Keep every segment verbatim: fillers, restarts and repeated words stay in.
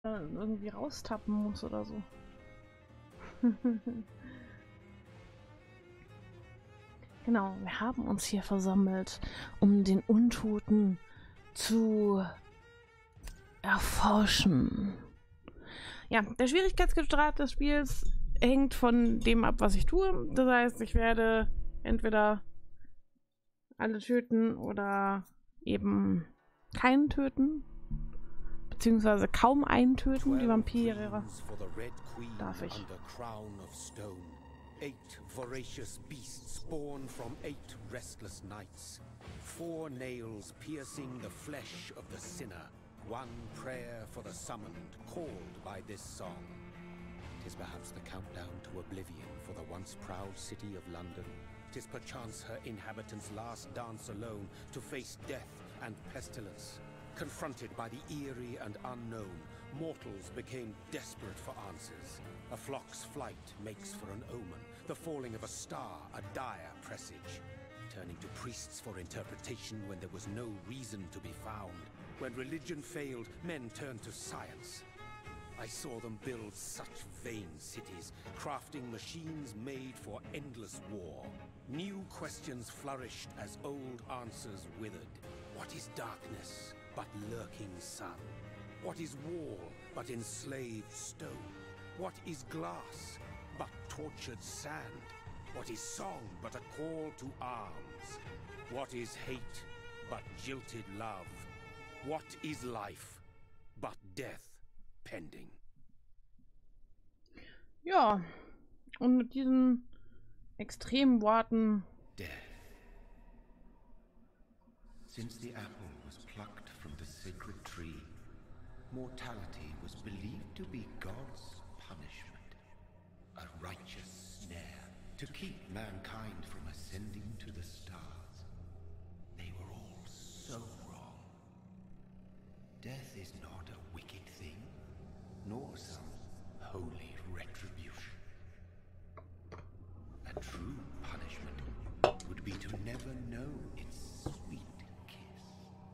äh, irgendwie raustappen muss oder so. Genau, wir haben uns hier versammelt, um den Untoten zu erforschen. Ja, der Schwierigkeitsgrad des Spiels hängt von dem ab, was ich tue. Das heißt, ich werde entweder alle töten oder eben keinen töten. Beziehungsweise kaum einen töten, die Vampire. Darf ich. Eight voracious beasts born from eight restless nights. Four nails piercing the flesh of the sinner. One prayer for the summoned, called by this song. 'Tis perhaps the countdown to oblivion for the once proud city of London. 'Tis perchance her inhabitants' last dance alone to face death and pestilence. Confronted by the eerie and unknown, mortals became desperate for answers. A flock's flight makes for an omen, the falling of a star a dire presage. Turning to priests for interpretation when there was no reason to be found. When religion failed, men turned to science. I saw them build such vain cities, crafting machines made for endless war. New questions flourished as old answers withered. What is darkness but lurking sun? What is wall but enslaved stone? What is glass but tortured sand? What is song but a call to arms? What is hate but jilted love? What is life but death pending? Ja, und mit diesen extremen Worten. Death. Since the apple was plucked from the sacred tree, mortality was believed to be God's punishment, a righteous snare to keep mankind from ascending to the stars. They were all so wrong. Death is not a wicked thing, nor some holy retribution. A true punishment would be to never know its sweet kiss.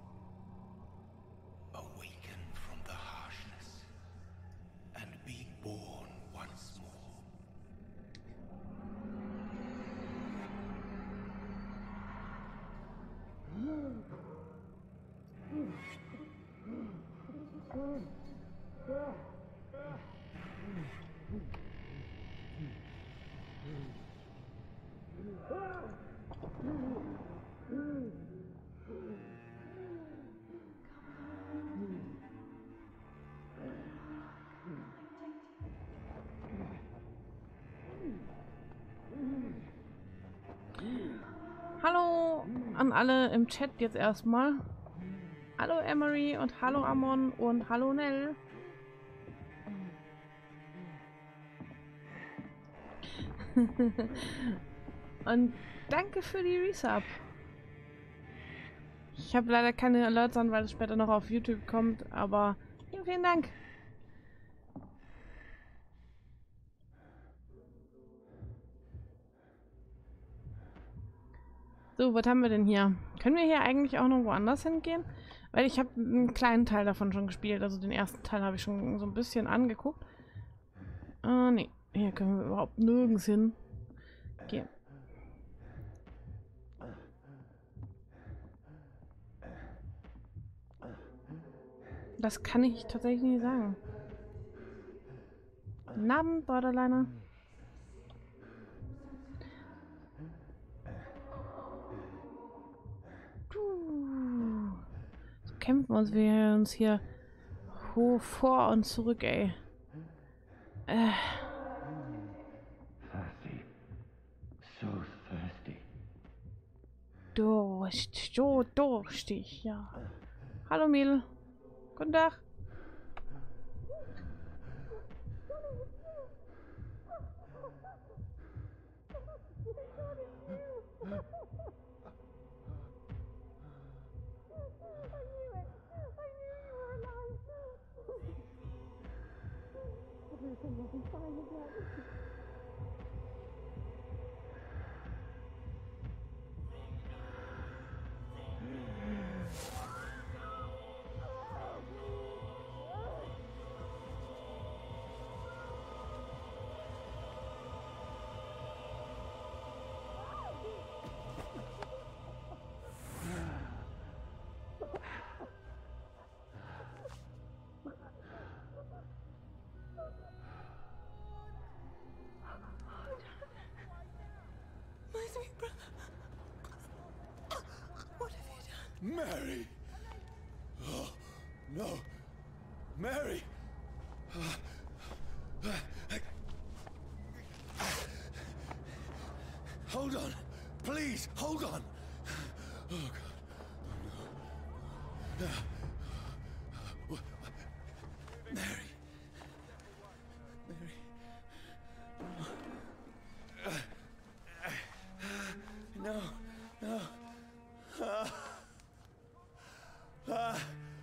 Awaken from the harshness and be born once more. Hallo an alle im Chat jetzt erstmal. Hallo Emery und hallo Amon und hallo Nell. Und danke für die Resub. Ich habe leider keine Alerts an, weil es später noch auf YouTube kommt, aber vielen, vielen Dank. So, was haben wir denn hier? Können wir hier eigentlich auch noch woanders hingehen? Weil ich habe einen kleinen Teil davon schon gespielt, also den ersten Teil habe ich schon so ein bisschen angeguckt. Ah, nee, hier können wir überhaupt nirgends hin. Okay. Das kann ich tatsächlich nicht sagen. Namen, Borderliner. So kämpfen uns wir uns hier hoch vor und zurück, ey. Äh. Thirsty. So thirsty. Durst, so durstig, ja. Hallo Mädel. Guten Tag. Mary! Oh, no! Mary! Hold on! Please, hold on! Oh, God. Oh, no. Mary! Mary! No, no. Ah. Ah.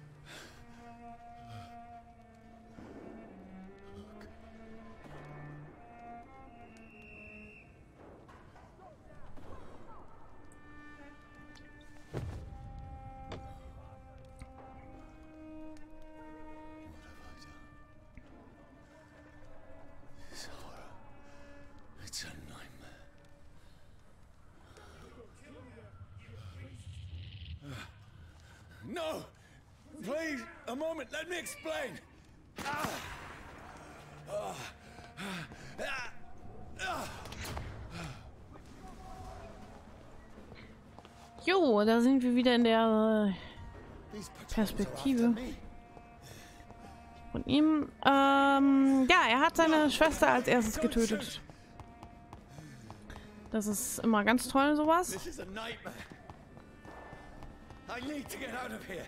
No! Please, a moment, let me explain! Ah. Ah. Ah. Ah. Jo, da sind wir wieder in der Perspektive von ihm. Ähm, ja, er hat seine Schwester als erstes getötet. Das ist immer ganz toll, sowas. This is a nightmare. I need to get out of here.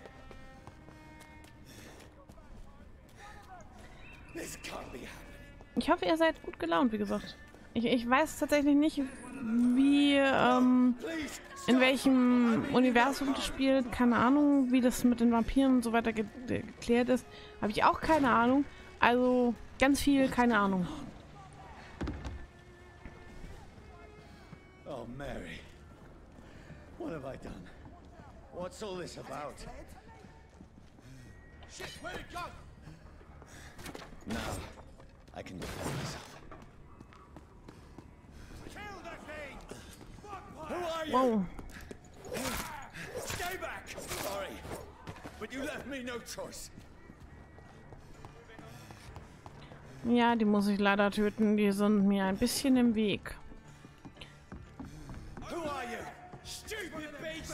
This can't be happening. Ich hoffe, ihr seid gut gelaunt, wie gesagt. Ich, ich weiß tatsächlich nicht, wie, ähm, in welchem Universum das spielt. Keine Ahnung, wie das mit den Vampiren und so weiter ge geklärt ist. Habe ich auch keine Ahnung. Also, ganz viel, keine Ahnung. Oh, Mary. What have I done? What's all this about? Shit, where'd it go? Now, I can defend myself. Kill that thing! Who are you? Wow. Stay back! Sorry, but you left me no choice. Ja, die muss ich leider töten. Die sind mir ein bisschen im Weg. Who are you? Stupid beast!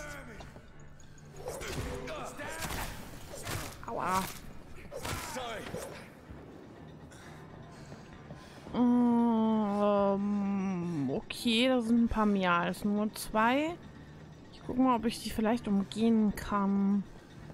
Aua. Sorry. Ähm, okay, da sind ein paar mehr als nur zwei. Ich gucke mal, ob ich die vielleicht umgehen kann.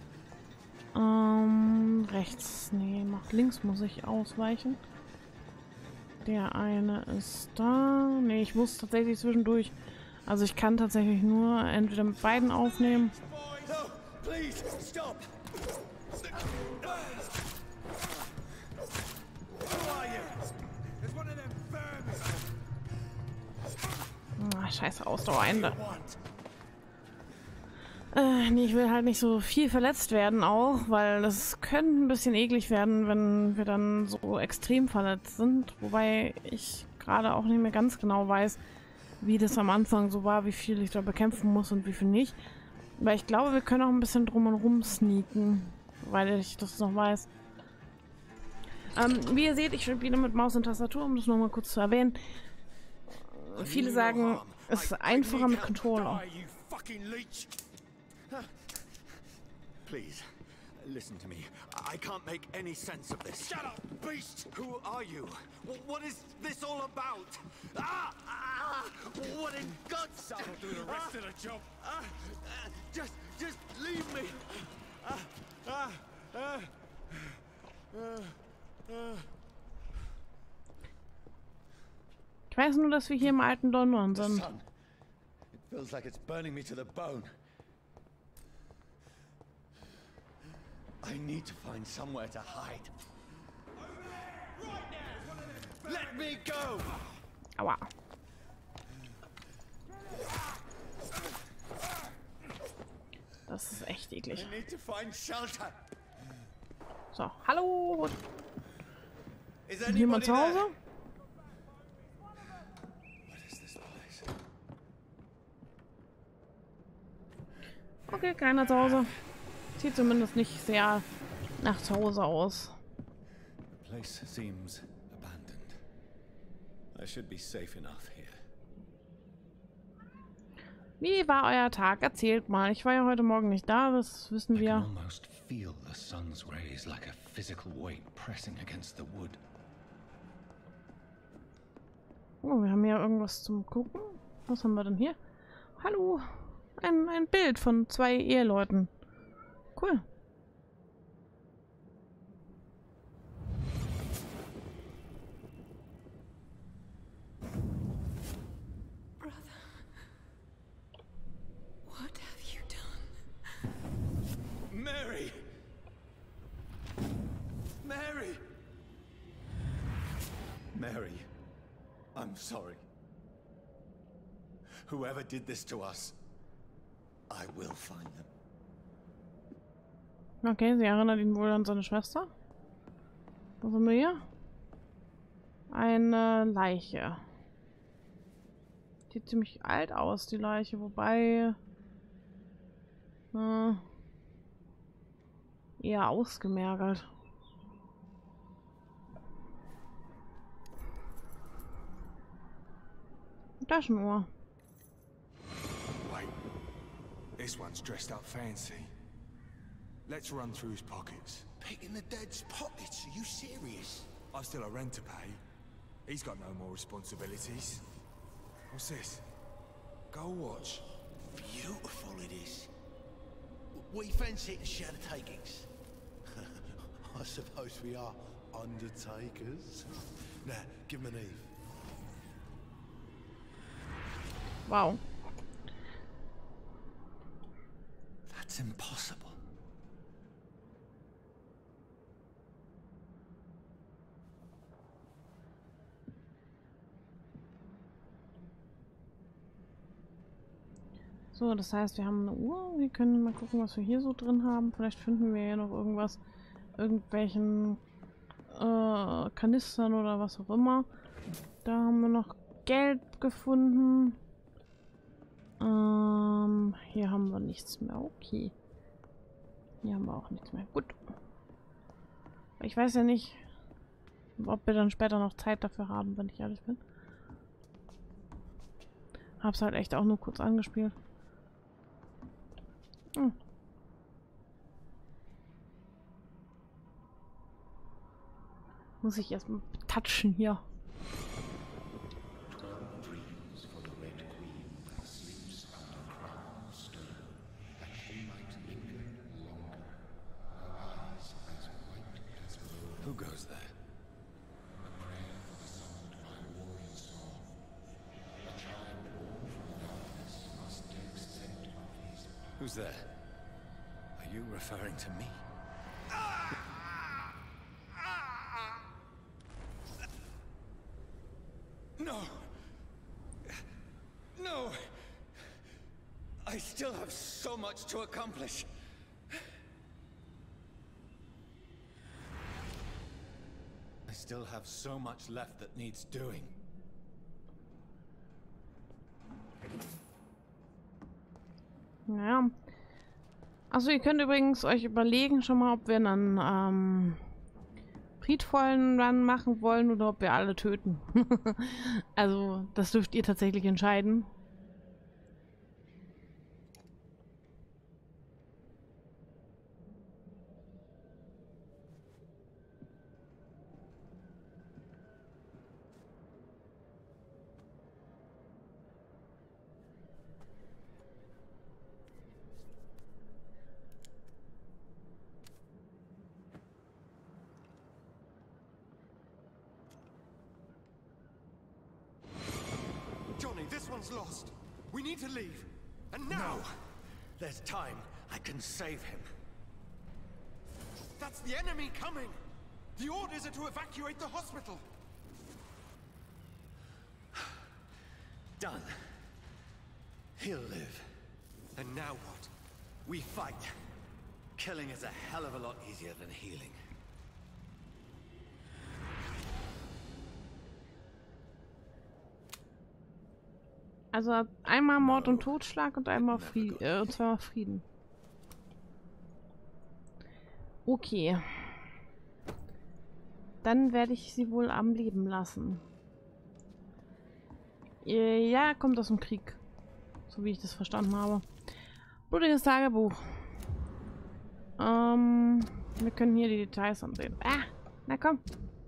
Ähm, rechts. Nee, nach links muss ich ausweichen. Der eine ist da. Nee, ich muss tatsächlich zwischendurch. Also ich kann tatsächlich nur entweder mit beiden aufnehmen. No, please, stop! Who are you? There's one of them vermin. Ah, scheiße, Ausdauerende. Want? Äh, nee, ich will halt nicht so viel verletzt werden auch, weil das könnte ein bisschen eklig werden, wenn wir dann so extrem verletzt sind. Wobei ich gerade auch nicht mehr ganz genau weiß, wie das am Anfang so war, wie viel ich da bekämpfen muss und wie viel nicht. Weil ich glaube, wir können auch ein bisschen drum und rum sneaken, weil ich das noch weiß. Ähm, wie ihr seht, ich spiele mit Maus und Tastatur, um das nochmal kurz zu erwähnen. Viele sagen, es ist einfacher mit Controller. Please, listen to me. I can't make any sense of this. Shut up, beast! Who are you? W what is this all about? Ah! Ah! What in God's name? I'll do the rest ah, of the job. Ah, ah, just, just leave me. Ah, ah, ah, ah, ah. Ich weiß nur, dass wir hier im alten London The sind. sun. It feels like it's burning me to the bone. I need to find somewhere to hide. Let me go! Aua. Das ist echt eklig. I need to find shelter. So, hallo. Is Ist jemand zu Hause? What is this place? Okay, keiner zu Hause. Sieht zumindest nicht sehr nach zu Hause aus. The place seems abandoned. I should be safe enough here. Wie war euer Tag? Erzählt mal. Ich war ja heute Morgen nicht da, das wissen I wir. can almost feel the sun's rays like a physical weight pressing against the wood. Oh, wir haben ja irgendwas zum Gucken. Was haben wir denn hier? Hallo. Ein, ein Bild von zwei Eheleuten. Cool. What have you done? Mary! Mary! Mary, I'm sorry. Whoever did this to us, I will find them. Okay, sie erinnert ihn wohl an seine Schwester. Was haben wir hier? Eine Leiche. Sieht ziemlich alt aus, die Leiche, wobei äh, eher ausgemergelt. Taschenuhr. Wait, this one's dressed up fancy. Let's run through his pockets. Picking the dead's pockets? Are you serious? I've still a rent to pay. He's got no more responsibilities. What's this? Go watch. Beautiful it is. We fancy it and share the takings. I suppose we are undertakers. Now, give him an Eve. Wow. That's impossible. So, das heißt, wir haben eine Uhr. Wir können mal gucken, was wir hier so drin haben. Vielleicht finden wir ja noch irgendwas, irgendwelchen äh, Kanistern oder was auch immer. Da haben wir noch Geld gefunden. Ähm, hier haben wir nichts mehr. Okay. Hier haben wir auch nichts mehr. Gut. Ich weiß ja nicht, ob wir dann später noch Zeit dafür haben, wenn ich ehrlich bin. Hab's halt echt auch nur kurz angespielt. Hm. Muss ich erstmal touchen hier. Who goes there? Who's there? Are you referring to me? No! No! I still have so much to accomplish. I still have so much left that needs doing. Naja. Also ihr könnt übrigens euch überlegen schon mal, ob wir einen ähm, friedvollen Run machen wollen oder ob wir alle töten. Also das dürft ihr tatsächlich entscheiden. Johnny, this one's lost. We need to leave. And now! No. There's time. I can save him. That's the enemy coming! The orders are to evacuate the hospital! Done. He'll live. And now what? We fight. Killing is a hell of a lot easier than healing. Also einmal Mord und Totschlag und einmal Frieden, äh, und zweimal Frieden. Okay. Dann werde ich sie wohl am Leben lassen. Äh, ja, kommt aus dem Krieg. So wie ich das verstanden habe. Blutiges Tagebuch. Ähm, wir können hier die Details ansehen. Ah, na komm.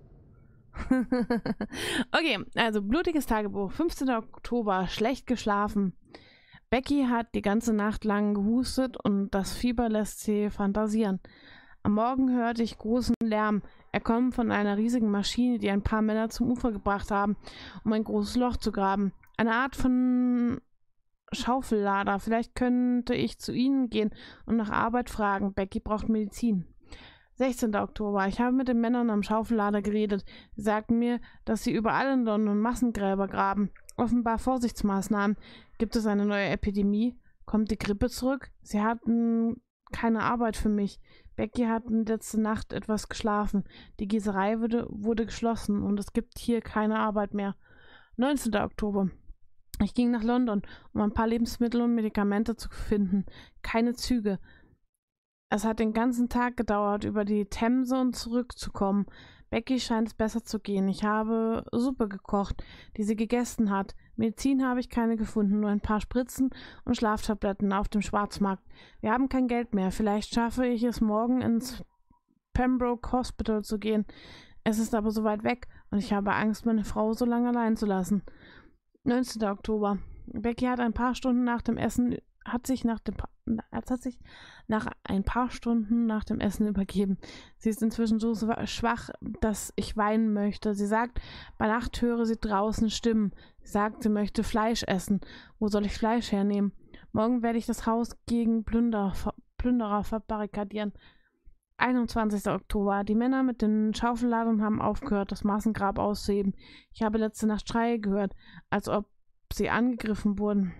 Okay, also blutiges Tagebuch. fünfzehnter Oktober. Schlecht geschlafen. Becky hat die ganze Nacht lang gehustet und das Fieber lässt sie fantasieren. Am Morgen hörte ich großen Lärm. Er kommt von einer riesigen Maschine, die ein paar Männer zum Ufer gebracht haben, um ein großes Loch zu graben. Eine Art von Schaufellader. Vielleicht könnte ich zu ihnen gehen und nach Arbeit fragen. Becky braucht Medizin. sechzehnter Oktober. Ich habe mit den Männern am Schaufellader geredet. Sie sagten mir, dass sie überall in London Massengräber graben. Offenbar Vorsichtsmaßnahmen. Gibt es eine neue Epidemie? Kommt die Grippe zurück? Sie hatten keine Arbeit für mich. Becky hat letzte Nacht etwas geschlafen. Die Gießerei wurde, wurde geschlossen und es gibt hier keine Arbeit mehr. neunzehnter Oktober. Ich ging nach London, um ein paar Lebensmittel und Medikamente zu finden. Keine Züge. Es hat den ganzen Tag gedauert, über die Themse und zurückzukommen. Becky scheint es besser zu gehen. Ich habe Suppe gekocht, die sie gegessen hat. Medizin habe ich keine gefunden, nur ein paar Spritzen und Schlaftabletten auf dem Schwarzmarkt. Wir haben kein Geld mehr. Vielleicht schaffe ich es morgen ins Pembroke Hospital zu gehen. Es ist aber so weit weg und ich habe Angst, meine Frau so lange allein zu lassen. neunzehnter Oktober. Becky hat ein paar Stunden nach dem Essen hat sich nach dem hat sich nach ein paar Stunden nach dem Essen übergeben. Sie ist inzwischen so schwach, dass ich weinen möchte. Sie sagt, bei Nacht höre sie draußen Stimmen. Sie sagt, sie möchte Fleisch essen. Wo soll ich Fleisch hernehmen? Morgen werde ich das Haus gegen Plünder, Plünderer verbarrikadieren. einundzwanzigster Oktober. Die Männer mit den Schaufelladern haben aufgehört, das Massengrab auszuheben. Ich habe letzte Nacht Schreie gehört, als ob sie angegriffen wurden.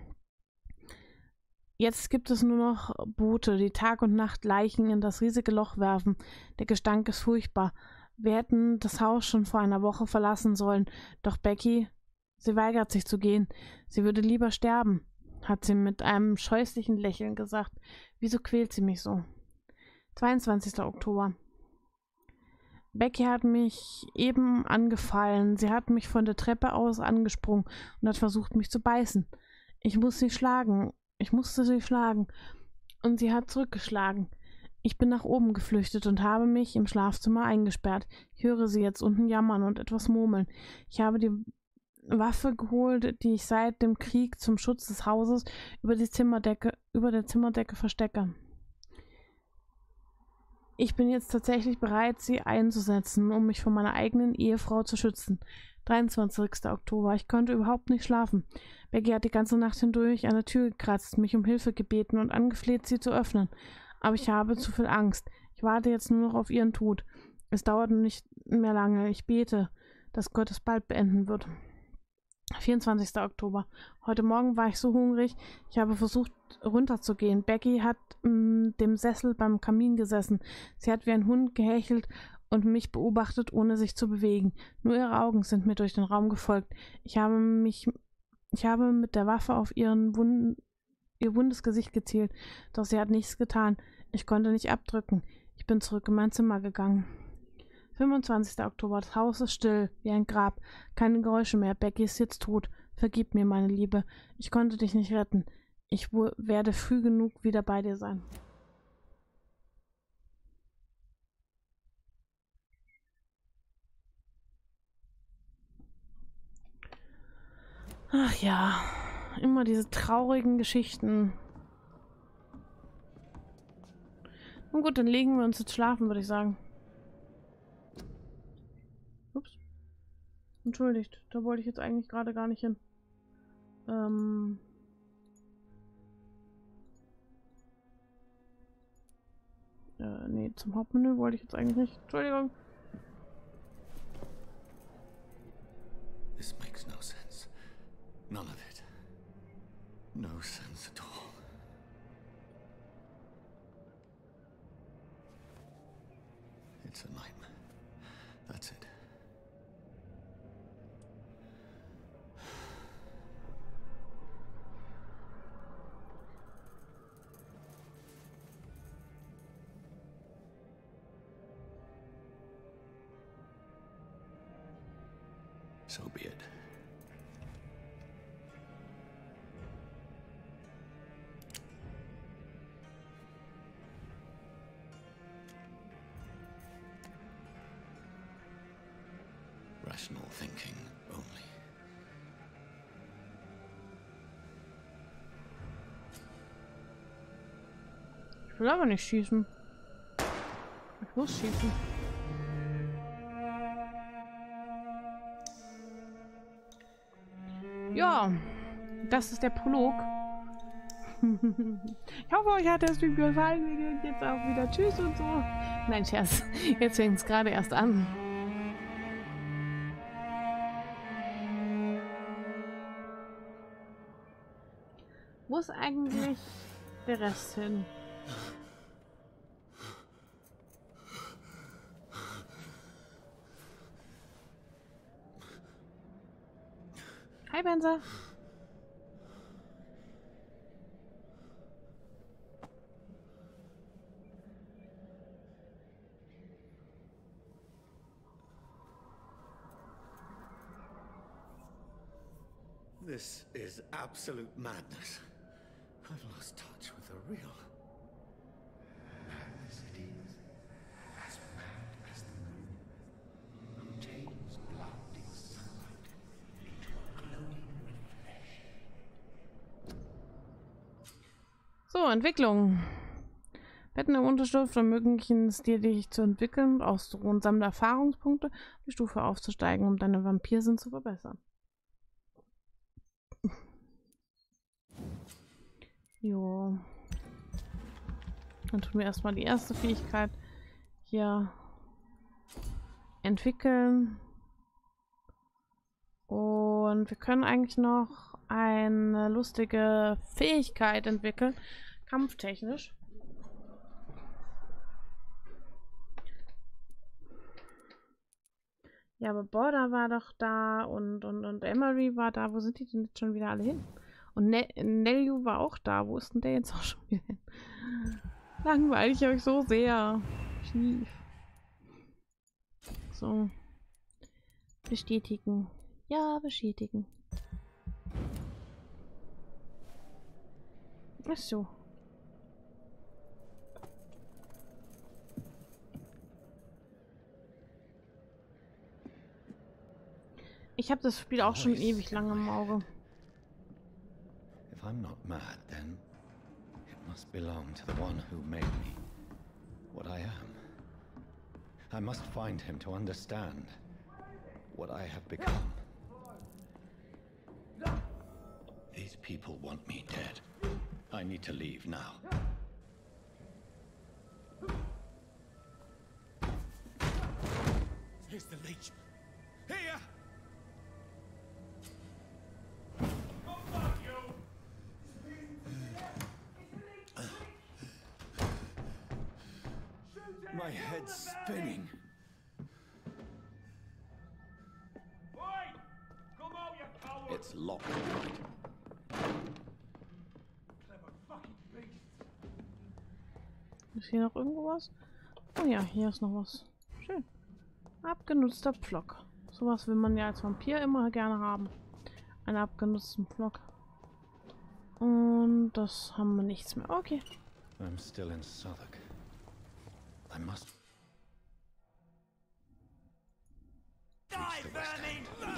Jetzt gibt es nur noch Boote, die Tag und Nacht Leichen in das riesige Loch werfen. Der Gestank ist furchtbar. Wir hätten das Haus schon vor einer Woche verlassen sollen. Doch Becky, sie weigert sich zu gehen. Sie würde lieber sterben, hat sie mit einem scheußlichen Lächeln gesagt. Wieso quält sie mich so? zweiundzwanzigster Oktober. Becky hat mich eben angefallen. Sie hat mich von der Treppe aus angesprungen und hat versucht, mich zu beißen. Ich muss sie schlagen. Ich musste sie schlagen. Und sie hat zurückgeschlagen. Ich bin nach oben geflüchtet und habe mich im Schlafzimmer eingesperrt. Ich höre sie jetzt unten jammern und etwas murmeln. Ich habe die Waffe geholt, die ich seit dem Krieg zum Schutz des Hauses über die Zimmerdecke, über der Zimmerdecke verstecke. Ich bin jetzt tatsächlich bereit, sie einzusetzen, um mich von meiner eigenen Ehefrau zu schützen. dreiundzwanzigster Oktober. Ich konnte überhaupt nicht schlafen. Becky hat die ganze Nacht hindurch an der Tür gekratzt, mich um Hilfe gebeten und angefleht, sie zu öffnen. Aber ich habe zu viel Angst. Ich warte jetzt nur noch auf ihren Tod. Es dauert nicht mehr lange. Ich bete, dass Gott es bald beenden wird. vierundzwanzigster Oktober. Heute Morgen war ich so hungrig, ich habe versucht runterzugehen. Becky hat in dem Sessel beim Kamin gesessen. Sie hat wie ein Hund gehechelt und mich beobachtet, ohne sich zu bewegen. Nur ihre Augen sind mir durch den Raum gefolgt. Ich habe mich, ich habe mit der Waffe auf ihren Wunden, ihr wundes Gesicht gezielt, doch sie hat nichts getan. Ich konnte nicht abdrücken. Ich bin zurück in mein Zimmer gegangen. fünfundzwanzigster Oktober. Das Haus ist still, wie ein Grab. Keine Geräusche mehr. Becky ist jetzt tot. Vergib mir, meine Liebe. Ich konnte dich nicht retten. Ich werde früh genug wieder bei dir sein. Ach ja, immer diese traurigen Geschichten. Nun gut, dann legen wir uns jetzt schlafen, würde ich sagen. Ups. Entschuldigt, da wollte ich jetzt eigentlich gerade gar nicht hin. Ähm... Äh, nee, zum Hauptmenü wollte ich jetzt eigentlich nicht. Entschuldigung. This makes no sense. None of it. No sense at all. It's a nightmare. That's it. So be it. Rational thinking only. Ich will aber nicht schießen. Ich muss schießen. Ja, das ist der Prolog. Ich hoffe, euch hat das Video gefallen. Wir gehen jetzt auch wieder tschüss und so. Nein, Scherz. Jetzt fängt es gerade erst an. Wo ist eigentlich der Rest hin? Hi, Benza. This is absolute madness. I've lost touch with the real. Madness it is, as mad as the moon, who tames blinding sunlight into a glowing reflection. So, Entwicklung. Betten im Unterschlupf ermöglichen es dir, dich zu entwickeln und auszuruhen. Sammle Erfahrungspunkte, um die Stufe aufzusteigen, um deine Vampirsinn zu verbessern. Jo. Dann tun wir erstmal die erste Fähigkeit hier entwickeln. Und wir können eigentlich noch eine lustige Fähigkeit entwickeln, kampftechnisch. Ja, aber Border war doch da und, und, und Emery war da. Wo sind die denn jetzt schon wieder alle hin? Und ne Nelju war auch da. Wo ist denn der jetzt auch schon wieder hin? Langweile ich euch so sehr. Schief. So. Bestätigen. Ja, bestätigen. Ach so. Ich habe das Spiel auch schon ewig lange im Auge. If I'm not mad, then it must belong to the one who made me what I am. I must find him to understand what I have become. These people want me dead. I need to leave now. Here's the leech. Here! My head's spinning. It's locked. Ist hier noch irgendwo was? Oh ja, hier ist noch was. Schön. Abgenutzter Pflock. Sowas will man ja als Vampir immer gerne haben. Einen abgenutzten Pflock. Und das haben wir nichts mehr. Okay. I'm still in Southwark. I must reach the West End.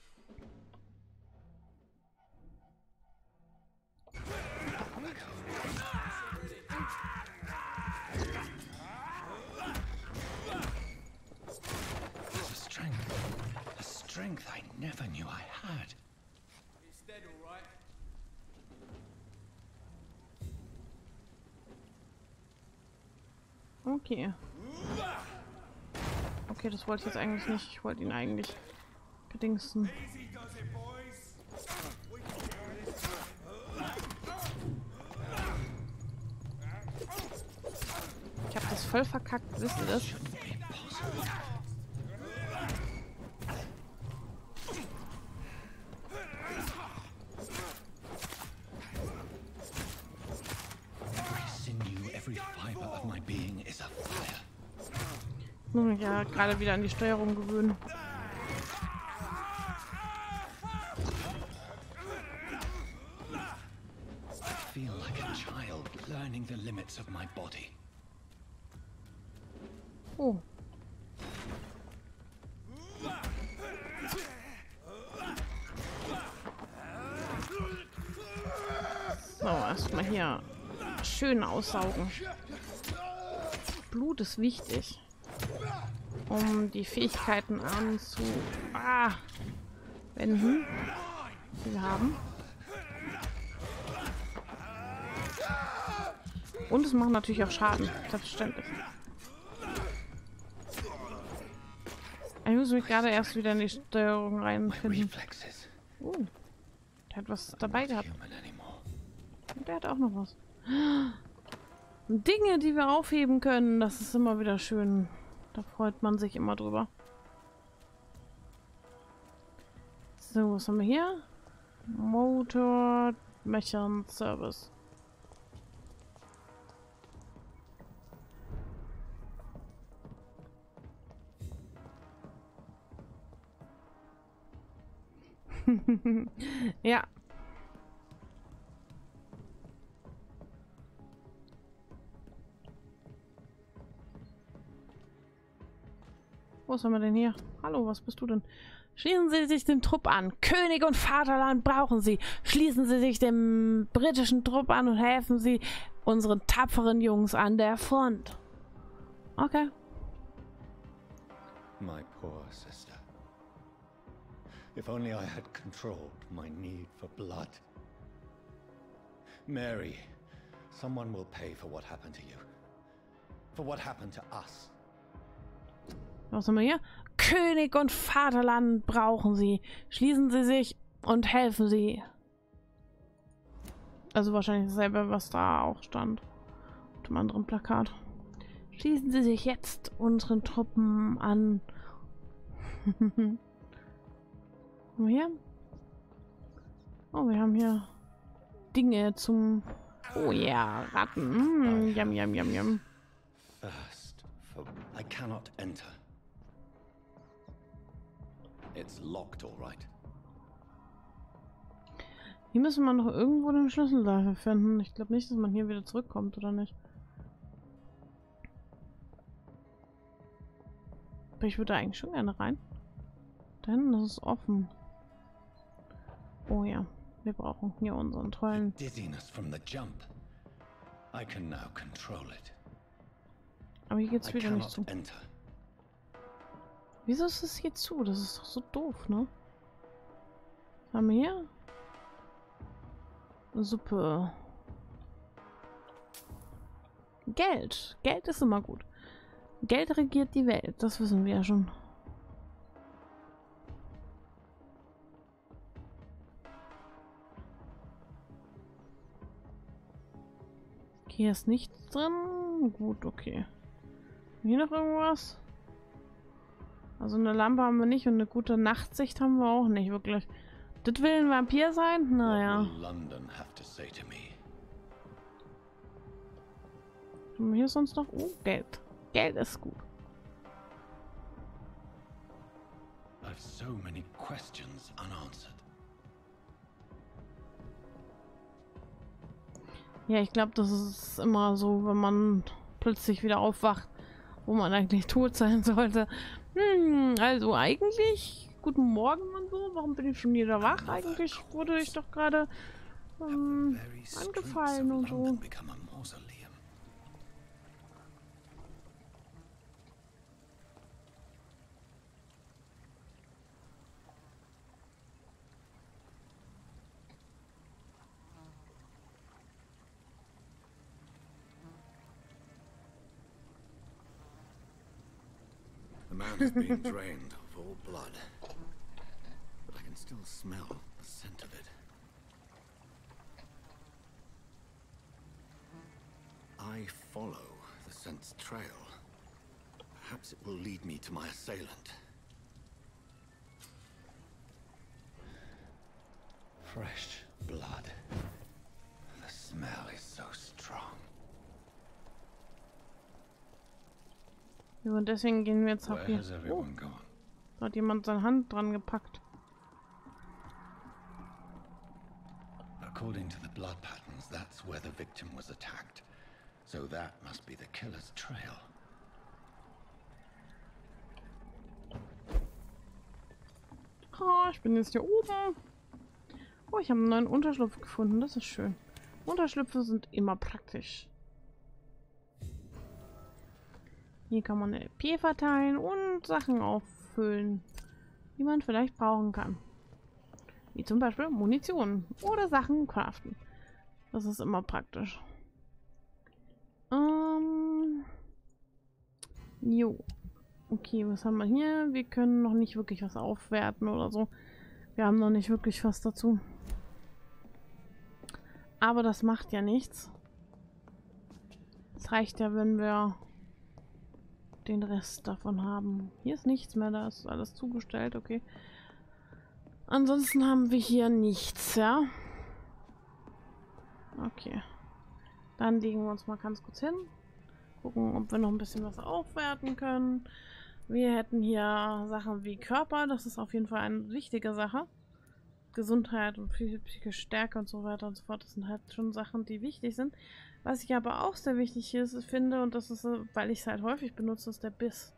There's a strength, a strength I never knew I had. It's dead, all right. Okay. Okay, das wollte ich jetzt eigentlich nicht. Ich wollte ihn eigentlich gedingsten. Easy does it, boys. Ich habe das voll verkackt. Wisst ihr das? Ich muss mich ja gerade wieder an die Steuerung gewöhnen. I feel like a child learning the limits of my body. Oh. erstmal hier schön aussaugen. Blut ist wichtig, um die Fähigkeiten anzu... Ah, wenden, die wir haben. Und es macht natürlich auch Schaden, selbstverständlich. Ich muss mich gerade erst wieder in die Steuerung reinfinden. Oh, der hat was dabei gehabt. Und der hat auch noch was. Dinge, die wir aufheben können, das ist immer wieder schön. Da freut man sich immer drüber. So, was haben wir hier? Motor Mechan Service. Ja. Was haben wir denn hier? Hallo, was bist du denn? Schließen Sie sich dem Trupp an. König und Vaterland brauchen Sie. Schließen Sie sich dem britischen Trupp an und helfen Sie unseren tapferen Jungs an der Front. Okay. My poor sister. If only I had controlled my need for blood. Mary, someone will pay for what happened to you. For what happened to us. Was haben wir hier? König und Vaterland brauchen Sie. Schließen Sie sich und helfen Sie. Also wahrscheinlich dasselbe, was da auch stand. Auf dem anderen Plakat. Schließen Sie sich jetzt unseren Truppen an. Was haben wir hier? Oh, wir haben hier Dinge zum... Oh ja, Ratten. Mm, yum, yum, yum, yum. First, for I cannot enter. It's locked, all right. Hier müssen wir noch irgendwo den Schlüssel dafür finden. Ich glaube nicht, dass man hier wieder zurückkommt, oder nicht? Aber ich würde eigentlich schon gerne rein. Denn das ist offen. Oh ja, wir brauchen hier unseren tollen... Dizziness from the jump. I can now control it. Aber hier geht's I wieder nicht cannot zu. enter. Wieso ist es hier zu? Das ist doch so doof, ne? Was haben wir hier? Suppe. Geld. Geld ist immer gut. Geld regiert die Welt. Das wissen wir ja schon. Hier ist nichts drin. Gut, okay. Hier noch irgendwas? Also eine Lampe haben wir nicht und eine gute Nachtsicht haben wir auch nicht, wirklich. Das will ein Vampir sein? Naja. London have to say to me. Haben wir hier sonst noch? Oh, Geld. Geld ist gut. I've so many questions unanswered. Ja, ich glaube, das ist immer so, wenn man plötzlich wieder aufwacht, wo man eigentlich tot sein sollte. Hm, also eigentlich guten Morgen und so. Warum bin ich schon wieder wach? Eigentlich wurde ich doch gerade ähm, angefallen und so. The man is being drained of all blood, but I can still smell the scent of it. I follow the scent's trail. Perhaps it will lead me to my assailant. Fresh blood. The smell is so strong. Ja, und deswegen gehen wir jetzt auch Where hier. has Oh, everyone gone? da hat jemand seine Hand dran gepackt. According to the blood patterns, that's where the victim was attacked. So that must be the killer's trail. Oh, ich bin jetzt hier oben. Oh, ich habe einen neuen Unterschlupf gefunden. Das ist schön. Unterschlüpfe sind immer praktisch. Hier kann man L P verteilen und Sachen auffüllen, die man vielleicht brauchen kann. Wie zum Beispiel Munition oder Sachen craften. Das ist immer praktisch. Ähm. Jo. Okay, was haben wir hier? Wir können noch nicht wirklich was aufwerten oder so. Wir haben noch nicht wirklich was dazu. Aber das macht ja nichts. Es reicht ja, wenn wir den Rest davon haben. Hier ist nichts mehr, da ist alles zugestellt, okay. Ansonsten haben wir hier nichts, ja. Okay. Dann legen wir uns mal ganz kurz hin. Gucken, ob wir noch ein bisschen was aufwerten können. Wir hätten hier Sachen wie Körper, das ist auf jeden Fall eine wichtige Sache. Gesundheit und psychische Stärke und so weiter und so fort, das sind halt schon Sachen, die wichtig sind. Was ich aber auch sehr wichtig ist, finde, und das ist, weil ich es halt häufig benutze, ist der Biss.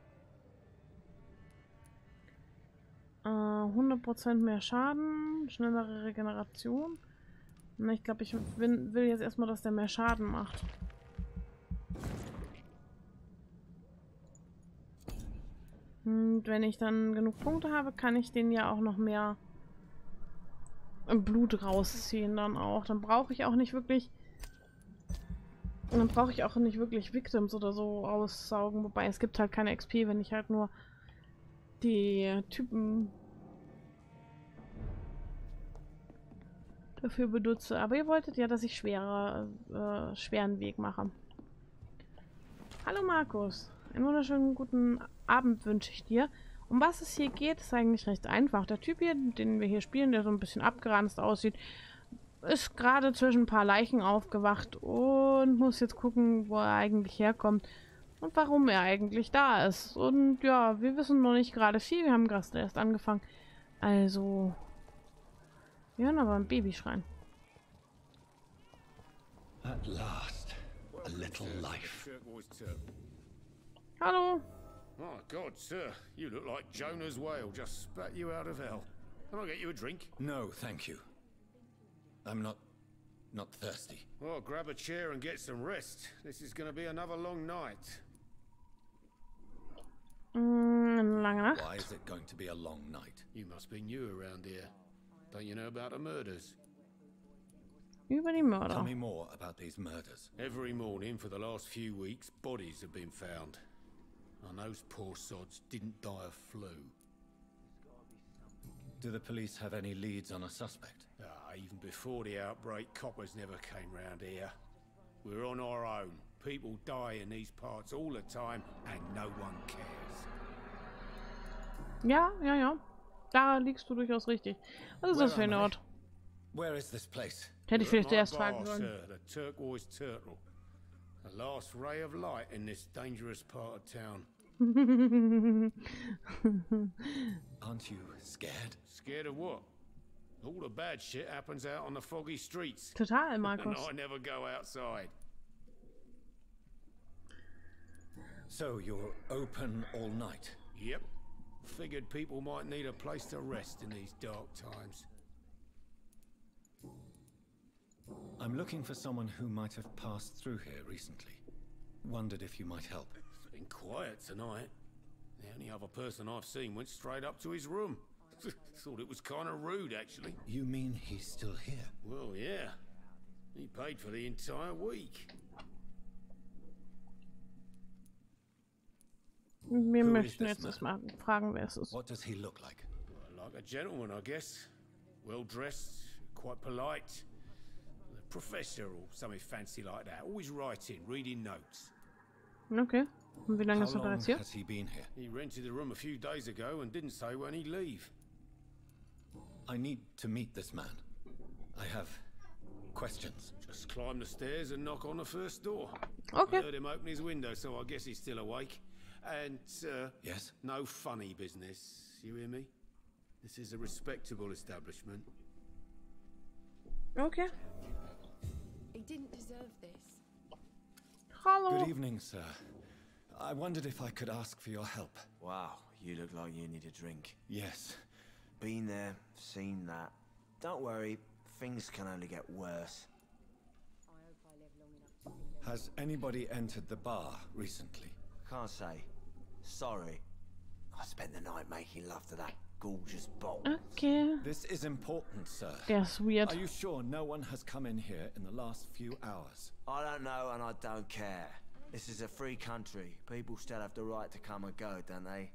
Äh, hundert Prozent mehr Schaden, schnellere Regeneration. Na, ich glaube, ich will, will jetzt erstmal, dass der mehr Schaden macht. Und wenn ich dann genug Punkte habe, kann ich den ja auch noch mehr Blut rausziehen dann auch. Dann brauche ich auch nicht wirklich... Und dann brauche ich auch nicht wirklich Victims oder so aussaugen. Wobei es gibt halt keine X P, wenn ich halt nur die Typen dafür benutze. Aber ihr wolltet ja, dass ich schwerer, äh, schweren Weg mache. Hallo Markus. Einen wunderschönen guten Abend wünsche ich dir. Um was es hier geht, ist eigentlich recht einfach. Der Typ hier, den wir hier spielen, der so ein bisschen abgeranzt aussieht, ist gerade zwischen ein paar Leichen aufgewacht und muss jetzt gucken, wo er eigentlich herkommt und warum er eigentlich da ist. Und ja, wir wissen noch nicht gerade viel. Wir haben gerade erst angefangen. Also, wir hören aber ein Baby schreien. At last, a little life. Hallo. Oh, God, sir. You look like Jonah's whale just spat you out of hell. Can I get you a drink? No, thank you. I'm not... not thirsty. Well, grab a chair and get some rest. This is going to be another long night. Mm, lange Nacht. Why is it going to be a long night? You must be new around here. Don't you know about the murders? Über die Mörder. Tell me more about these murders. Every morning for the last few weeks, bodies have been found. And those poor sods didn't die of flu. Do the police have any leads on a suspect? Ah, even before the outbreak, coppers never came round here. We're on our own. People die in these parts all the time, and no one cares. Ja, ja, ja. Da liegst du durchaus richtig. Was ist das für ein Ort? Where is this place? Hätte ich vielleicht My erst bar, fragen sollen. sir, the Turquoise Turtle. The last ray of light in this dangerous part of town. Aren't you scared? Scared of what? All the bad shit happens out on the foggy streets. Total, And Markus. I never go outside. So you're open all night? Yep. Figured people might need a place to rest in these dark times. I'm looking for someone who might have passed through here recently. Wondered if you might help. It's been quiet tonight. The only other person I've seen went straight up to his room. Thought it was kind of rude, actually. You mean he's still here? Well, yeah. He paid for the entire week. Wir Who möchten is jetzt this erstmal fragen, wer es ist. What does he look like? Well, like a gentleman, I guess. Well dressed, quite polite. A professor or something fancy like that. Always writing, reading notes. Okay. Und wie lange How ist er long bereits hier? has he been here? He rented the room a few days ago and didn't say when he'd leave. I need to meet this man. I have questions. Just climb the stairs and knock on the first door. Okay. I heard him open his window, so I guess he's still awake. And, uh, Yes? no funny business. You hear me? This is a respectable establishment. Okay. He didn't deserve this. Hallo. Good evening, sir. I wondered if I could ask for your help. Wow, you look like you need a drink. Yes. Been there, seen that. Don't worry, things can only get worse. Has anybody entered the bar recently? Can't say. Sorry. I spent the night making love to that gorgeous bottle. Okay. This is important, sir. Der ist weird. Are you sure no one has come in here in the last few hours? I don't know and I don't care. This is a free country. People still have the right to come and go, don't they?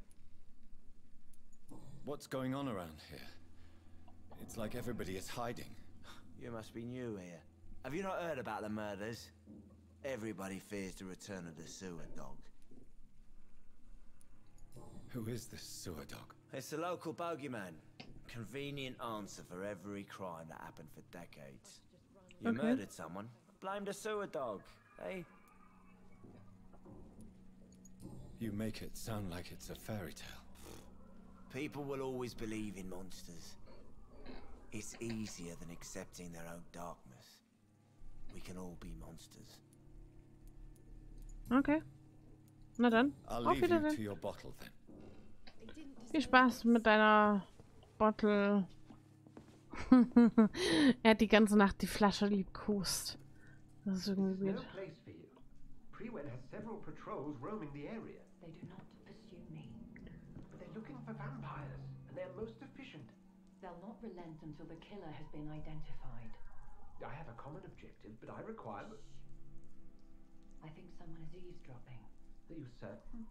What's going on around here? It's like everybody is hiding. You must be new here. Have you not heard about the murders? Everybody fears the return of the sewer dog. Who is this sewer dog? It's the local bogeyman. Convenient answer for every crime that happened for decades. You Okay. murdered someone, blame the sewer dog, eh? You make it sound like it's a fairy tale. People will always believe in monsters. It's easier than accepting their own darkness. We can all be monsters. Okay. Na dann. I'll Auf leave you Wiedersehen. to your bottle then. Viel Spaß mit deiner Bottle. Er hat die ganze Nacht die Flasche liebkost. Das ist irgendwie weird. No place for you. Priwen has several patrols roaming the area. They do not pursue me. But they're looking for vampires, and they're most efficient. They'll not relent until the killer has been identified. I have a common objective, but I require... I think someone is eavesdropping. Are you certain?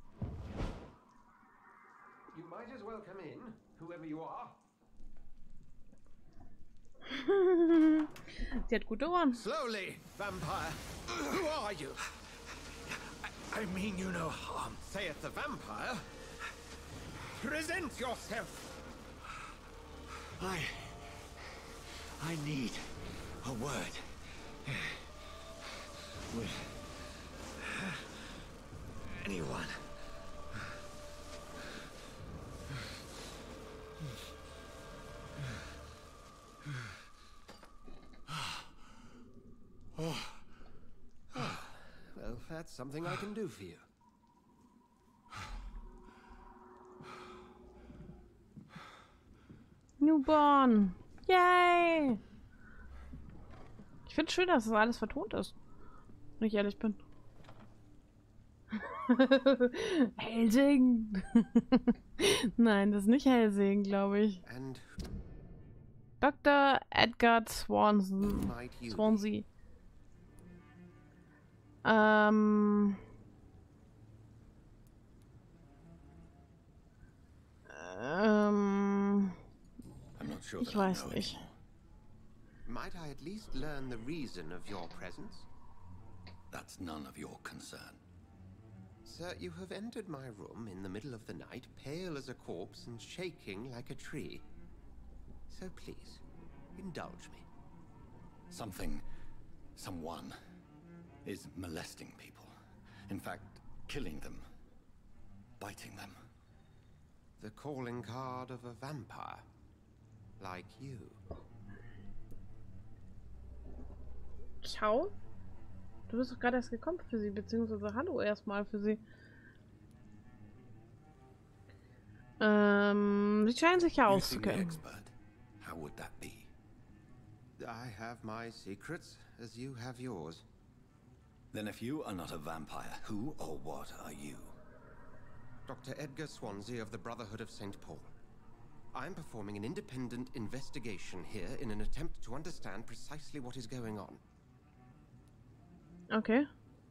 You might as well come in, whoever you are. Sie hat gute Ohren. Slowly, vampire. Who are you? I, I mean you no harm. Saith the vampire. Present yourself. I... I need a word. With... anyone. Well, that's something I can do for you. Newborn. Yay. Ich finde schön, dass das alles vertont ist. Wenn ich ehrlich bin. Helsing. Nein, das ist nicht Helsing, glaube ich. And Doktor Edgar Swanson. might you Swansea. Ähm. Ähm. I'm not sure Ich that I weiß know nicht. anymore. Might I at least learn the reason of your presence? That's none of your concern. Sir, you have entered my room in the middle of the night, pale as a corpse and shaking like a tree. So please, indulge me. Something, someone, is molesting people. In fact, killing them. Biting them. The calling card of a vampire. Like you. Ciao? Du bist doch gerade erst gekommen für sie, beziehungsweise hallo erstmal für sie. Ähm, sie scheinen sich ja You seem the auszukennen. expert. How would that be? I have my secrets, as you have yours. Then if you are not a vampire, who or what are you? Doctor Edgar Swansea of the Brotherhood of Saint Paul. I'm performing an independent investigation here in an attempt to understand precisely what is going on. Okay.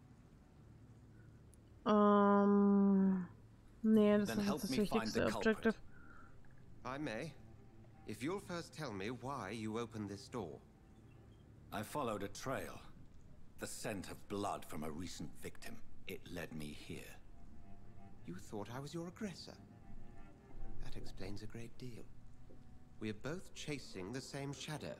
Ähm. Nee, das Then ist help jetzt das me find wichtigste the culprit. Objective. I may. If you'll first tell me why you opened this door. I followed a trail. The scent of blood from a recent victim. It led me here. You thought I was your aggressor. That explains a great deal. We are both chasing the same shadow.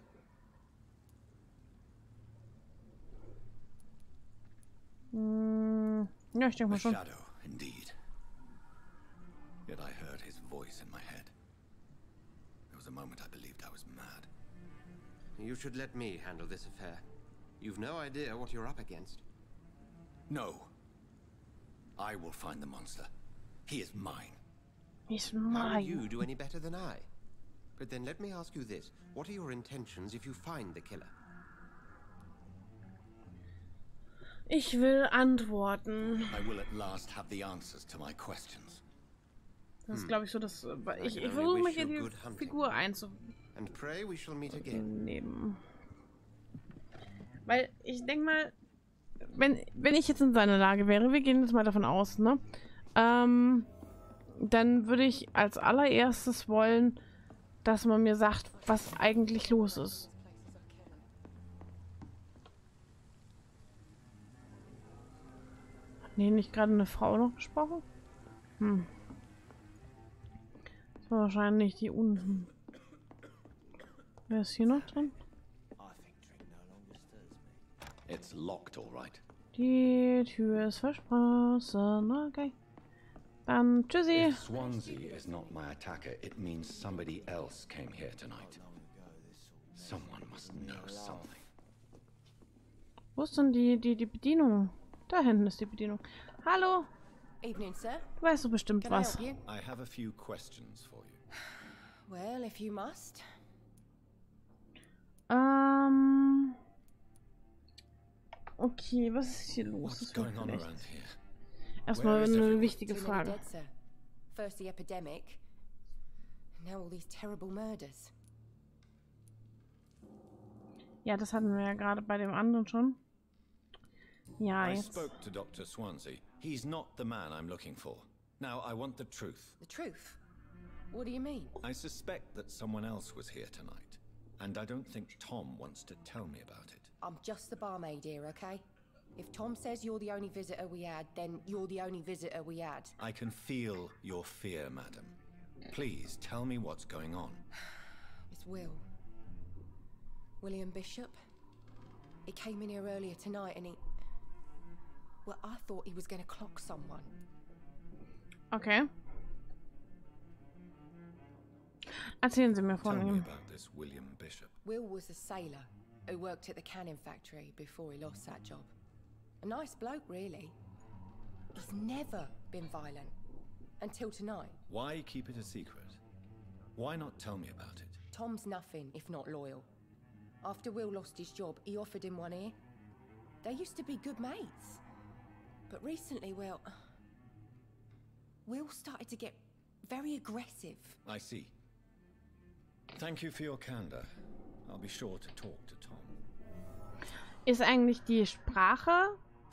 Hm, ja, ich denke A mal schon. shadow, indeed. Yet I heard his voice in my head. There was a moment I believed I was mad. You should let me handle this affair. You've no idea what you're up against. No. I will find the monster. He is mine. He's How will mine. you do any better than I? But then let me ask you this. What are your intentions if you find the killer? Ich will antworten. I will at last have the answers to my questions. Das ist, glaube ich, so das. Ich, ich versuche mich in die Figur einzunehmen. Weil ich denke mal, wenn, wenn ich jetzt in seiner Lage wäre, wir gehen jetzt mal davon aus, ne? Ähm, dann würde ich als allererstes wollen, dass man mir sagt, was eigentlich los ist. Nee, nicht gerade eine Frau noch gesprochen? Hm. Das war wahrscheinlich die unten. Wer ist hier noch drin? It's locked, all right. Die Tür ist verschlossen. Okay. Dann tschüssi. If Swansea is not my attacker, it means somebody else came here tonight. Someone must know something. Wo ist denn die, die, die Bedienung? Da hinten ist die Bedienung. Hallo. Evening, sir. Du weißt so bestimmt Can I was. help you? I have a few questions for you. Well, if you must. Ähm. Okay, was ist hier los? What's going on around here? Erstmal eine wichtige Too many Frage. dead, sir. First the epidemic, now all these terrible murders. Ja, das hatten wir ja gerade bei dem anderen schon. Ja, I jetzt. spoke to Doctor Swansea. He's not the man I'm looking for. Now, I want the truth. The truth? What do you mean? I suspect that someone else was here tonight, and I don't think Tom wants to tell me about it. I'm just the barmaid here, okay? If Tom says you're the only visitor we had, then you're the only visitor we had. I can feel your fear, madam. Please tell me what's going on. It's Will. William Bishop. He came in here earlier tonight and he... Well, I thought he was going to clock someone. Okay. Erzählen Sie mir von Tell me ihm. about this William Bishop. Will was a sailor who worked at the cannon factory before he lost that job. A nice bloke, really. He's never been violent. Until tonight. Why keep it a secret? Why not tell me about it? Tom's nothing if not loyal. After Will lost his job, he offered him one ear. They used to be good mates. But recently, well... Will started to get very aggressive. I see. Thank you for your candor. I'll be sure to talk to Tom. Ist eigentlich die Sprache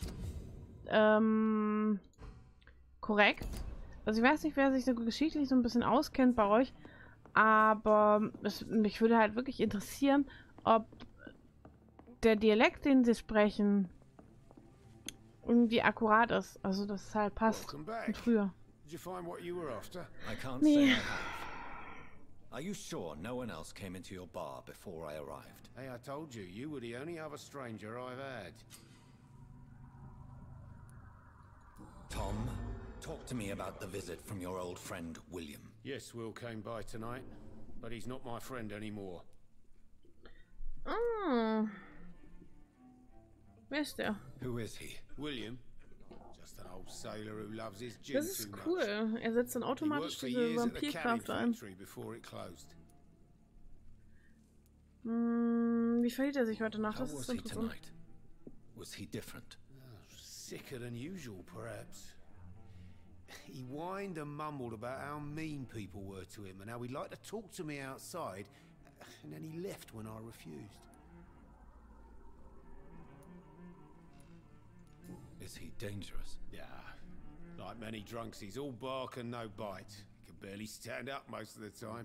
ähm, korrekt? Also ich weiß nicht, wer sich so geschichtlich so ein bisschen auskennt bei euch, aber es, mich würde halt wirklich interessieren, ob der Dialekt, den sie sprechen, irgendwie akkurat ist. Also dass es halt passt mit früher. Did you find what you were after? I can't Nee. say I have. Are you sure no one else came into your bar before I arrived? Hey, I told you, you were the only other stranger I've had. Tom, talk to me about the visit from your old friend, William. Yes, Will came by tonight, but he's not my friend anymore. Ah. Wer ist der? Who is he? William? Just an old sailor who loves his gin Das ist too cool. much. Er setzt dann He worked automatisch for diese years at the canning Vampirkraft ein. factory before it closed. Hm, wie verhielt er sich heute Nacht? How Das was ist he interessant. tonight? Was he different? Sicker than usual, perhaps. He whined and mumbled about how mean people were to him and how he'd like to talk to me outside, and then he left when I refused. Is he dangerous? Yeah, like many drunks, he's all bark and no bite. He can barely stand up most of the time.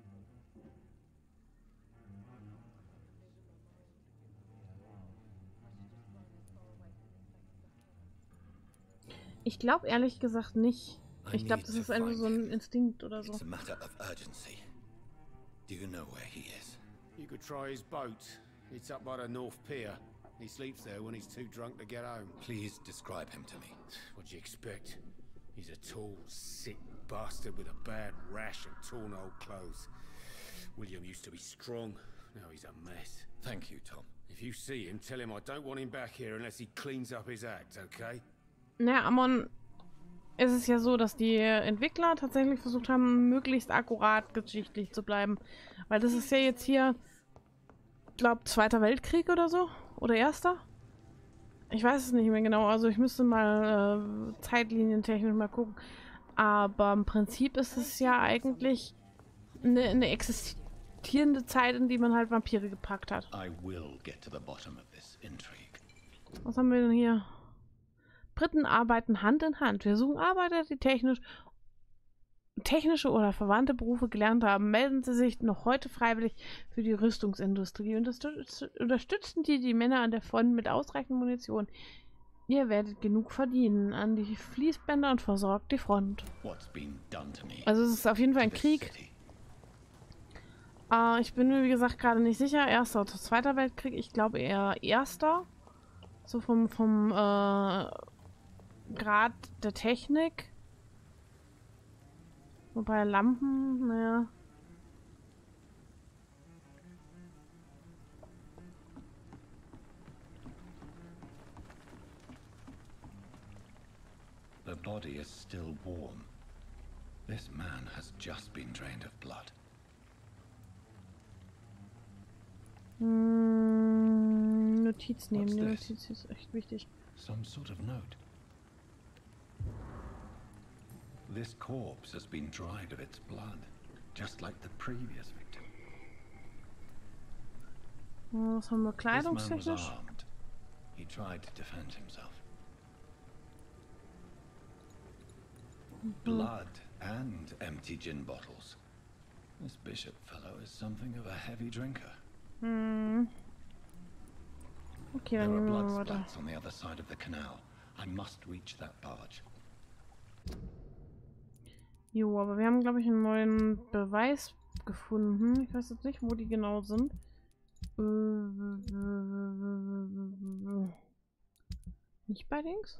Ich glaube ehrlich gesagt nicht. I Ich glaube, need das to ist einfach find so ein him. Instinkt oder so. It's a matter of urgency. Do you know where he is? You could try his boat. It's up by the North Pier. He sleeps there when he's too drunk to get home. Please describe him to me. What'd you expect? He's a tall, sick bastard with a bad rash and torn old clothes. William used to be strong. Now he's a mess. Thank you, Tom. If you see him, tell him I don't want him back here unless he cleans up his act, okay? Naja, Amon, es ist ja so, dass die Entwickler tatsächlich versucht haben, möglichst akkurat geschichtlich zu bleiben. Weil das ist ja jetzt hier, ich glaube, Zweiter Weltkrieg oder so. Oder Erster. Ich weiß es nicht mehr genau. Also ich müsste mal äh, zeitlinientechnisch mal gucken. Aber im Prinzip ist es ja eigentlich eine, eine existierende Zeit, in die man halt Vampire gepackt hat. I will get to the bottom of this intrigue. Was haben wir denn hier? Briten arbeiten Hand in Hand. Wir suchen Arbeiter, die technisch, technische oder verwandte Berufe gelernt haben. Melden Sie sich noch heute freiwillig für die Rüstungsindustrie. Unterstütz unterstützen die die Männer an der Front mit ausreichend Munition. Ihr werdet genug verdienen. An die Fließbänder und versorgt die Front. What's been done to me? Also es ist auf jeden Fall ein To this Krieg. city? Äh, ich bin mir, wie gesagt, gerade nicht sicher. Erster oder Zweiter Weltkrieg. Ich glaube eher Erster. So vom, vom äh, Grad der Technik. Wobei Lampen, naja. The body is still warm. This man has just been drained of blood. Hm, Notiz nehmen. What's Die this? Notiz ist echt wichtig. Some sort of note. This corpse has been dried of its blood, just like the previous victim. Was haben wir This man was kleidungstechnisch? armed. He tried to defend himself. Blood and empty gin bottles. This bishop fellow is something of a heavy drinker. Hm. Okay, There dann are nehmen wir blood mal weiter. splats on the other side of the canal. I must reach that barge. Jo, aber wir haben, glaube ich, einen neuen Beweis gefunden. Ich weiß jetzt nicht, wo die genau sind. Nicht bei Dings?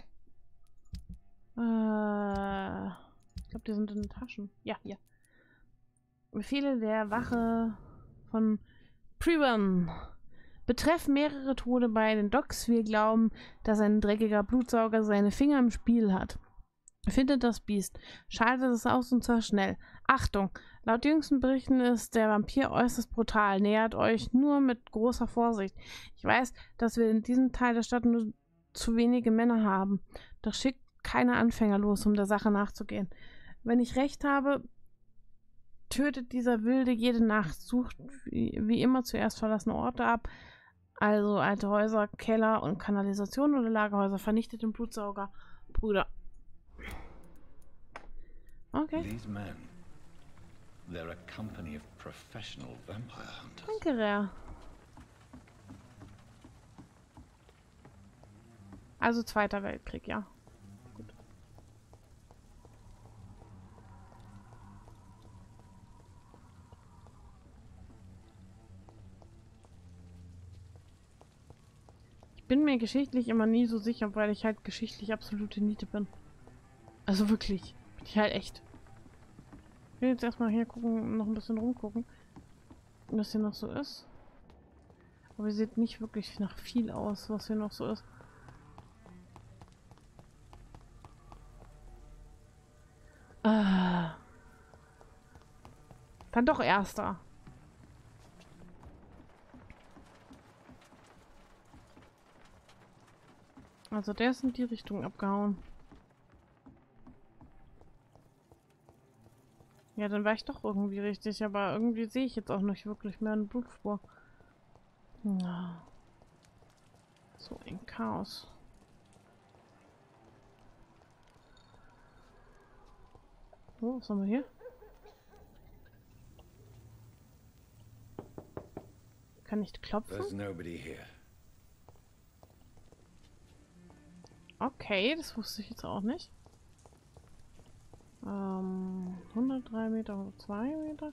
Äh, ich glaube, die sind in den Taschen. Ja, hier. Befehle der Wache von Privon. Betreff mehrere Tode bei den Docks. Wir glauben, dass ein dreckiger Blutsauger seine Finger im Spiel hat. Findet das Biest. Schaltet es aus und zwar schnell. Achtung! Laut jüngsten Berichten ist der Vampir äußerst brutal. Nähert euch nur mit großer Vorsicht. Ich weiß, dass wir in diesem Teil der Stadt nur zu wenige Männer haben. Doch schickt keine Anfänger los, um der Sache nachzugehen. Wenn ich recht habe, tötet dieser Wilde jede Nacht. Sucht wie, wie immer zuerst verlassene Orte ab. Also alte Häuser, Keller und Kanalisation oder Lagerhäuser. Vernichtet den Blutsauger. Brüder. Okay. These men, they're a company of professional vampire hunters. Danke, Rare. Also Zweiter Weltkrieg, ja. Gut. Ich bin mir geschichtlich immer nie so sicher, weil ich halt geschichtlich absolute Niete bin. Also wirklich. Bin ich halt echt. Ich will jetzt erstmal hier gucken, noch ein bisschen rumgucken, was hier noch so ist. Aber sieht nicht wirklich nach viel aus, was hier noch so ist. Ah. Dann doch Erster. Also der ist in die Richtung abgehauen. Ja, dann war ich doch irgendwie richtig, aber irgendwie sehe ich jetzt auch nicht wirklich mehr eine Blutspur. Na. So ein Chaos. Oh, was haben wir hier? Kann ich klopfen? There's nobody here. Okay, das wusste ich jetzt auch nicht. Ähm, hundertdrei Meter, hundertzwei Meter.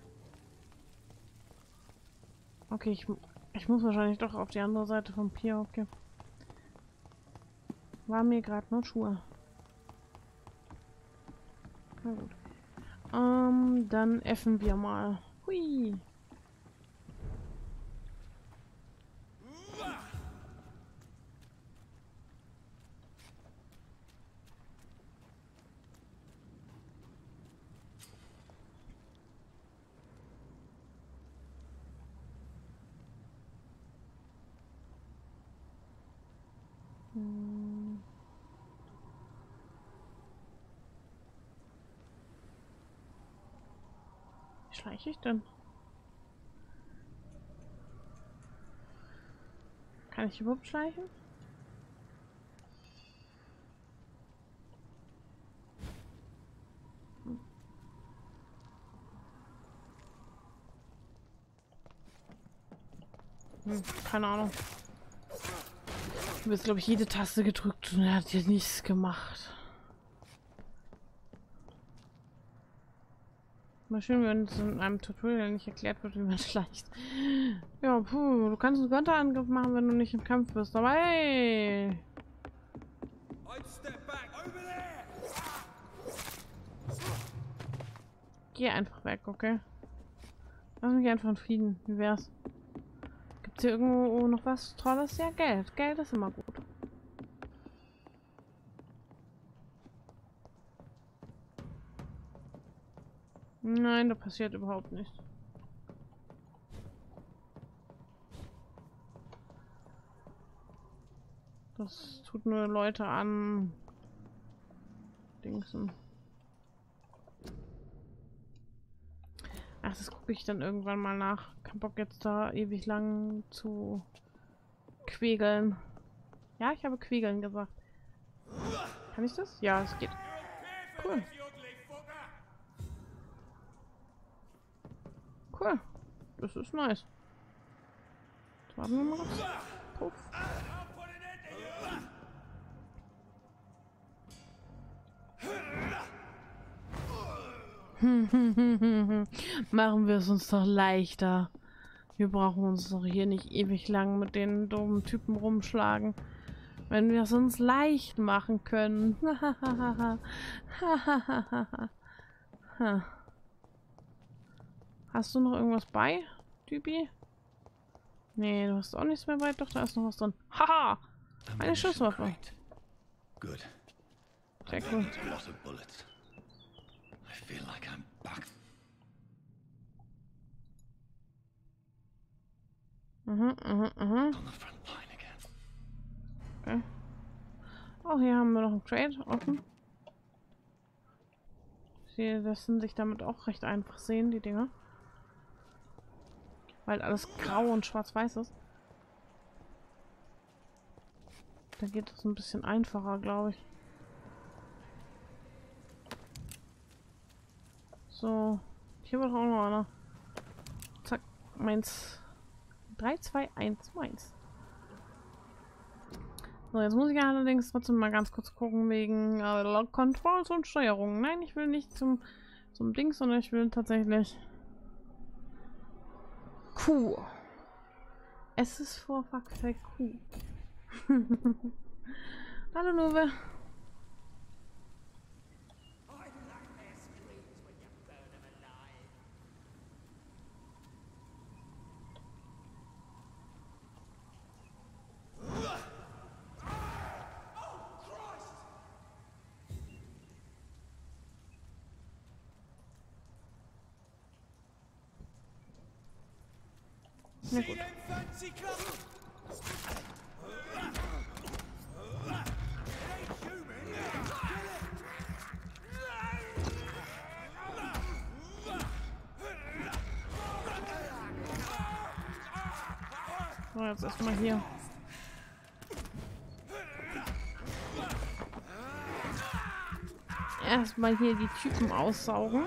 Okay, ich, ich muss wahrscheinlich doch auf die andere Seite vom Pier, okay. War mir gerade nur Schuhe. Na gut. Ähm, dann effen wir mal. Hui. schleiche ich denn? Kann ich überhaupt schleichen? Hm. Hm, keine Ahnung. Ich habe jetzt, glaube ich, jede Taste gedrückt und er hat hier nichts gemacht. Mal schön, wenn es in einem Tutorial nicht erklärt wird, wie man schleicht. Ja, puh, du kannst einen Konterangriff machen, wenn du nicht im Kampf bist. Aber hey! Geh einfach weg, okay? Lass mich einfach in Frieden. Wie wär's? Gibt's hier irgendwo noch was Tolles? Ja, Geld. Geld ist immer gut. Nein, da passiert überhaupt nichts. Das tut nur Leute an. Dingsen. Ach, das gucke ich dann irgendwann mal nach. Kein Bock jetzt da ewig lang zu quägeln. Ja, ich habe quägeln gesagt. Kann ich das? Ja, es geht. Cool. Cool. Das ist nice. Jetzt warten wir mal kurz. Puff. Machen wir es uns doch leichter. Wir brauchen uns doch hier nicht ewig lang mit den dummen Typen rumschlagen. Wenn wir es uns leicht machen können. Hast du noch irgendwas bei, Typi? Nee, du hast auch nichts mehr bei. Doch, da ist noch was drin. Haha! Eine Schusswaffe. Good. Sehr cool. I feel like I'm back. Mhm, mhm, mhm. On the front line again. Okay. Oh, hier haben wir noch einen Trade offen. Sie lassen sich damit auch recht einfach sehen, die Dinger. Weil alles grau und schwarz-weiß ist. Da geht es ein bisschen einfacher, glaube ich. So, hier wird auch noch einer. Zack, meins. drei, zwei, eins, meins. So, jetzt muss ich allerdings trotzdem mal ganz kurz gucken wegen äh, Controls und Steuerung. Nein, ich will nicht zum, zum Ding, sondern ich will tatsächlich Q. Es ist vor Fuckface Q. Hallo Nove. Na gut. So, jetzt erstmal hier. Erstmal hier die Typen aussaugen.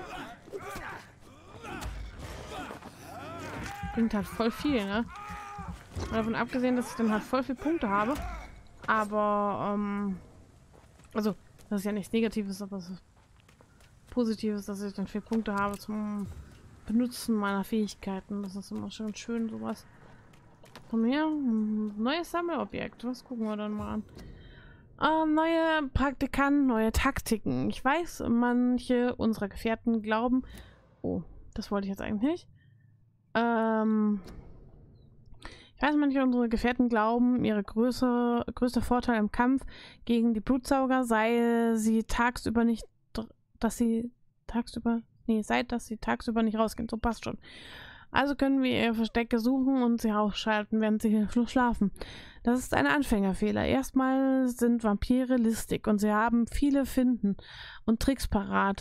Bringt halt voll viel, ne? Mal davon abgesehen, dass ich dann halt voll viele Punkte habe. Aber, ähm, also, das ist ja nichts Negatives, aber es ist Positives, dass ich dann viele Punkte habe zum Benutzen meiner Fähigkeiten. Das ist immer schön schön, sowas. Komm her, neues Sammelobjekt. Was gucken wir dann mal an? Äh, neue Praktikanten, neue Taktiken. Ich weiß, manche unserer Gefährten glauben... Oh, das wollte ich jetzt eigentlich nicht. Ähm, ich weiß, manche unserer Gefährten glauben, ihre größte, größter Vorteil im Kampf gegen die Blutsauger sei sie tagsüber nicht, dass sie tagsüber, nee, seit dass sie tagsüber nicht rausgehen. So passt schon. Also können wir ihr Verstecke suchen und sie ausschalten, während sie hilflos schlafen. Das ist ein Anfängerfehler. Erstmal sind Vampire listig und sie haben viele Finden und Tricks parat,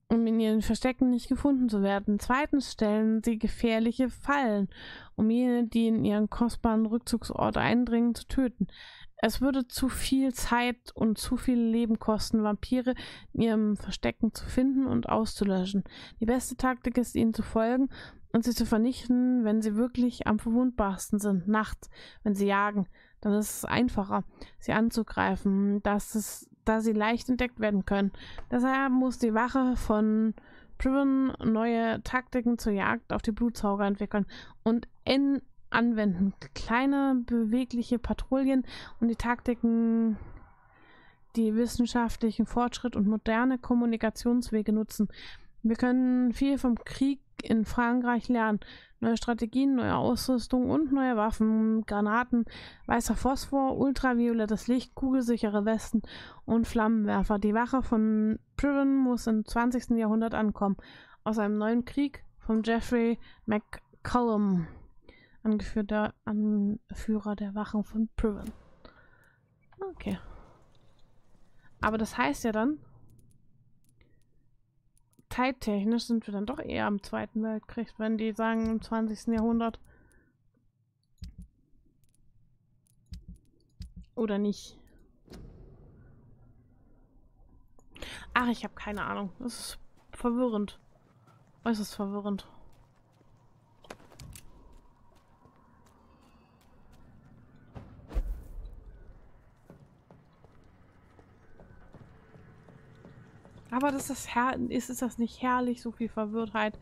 um in ihren Verstecken nicht gefunden zu werden. Zweitens stellen sie gefährliche Fallen, um jene, die in ihren kostbaren Rückzugsort eindringen, zu töten. Es würde zu viel Zeit und zu viel Leben kosten, Vampire in ihrem Verstecken zu finden und auszulöschen. Die beste Taktik ist, ihnen zu folgen und sie zu vernichten, wenn sie wirklich am verwundbarsten sind. Nachts, wenn sie jagen, dann ist es einfacher, sie anzugreifen, dass es, da sie leicht entdeckt werden können. Deshalb muss die Wache von Priven neue Taktiken zur Jagd auf die Blutsauger entwickeln und in anwenden. Kleine, bewegliche Patrouillen und die Taktiken, die wissenschaftlichen Fortschritt und moderne Kommunikationswege nutzen. Wir können viel vom Krieg in Frankreich lernen. Neue Strategien, neue Ausrüstung und neue Waffen, Granaten, weißer Phosphor, ultraviolettes Licht, kugelsichere Westen und Flammenwerfer. Die Wache von Priven muss im zwanzigsten Jahrhundert ankommen. Aus einem neuen Krieg von Jeffrey McCallum, angeführter Anführer der Wachen von Priven. Okay. Aber das heißt ja dann, zeittechnisch sind wir dann doch eher am Zweiten Weltkrieg, wenn die sagen im zwanzigsten Jahrhundert. Oder nicht. Ach, ich habe keine Ahnung. Das ist verwirrend. Äußerst verwirrend. Aber das ist, her ist, ist das nicht herrlich, so viel Verwirrtheit?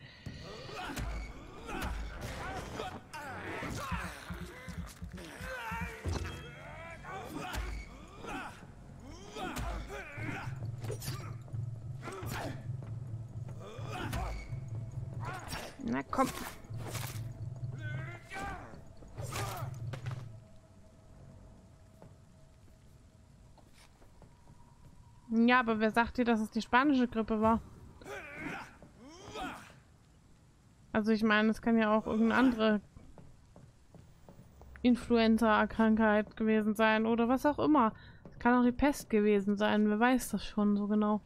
Na komm. Ja, aber wer sagt dir, dass es die spanische Grippe war? Also ich meine, es kann ja auch irgendeine andere Influenza-Krankheit gewesen sein oder was auch immer. Es kann auch die Pest gewesen sein, wer weiß das schon so genau.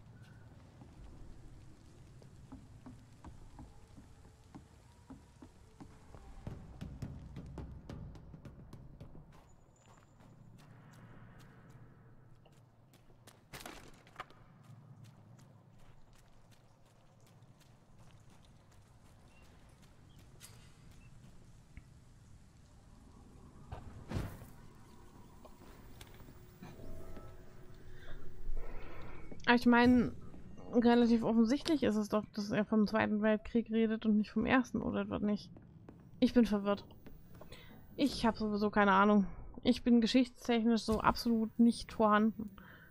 Ich meine, relativ offensichtlich ist es doch, dass er vom Zweiten Weltkrieg redet und nicht vom Ersten, oder etwa nicht? Ich bin verwirrt. Ich habe sowieso keine Ahnung. Ich bin geschichtstechnisch so absolut nicht vorhanden.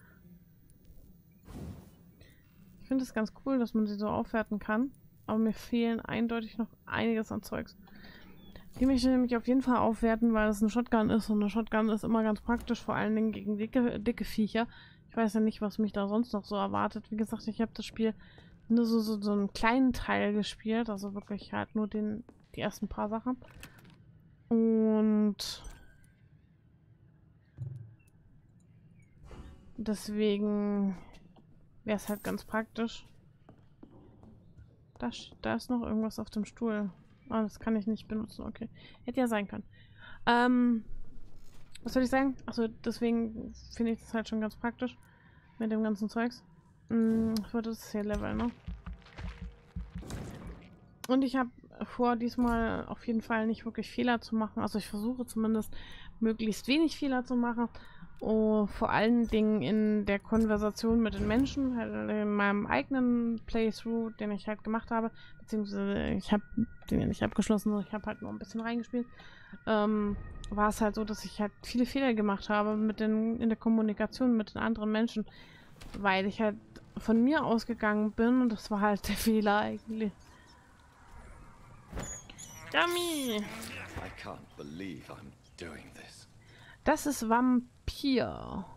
Ich finde es ganz cool, dass man sie so aufwerten kann, aber mir fehlen eindeutig noch einiges an Zeugs. Die möchte ich nämlich auf jeden Fall aufwerten, weil es eine Shotgun ist und eine Shotgun ist immer ganz praktisch, vor allen Dingen gegen dicke, dicke Viecher. Ich weiß ja nicht, was mich da sonst noch so erwartet. Wie gesagt, ich habe das Spiel nur so, so, so einen kleinen Teil gespielt. Also wirklich halt nur den, die ersten paar Sachen. Und deswegen wäre es halt ganz praktisch. Da, da ist noch irgendwas auf dem Stuhl. Ah, das kann ich nicht benutzen. Okay. Hätte ja sein können. Ähm... Was soll ich sagen? Also deswegen finde ich das halt schon ganz praktisch mit dem ganzen Zeugs. Hm, ich wollte das hier leveln, ne? Und ich habe vor, diesmal auf jeden Fall nicht wirklich Fehler zu machen. Also ich versuche zumindest möglichst wenig Fehler zu machen. Oh, vor allen Dingen in der Konversation mit den Menschen, halt in meinem eigenen Playthrough, den ich halt gemacht habe. Beziehungsweise ich habe den ja nicht abgeschlossen, ich habe halt nur ein bisschen reingespielt. Ähm, war es halt so, dass ich halt viele Fehler gemacht habe mit den, in der Kommunikation mit den anderen Menschen, weil ich halt von mir ausgegangen bin und das war halt der Fehler eigentlich. Dummy! I can't believe I'm doing this. Das ist Vampir.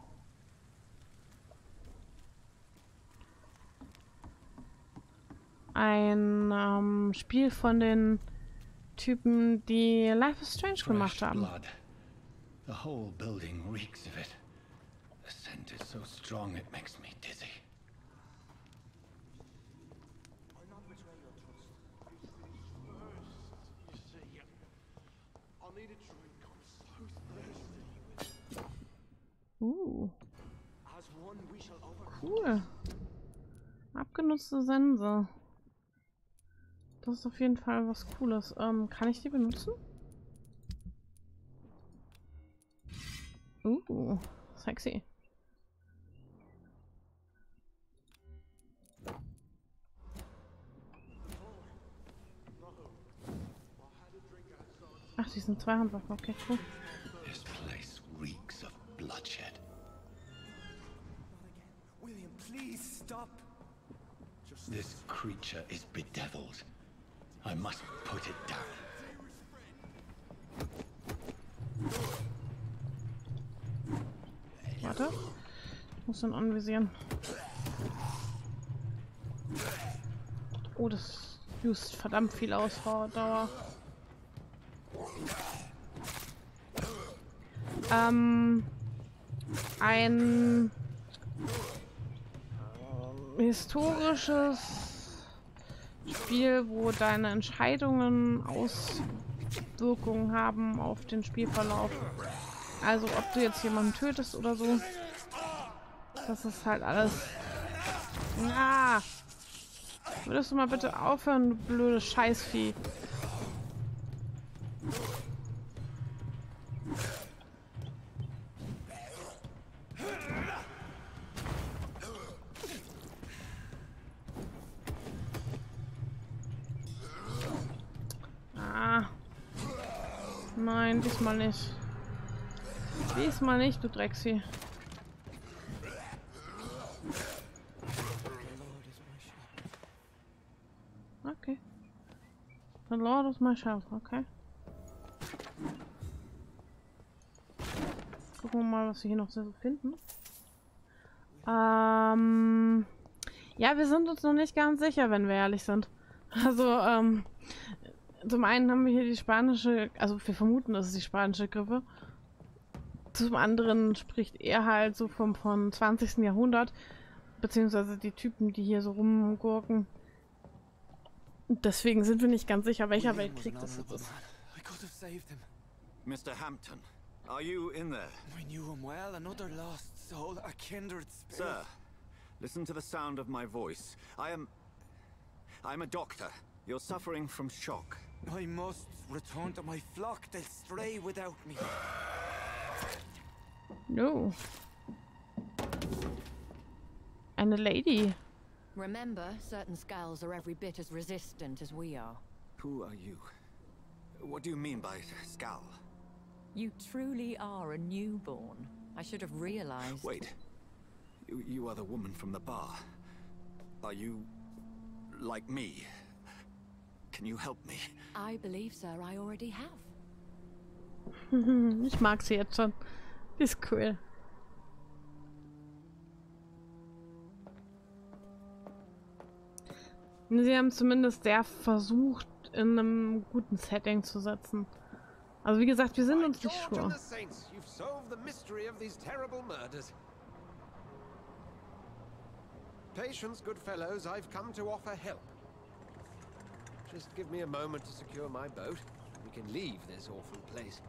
Ein ähm, Spiel von den Typen, die Life is Strange gemacht haben. Blood. The whole building reeks of it. The scent is so strong it makes me dizzy. Uh. Cool. Abgenutzte Sense. Das ist auf jeden Fall was Cooles. Ähm, kann ich die benutzen? Uh, sexy. Ach, die sind zwei Handwaffen. Okay, cool. This place reeks of bloodshed. William, please stop. This creature is bedeviled. I must put it down. Warte. Ich muss ihn anvisieren. Oh, das just verdammt viel Ausdauer. Ähm, ein äh, historisches Spiel, wo deine Entscheidungen Auswirkungen haben auf den Spielverlauf. Also ob du jetzt jemanden tötest oder so. Das ist halt alles. Ja. Würdest du mal bitte aufhören, du blödes Scheißvieh. Ah. Nein, diesmal nicht. Diesmal nicht, du Drecksvieh. Okay. The Lord is my shelter, okay. Gucken wir mal, was wir hier noch so finden. Ähm, ja, wir sind uns noch nicht ganz sicher, wenn wir ehrlich sind. Also, ähm, zum einen haben wir hier die spanische, also wir vermuten, das ist die spanische Grippe. Zum anderen spricht er halt so vom, vom zwanzigsten Jahrhundert, beziehungsweise die Typen, die hier so rumgurken. Deswegen sind wir nicht ganz sicher, welcher Weltkrieg das ist. I could have saved him. Mister Hampton, are you in there? I knew him well, another lost soul, a kindred spirit. Sir, listen to the sound of my voice. I am... I'm a doctor. You're suffering from shock. I must return to my flock. They'll stray without me. No. And a lady. Remember, certain skulls are every bit as resistant as we are. Who are you? What do you mean by Skal? You truly are a newborn. I should have realized. Wait. You, you are the woman from the bar. Are you... like me? Can you help me? I believe, sir, I already have. Ich mag sie jetzt schon. Die ist cool. Sie haben zumindest sehr versucht, in einem guten Setting zu setzen. Also wie gesagt, wir sind uns nicht sure. Patience, good fellows, I've come to offer help. Just give me a moment to secure my boat. We can leave this awful place.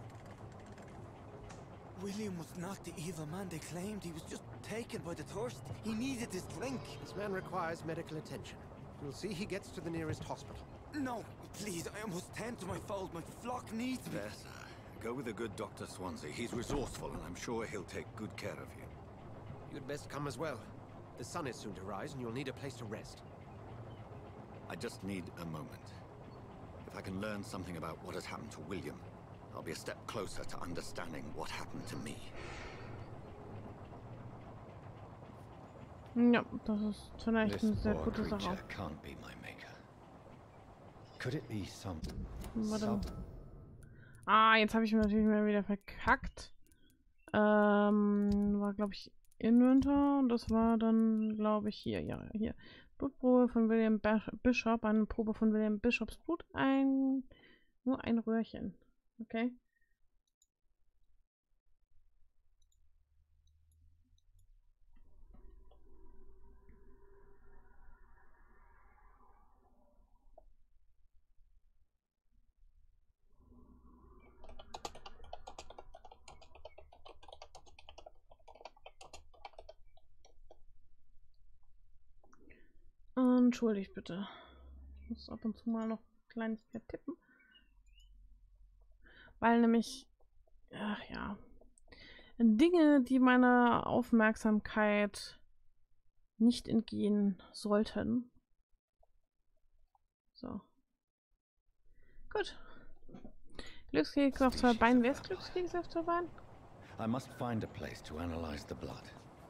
William was not the evil man they claimed. He was just taken by the thirst. He needed his drink. This man requires medical attention. You'll see he gets to the nearest hospital. No, please, I must tend to my fold. My flock needs me. Yes, sir. Go with the good Doctor Swansea. He's resourceful, and I'm sure he'll take good care of you. You'd best come as well. The sun is soon to rise, and you'll need a place to rest. I just need a moment. If I can learn something about what has happened to William, I'll be a step closer to understanding what happened to me. Ja, das ist vielleicht eine sehr gute Sache. Can't be my maker. Could it be some... Warte. Ah, jetzt habe ich mir natürlich mal wieder verkackt. Ähm, war glaube ich Inventar und das war dann glaube ich hier, ja, hier. Blutprobe von William Bishop, eine Probe von William Bishops Blut, ein, nur ein Röhrchen. Okay. entschuldigt bitte. Ich muss ab und zu mal noch Kleinigkeit tippen. Weil nämlich, ach ja, Dinge, die meiner Aufmerksamkeit nicht entgehen sollten. So. Gut. Glückskeks auf zwei Beinen. Wer ist Glückskeks auf zwei Beinen? I must find a place to analyze the blood.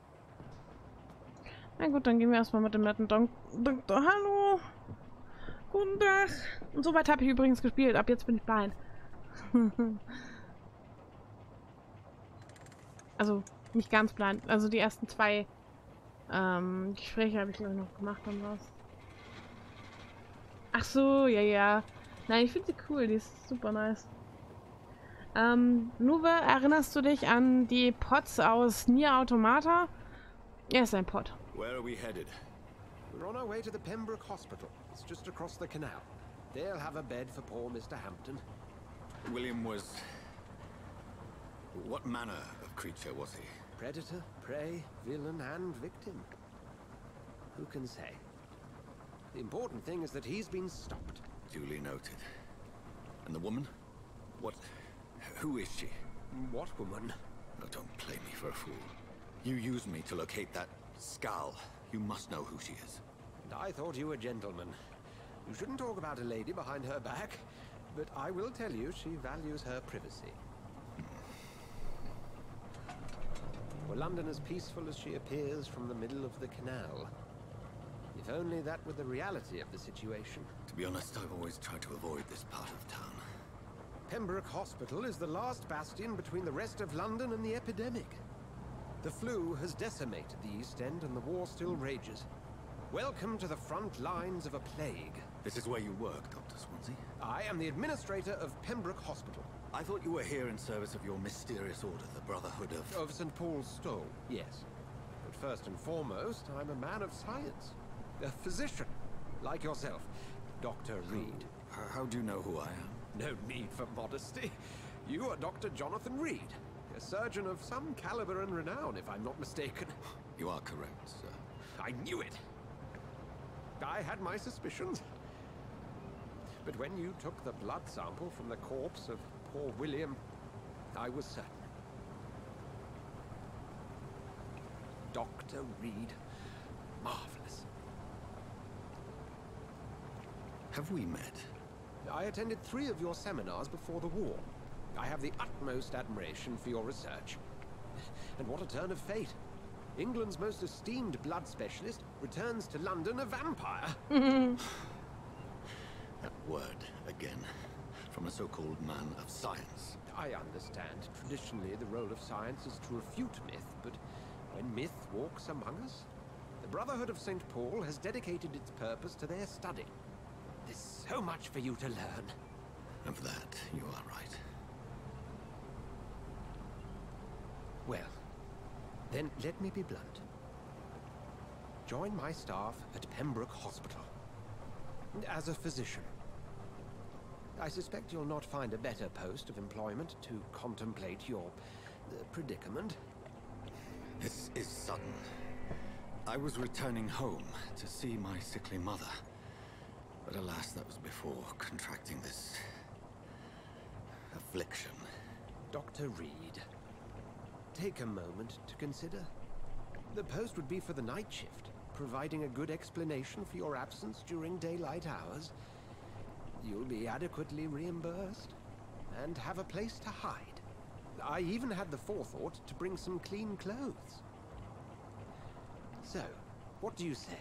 Na gut, dann gehen wir erstmal mit dem netten Don Doktor. Hallo. Guten Tag. Und so weit habe ich übrigens gespielt. Ab jetzt bin ich blind. Also nicht ganz blind. Also die ersten zwei ähm, Gespräche habe ich glaube ich noch gemacht und was. Ach so, ja, ja. Nein, ich finde sie cool. Die ist super nice. Ähm, Nuwe, erinnerst du dich an die Pots aus Nier Automata? Er ist ein Pot. Where are we headed? We're on our way to the Pembroke Hospital. It's just across the canal. They'll have a bed for poor Mister Hampton. William was... What manner of creature was he? Predator, prey, villain, and victim. Who can say? The important thing is that he's been stopped. Duly noted. And the woman? What... Who is she? What woman? Oh, don't play me for a fool. You used me to locate that skull. You must know who she is. And I thought you a gentleman. You shouldn't talk about a lady behind her back, but I will tell you she values her privacy. Were London as peaceful as she appears from the middle of the canal? If only that were the reality of the situation. To be honest, I've always tried to avoid this part of town. Pembroke Hospital is the last bastion between the rest of London and the epidemic. The flu has decimated the East End and the war still rages. Welcome to the front lines of a plague. This is where you work, Doctor Swansea? I am the administrator of Pembroke Hospital. I thought you were here in service of your mysterious order, the Brotherhood of... Of Saint Paul's Stole, yes. But first and foremost, I'm a man of science. A physician, like yourself, Doctor Reed. How, how do you know who I am? No need for modesty. You are Doctor Jonathan Reed, a surgeon of some caliber and renown, if I'm not mistaken. You are correct, sir. I knew it. I had my suspicions. But when you took the blood sample from the corpse of poor William, I was certain. Doctor Reed. Marvelous. Have we met? I attended three of your seminars before the war. I have the utmost admiration for your research. And what a turn of fate. England's most esteemed blood specialist returns to London a vampire. That word, again, from a so-called man of science. I understand. Traditionally, the role of science is to refute myth, but when myth walks among us, the Brotherhood of Saint Paul has dedicated its purpose to their study. There's so much for you to learn. Of that, you are right. Well, then let me be blunt. Join my staff at Pembroke Hospital. As a physician. I suspect you'll not find a better post of employment to contemplate your uh, predicament. This is sudden. I was returning home to see my sickly mother. But alas, that was before contracting this... affliction. Doctor Reed, take a moment to consider. The post would be for the night shift, providing a good explanation for your absence during daylight hours. You'll be adequately reimbursed, and have a place to hide. I even had the forethought to bring some clean clothes. So, what do you say?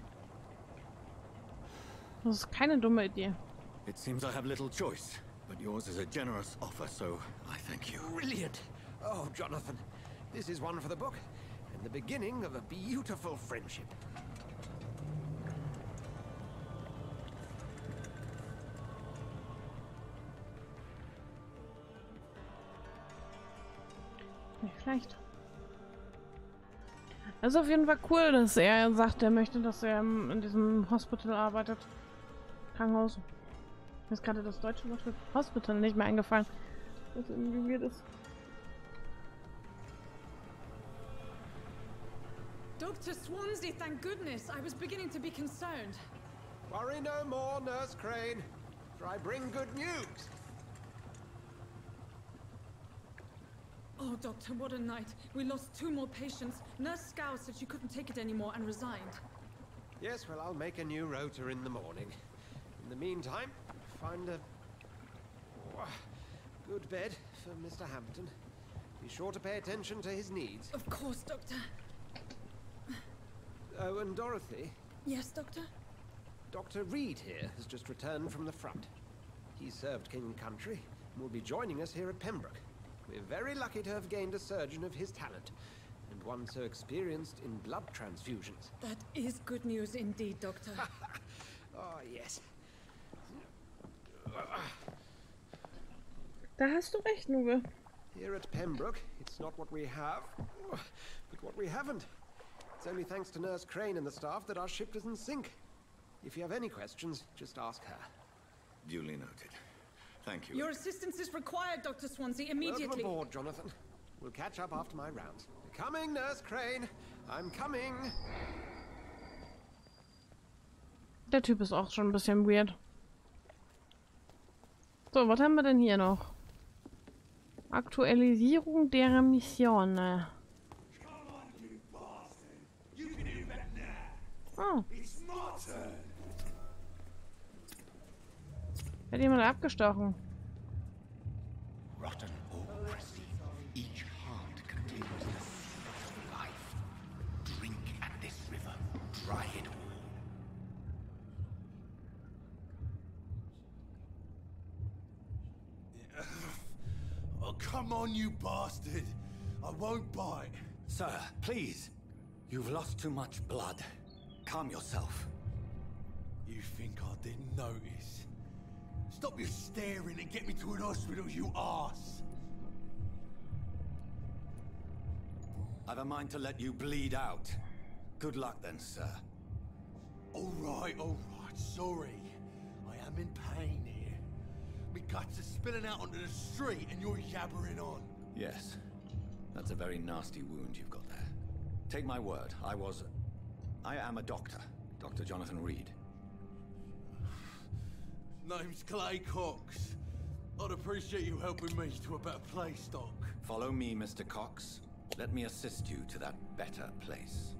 Das ist keine dumme Idee. It seems I have little choice, but yours is a generous offer, so I thank you. Brilliant! Oh, Jonathan, this is one for the book, and the beginning of a beautiful friendship. Nicht schlecht. Das ist auf jeden Fall cool, dass er sagt, er möchte, dass er in diesem Hospital arbeitet. Krankenhaus. Mir ist gerade das deutsche Wort für Hospital nicht mehr eingefallen. Was irgendwie weird ist. Doctor Swansea, thank goodness. I was beginning to be concerned. Worry no more, Nurse Crane, for I bring good news. Oh, Doctor, what a night. We lost two more patients. Nurse Scow said she couldn't take it anymore and resigned. Yes, well, I'll make a new rota in the morning. In the meantime, find a oh, good bed for Mister Hampton. Be sure to pay attention to his needs. Of course, Doctor. Oh, and Dorothy? Yes, Doctor? Doctor Reed here has just returned from the front. He served King and Country and will be joining us here at Pembroke. We're very lucky to have gained a surgeon of his talent, and one so experienced in blood transfusions. That is good news indeed, Doctor. Oh, yes. Da hast du recht, Nuge. Here at Pembroke, it's not what we have, but what we haven't. It's only thanks to Nurse Crane and the staff that our ship doesn't sink. If you have any questions, just ask her. Duly noted. Thank you. Your assistance is required, Doctor Swansea, immediately. Welcome aboard, Jonathan. We'll catch up after my rounds. Coming, Nurse Crane. I'm coming. Der Typ ist auch schon ein bisschen weird. So, was haben wir denn hier noch? Aktualisierung der Mission. Oh. Hat jemand abgestochen? Rotten oppressy. Each heart contains the seed of life. Drink at this river. Dry it all. Oh, come on, you bastard! I won't bite. Sir, please. You've lost too much blood. Calm yourself. You think I didn't notice? Stop your staring and get me to an hospital, you arse! I've a mind to let you bleed out. Good luck then, sir. All right, all right, sorry. I am in pain here. My guts are spilling out onto the street and you're yabbering on. Yes. That's a very nasty wound you've got there. Take my word, I was... I am a doctor. Doctor Jonathan Reed. Name's Clay Cox. I'd appreciate you helping me to a better place, Doc. Follow me, Mister Cox. Let me assist you to that better place.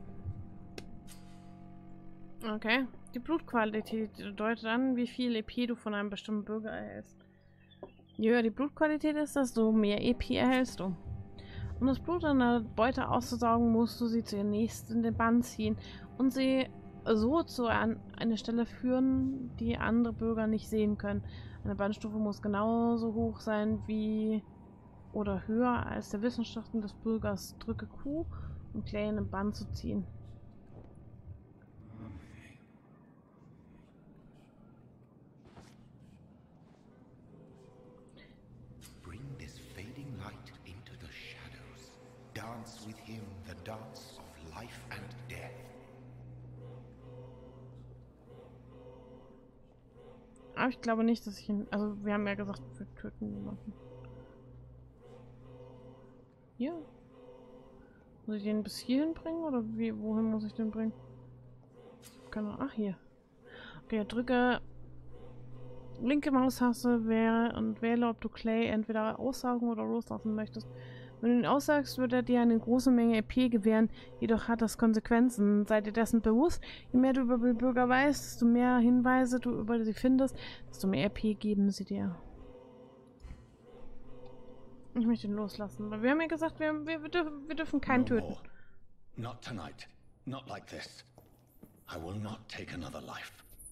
Okay. Die Blutqualität deutet an, wie viel E P du von einem bestimmten Bürger erhältst. Je höher die Blutqualität ist, desto mehr E P erhältst du. Um das Blut an der Beute auszusaugen, musst du sie zunächst in den Bann ziehen und sie so zu an eine Stelle führen, die andere Bürger nicht sehen können. Eine Bannstufe muss genauso hoch sein wie oder höher als der Wissenschaften des Bürgers. Drücke Q, um Clay in den Bann zu ziehen. Bring this fading light into the shadows. Dance with him the dance of life and death. Aber ich glaube nicht, dass ich ihn... Also, wir haben ja gesagt, wir töten niemanden. Hier? Muss ich den bis hierhin bringen? Oder wie, wohin muss ich den bringen? Keine Ach, hier. Okay, drücke linke Maustaste wäre und wähle, ob du Clay entweder aussaugen oder loslassen möchtest. Wenn du ihn aussaugst, wird er dir eine große Menge E P gewähren, jedoch hat das Konsequenzen. Sei dir dessen bewusst, je mehr du über die Bürger weißt, desto mehr Hinweise du über sie findest, desto mehr E P geben sie dir. Ich möchte ihn loslassen, weil wir haben ja gesagt, wir, wir, wir, dürfen, wir dürfen keinen töten. Not tonight. Not like this. I will not take another life.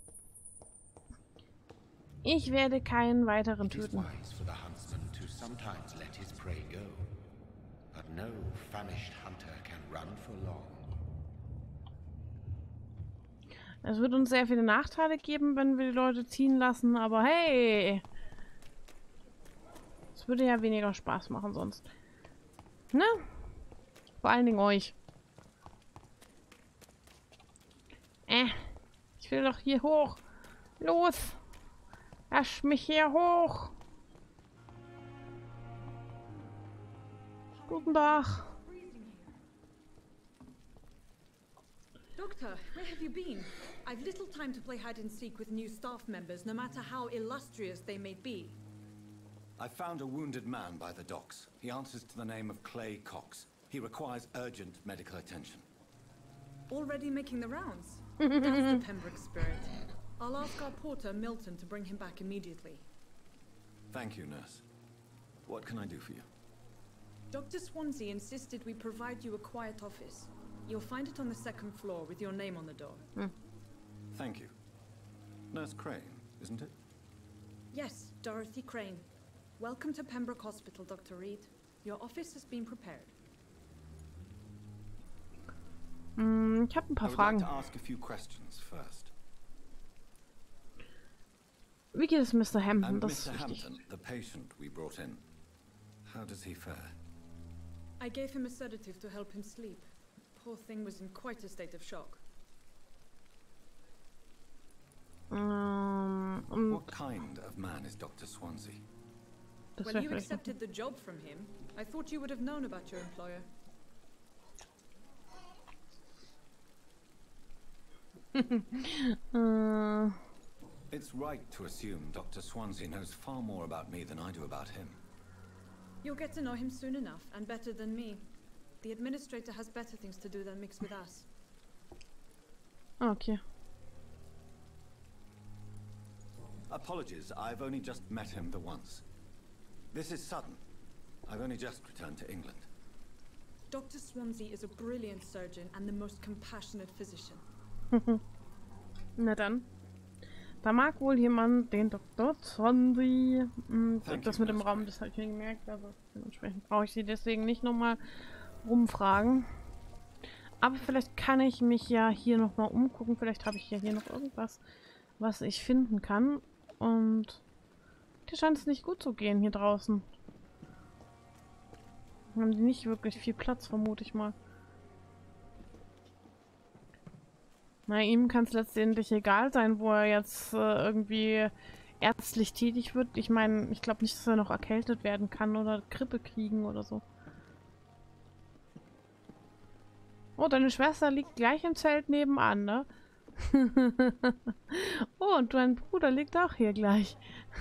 Ich werde keinen weiteren It is töten. wise for the huntsman to sometimes let his prey go. But no famished hunter can run for long. Es wird uns sehr viele Nachteile geben, wenn wir die Leute ziehen lassen, aber hey! Es würde ja weniger Spaß machen sonst. Ne? Vor allen Dingen euch. Äh, ich will doch hier hoch. Los! Lass mich hier hoch! Guten Tag. Doctor, where have you been? I've little time to play hide and seek with new staff members, no matter how illustrious they may be. I found a wounded man by the docks. He answers to the name of Clay Cox. He requires urgent medical attention. Already making the rounds? That's the Pembroke spirit. I'll ask our porter, Milton, to bring him back immediately. Thank you, nurse. What can I do for you? Doctor Swansea insisted we provide you a quiet office. You'll find it on the second floor with your name on the door. Hmm. Thank you. Nurse Crane, isn't it? Yes, Dorothy Crane. Welcome to Pembroke Hospital, Doctor Reed. Your office has been prepared. Mm, ich habe ein paar I would Fragen. like to ask a few questions first. Wie geht es Mister Hampton? And Das ist Mister wichtig. Hampton, the patient we brought in, how does he fare? I gave him a sedative to help him sleep. Poor thing was in quite a state of shock. Um, um, What kind of man is Doctor Swansea? das Well, wäre you vielleicht noch- accepted the job from him. I thought you would have known about your employer. äh, It's right to assume Doctor Swansea knows far more about me than I do about him. You'll get to know him soon enough, and better than me. The administrator has better things to do than mix with us. okay. Apologies, I've only just met him the once. This is sudden. I've only just returned to England. Doctor Swansea is a brilliant surgeon and the most compassionate physician. Na dann. Da mag wohl jemand den Doktor Swansea. Hm, Thank das you, mit dem Miss Raum, das habe ich mir gemerkt. Also dementsprechend brauche ich sie deswegen nicht nochmal rumfragen. Aber vielleicht kann ich mich ja hier nochmal umgucken. Vielleicht habe ich ja hier noch irgendwas, was ich finden kann. Und hier scheint es nicht gut zu gehen hier draußen. Haben die nicht wirklich viel Platz, vermute ich mal. Na, ihm kann es letztendlich egal sein, wo er jetzt äh, irgendwie ärztlich tätig wird. Ich meine, ich glaube nicht, dass er noch erkältet werden kann oder Grippe kriegen oder so. Oh, deine Schwester liegt gleich im Zelt nebenan, ne? Oh, und dein Bruder liegt auch hier gleich.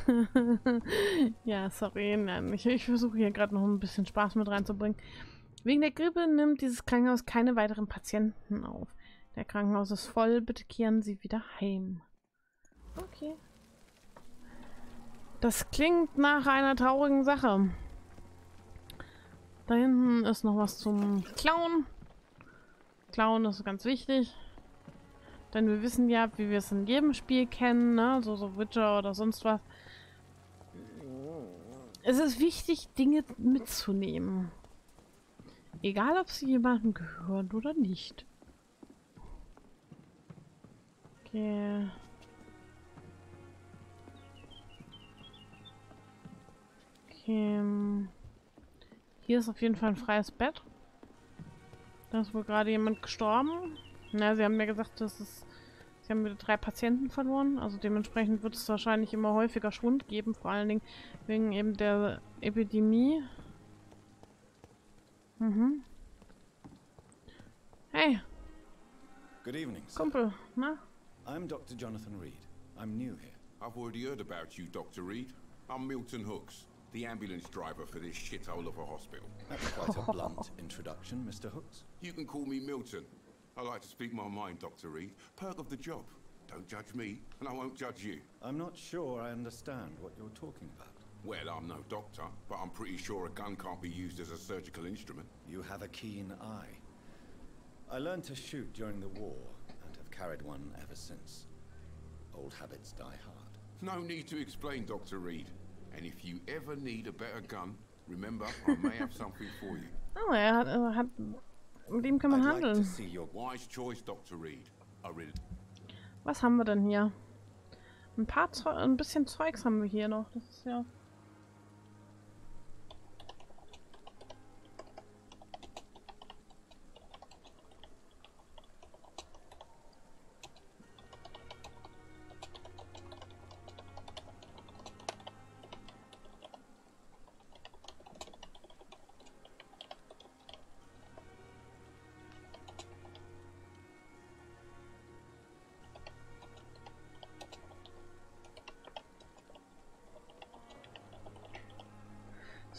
Ja, sorry, nein, ich, ich versuche hier gerade noch ein bisschen Spaß mit reinzubringen. Wegen der Grippe nimmt dieses Krankenhaus keine weiteren Patienten auf. Der Krankenhaus ist voll, bitte kehren Sie wieder heim. Okay. Das klingt nach einer traurigen Sache. Da hinten ist noch was zum Klauen. Klauen ist ganz wichtig. Denn wir wissen ja, wie wir es in jedem Spiel kennen, ne? So, so Witcher oder sonst was. Es ist wichtig, Dinge mitzunehmen. Egal, ob sie jemandem gehören oder nicht. Okay. Okay. Hier ist auf jeden Fall ein freies Bett. Da ist wohl gerade jemand gestorben. Na, sie haben mir gesagt, dass es, sie haben wieder drei Patienten verloren. Also dementsprechend wird es wahrscheinlich immer häufiger Schwund geben, vor allen Dingen wegen eben der Epidemie. Mhm. Hey. Good evening, sir. Kumpel, na? I'm Doctor Jonathan Reed. I'm new here. I've already heard about you, Doctor Reed. I'm Milton Hooks, the ambulance driver for this shithole of a hospital. That's quite a blunt introduction, Mister Hooks. You can call me Milton. I like to speak my mind, Doctor Reed. Perk of the job. Don't judge me, and I won't judge you. I'm not sure I understand what you're talking about. Well, I'm no doctor, but I'm pretty sure a gun can't be used as a surgical instrument. You have a keen eye. I learned to shoot during the war, and have carried one ever since. Old habits die hard. No need to explain, Doctor Reed. And if you ever need a better gun, remember, I may have something for you. Oh, er hat, er hat mit ihm kann man I'd like handeln. to see your wise choice, Doctor Reed. I really... Was haben wir denn hier? Ein paar Zeu ein bisschen Zeugs haben wir hier noch. Das ist ja...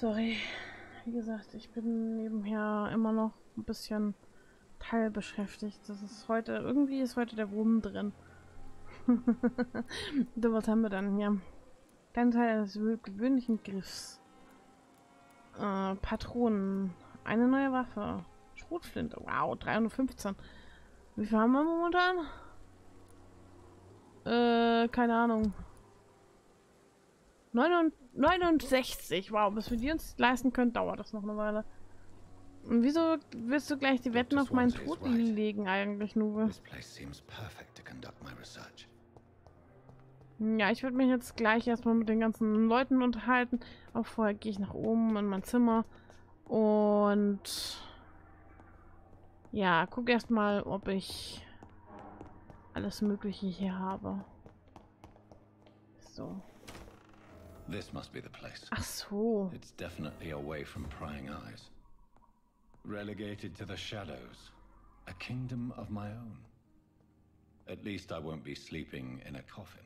Sorry. Wie gesagt, ich bin nebenher immer noch ein bisschen teilbeschäftigt. Das ist heute, irgendwie ist heute der Wurm drin. So, was haben wir dann hier? Kleiner Teil des gewöhnlichen Griffs. Äh, Patronen. Eine neue Waffe. Schrotflinte. Wow, dreihundertfünfzehn. Wie viel haben wir momentan? Äh, keine Ahnung. neunundsechzig. Wow, bis wir die uns leisten können, dauert das noch eine Weile. Und wieso willst du gleich die Wetten auf meinen Tod legen eigentlich, Nuve? Ja, ich würde mich jetzt gleich erstmal mit den ganzen Leuten unterhalten. Aber vorher gehe ich nach oben in mein Zimmer. Und ja, guck erstmal, ob ich alles Mögliche hier habe. So. This must be the place. Ach so. It's definitely away from prying eyes. Relegated to the shadows. A kingdom of my own. At least I won't be sleeping in a coffin.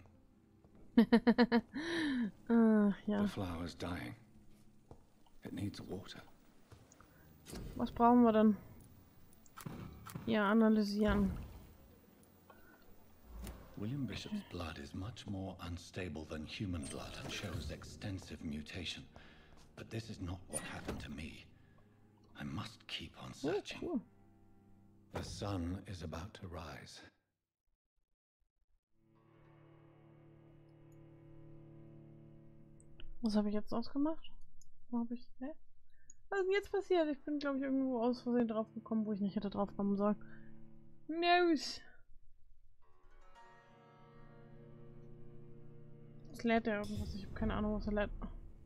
uh, ja. The flower's dying. It needs water. Was brauchen wir denn? Ja, analysieren. William Bishop's blood is much more unstable than human blood and shows extensive mutation. But this is not what happened to me. I must keep on searching. Oh, cool. The sun is about to rise. Was habe ich jetzt ausgemacht? Wo habe ich... Hä? Was ist denn jetzt passiert? Ich bin, glaube ich, irgendwo aus Versehen drauf gekommen, wo ich nicht hätte drauf kommen sollen. News! Es lädt ja irgendwas. Ich habe keine Ahnung, was er lädt.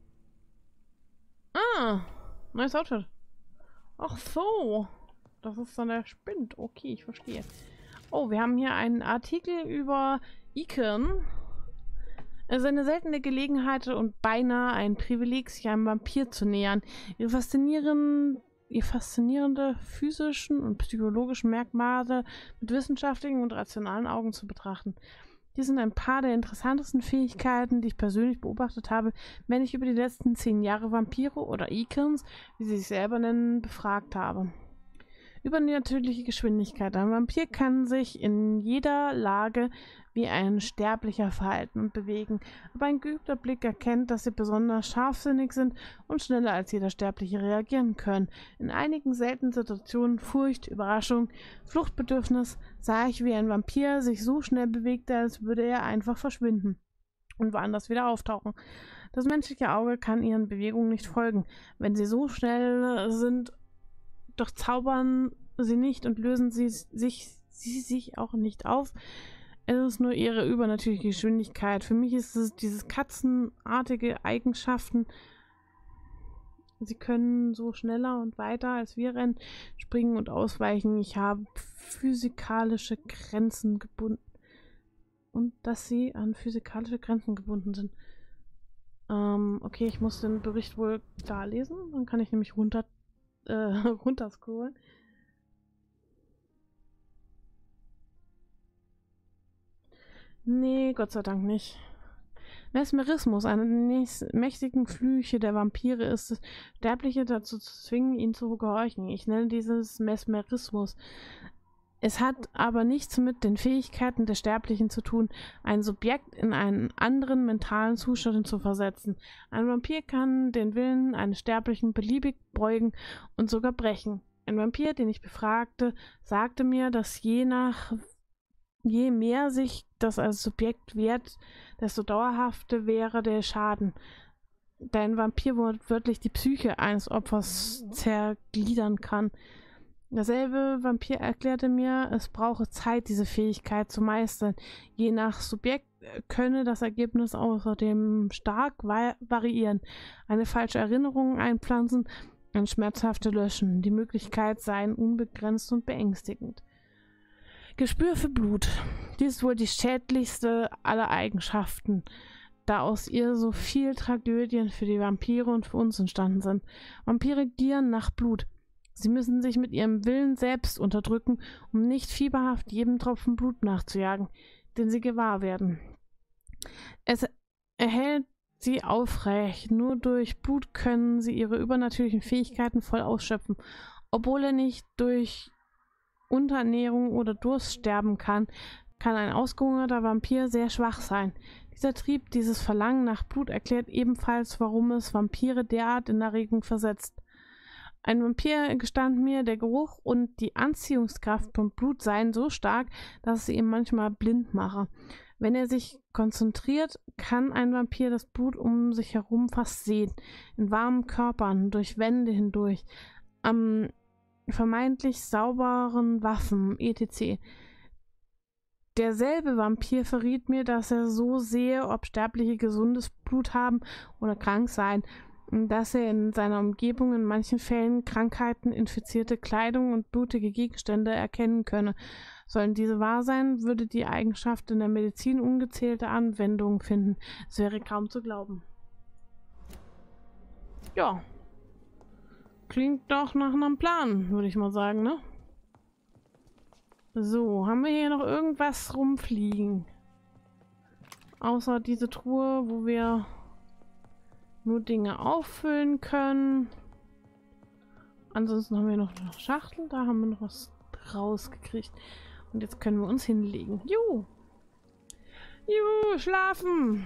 Ah! Neues Outfit. Ach so! Das ist dann der Spind. Okay, ich verstehe. Oh, wir haben hier einen Artikel über Icern. Es ist eine seltene Gelegenheit und beinahe ein Privileg, sich einem Vampir zu nähern. Ihre faszinierenden, ihre faszinierende physischen und psychologischen Merkmale mit wissenschaftlichen und rationalen Augen zu betrachten. Dies sind ein paar der interessantesten Fähigkeiten, die ich persönlich beobachtet habe, wenn ich über die letzten zehn Jahre Vampire oder Icerns, wie sie sich selber nennen, befragt habe. Übernatürliche Geschwindigkeit. Ein Vampir kann sich in jeder Lage wie ein Sterblicher verhalten und bewegen, aber ein geübter Blick erkennt, dass sie besonders scharfsinnig sind und schneller als jeder Sterbliche reagieren können. In einigen seltenen Situationen Furcht, Überraschung, Fluchtbedürfnis sah ich, wie ein Vampir sich so schnell bewegte, als würde er einfach verschwinden und woanders wieder auftauchen. Das menschliche Auge kann ihren Bewegungen nicht folgen. Wenn sie so schnell sind, doch zaubern sie nicht und lösen sie sich, sie sich auch nicht auf. Es ist nur ihre übernatürliche Geschwindigkeit. Für mich ist es dieses katzenartige Eigenschaften. Sie können so schneller und weiter als wir rennen, springen und ausweichen. Ich habe physikalische Grenzen gebunden. Und dass sie an physikalische Grenzen gebunden sind. Ähm, okay, ich muss den Bericht wohl da lesen. Dann kann ich nämlich runter äh, runterscrollen. Nee, Gott sei Dank nicht. Mesmerismus, eine der mächtigen Flüche der Vampire ist es, Sterbliche dazu zu zwingen, ihnen zu gehorchen. Ich nenne dieses Mesmerismus. Es hat aber nichts mit den Fähigkeiten der Sterblichen zu tun, ein Subjekt in einen anderen mentalen Zustand zu versetzen. Ein Vampir kann den Willen eines Sterblichen beliebig beugen und sogar brechen. Ein Vampir, den ich befragte, sagte mir, dass je nach Je mehr sich das als Subjekt wehrt, desto dauerhafter wäre der Schaden. Da ein Vampir wortwörtlich die Psyche eines Opfers zergliedern kann. Derselbe Vampir erklärte mir, es brauche Zeit, diese Fähigkeit zu meistern. Je nach Subjekt könne das Ergebnis außerdem stark va variieren. Eine falsche Erinnerung einpflanzen, ein schmerzhafte Löschen. Die Möglichkeit seien unbegrenzt und beängstigend. Gespür für Blut. Dies ist wohl die schädlichste aller Eigenschaften, da aus ihr so viel Tragödien für die Vampire und für uns entstanden sind. Vampire gieren nach Blut. Sie müssen sich mit ihrem Willen selbst unterdrücken, um nicht fieberhaft jedem Tropfen Blut nachzujagen, den sie gewahr werden. Es erhält, sie aufrecht. Nur durch Blut können sie ihre übernatürlichen Fähigkeiten voll ausschöpfen. Obwohl er nicht durch Unterernährung oder Durst sterben kann, kann ein ausgehungerter Vampir sehr schwach sein. Dieser Trieb, dieses Verlangen nach Blut erklärt ebenfalls, warum es Vampire derart in Erregung versetzt. Ein Vampir gestand mir, der Geruch und die Anziehungskraft von Blut seien so stark, dass es ihn manchmal blind mache. Wenn er sich konzentriert, kann ein Vampir das Blut um sich herum fast sehen, in warmen Körpern, durch Wände hindurch, am vermeintlich sauberen Waffen, et cetera. Derselbe Vampir verriet mir, dass er so sehe, ob Sterbliche gesundes Blut haben oder krank seien, dass er in seiner Umgebung in manchen Fällen Krankheiten, infizierte Kleidung und blutige Gegenstände erkennen könne. Sollen diese wahr sein, würde die Eigenschaft in der Medizin ungezählte Anwendungen finden. Es wäre kaum zu glauben. Ja. Klingt doch nach einem Plan, würde ich mal sagen, ne? So, haben wir hier noch irgendwas rumfliegen? Außer diese Truhe, wo wir nur Dinge auffüllen können. Ansonsten haben wir noch eine Schachtel, da haben wir noch was rausgekriegt. Und jetzt können wir uns hinlegen. Juhu! Juhu, schlafen!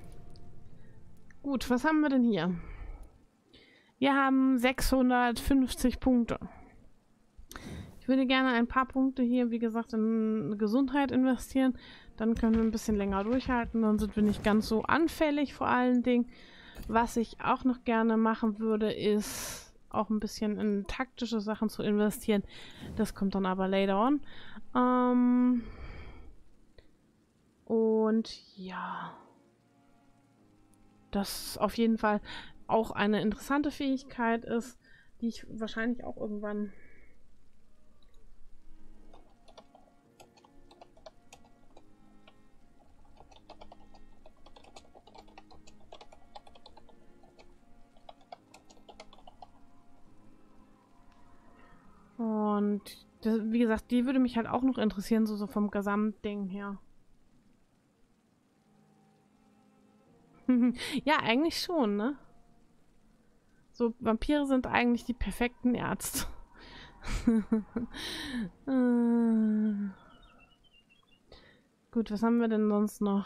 Gut, was haben wir denn hier? Wir haben sechshundertfünfzig Punkte. Ich würde gerne ein paar Punkte hier, wie gesagt, in Gesundheit investieren. Dann können wir ein bisschen länger durchhalten. Dann sind wir nicht ganz so anfällig vor allen Dingen. Was ich auch noch gerne machen würde, ist auch ein bisschen in taktische Sachen zu investieren. Das kommt dann aber later on. Ähm und ja, das auf jeden Fall auch eine interessante Fähigkeit ist, die ich wahrscheinlich auch irgendwann und das, wie gesagt, die würde mich halt auch noch interessieren, so, so vom Gesamtding her. Ja, eigentlich schon, ne? So, Vampire sind eigentlich die perfekten Ärzte. äh. Gut, was haben wir denn sonst noch?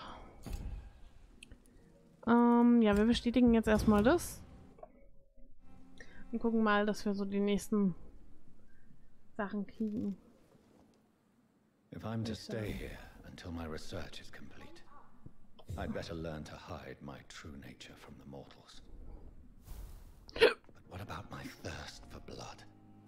Ähm, ja, wir bestätigen jetzt erstmal das. Und gucken mal, dass wir so die nächsten Sachen kriegen. If I'm to stay here until my research is complete, I'd better learn to hide my true nature from the mortals. But what about my thirst for blood?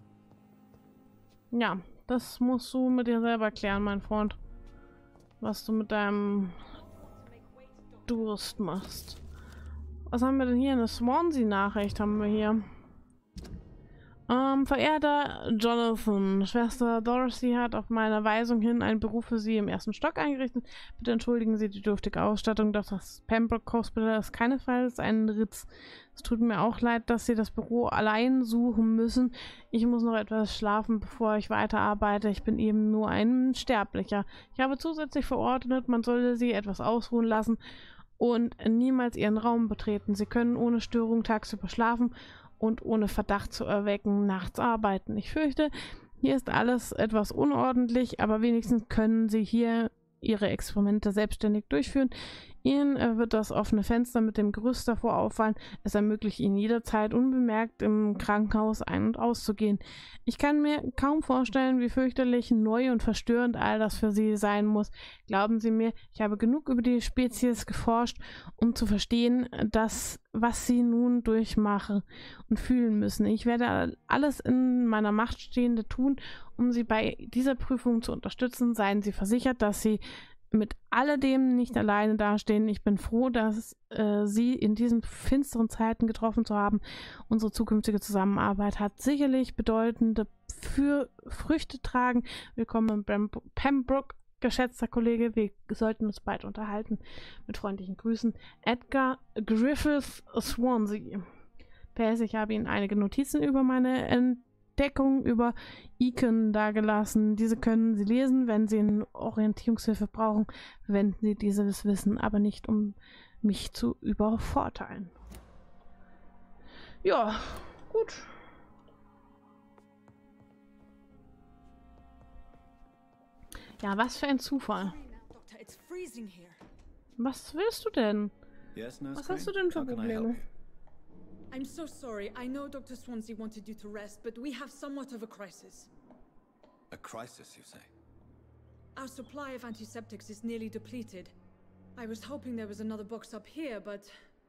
Ja, das musst du mit dir selber klären, mein Freund. Was du mit deinem Durst machst. Was haben wir denn hier? Eine Swansea-Nachricht haben wir hier. Ähm, verehrter Jonathan, Schwester Dorothy hat auf meine Weisung hin ein Büro für Sie im ersten Stock eingerichtet. Bitte entschuldigen Sie die dürftige Ausstattung, doch das Pembroke Hospital ist keinesfalls ein Ritz. Es tut mir auch leid, dass Sie das Büro allein suchen müssen. Ich muss noch etwas schlafen, bevor ich weiterarbeite. Ich bin eben nur ein Sterblicher. Ich habe zusätzlich verordnet, man solle Sie etwas ausruhen lassen und niemals Ihren Raum betreten. Sie können ohne Störung tagsüber schlafen und ohne Verdacht zu erwecken, nachts arbeiten. Ich fürchte, hier ist alles etwas unordentlich, aber wenigstens können Sie hier Ihre Experimente selbstständig durchführen. Ihnen äh, wird das offene Fenster mit dem Gerüst davor auffallen. Es ermöglicht Ihnen jederzeit unbemerkt im Krankenhaus ein- und auszugehen. Ich kann mir kaum vorstellen, wie fürchterlich neu und verstörend all das für Sie sein muss. Glauben Sie mir, ich habe genug über die Spezies geforscht, um zu verstehen, dass was Sie nun durchmachen und fühlen müssen. Ich werde alles in meiner Macht Stehende tun, um Sie bei dieser Prüfung zu unterstützen. Seien Sie versichert, dass Sie mit alledem nicht alleine dastehen. Ich bin froh, dass äh, Sie in diesen finsteren Zeiten getroffen zu haben. Unsere zukünftige Zusammenarbeit hat sicherlich bedeutende für Früchte tragen. Willkommen in Pembroke, geschätzter Kollege. Wir sollten uns bald unterhalten. Mit freundlichen Grüßen, Edgar Griffith Swansea. P S, ich habe Ihnen einige Notizen über meine Entdeckung über Icon dagelassen. Diese können Sie lesen, wenn Sie eine Orientierungshilfe brauchen. Verwenden Sie dieses Wissen aber nicht, um mich zu übervorteilen. Ja, gut. Ja, was für ein Zufall. Was willst du denn? Yes, Nurse Was hast du Crane? denn für How can I Probleme? help you? I'm so sorry. I know Doctor Swansea wanted you to rest, but we have somewhat of a crisis. A crisis, you say? Our supply of antiseptics is nearly depleted. I was hoping there was another box up here, but...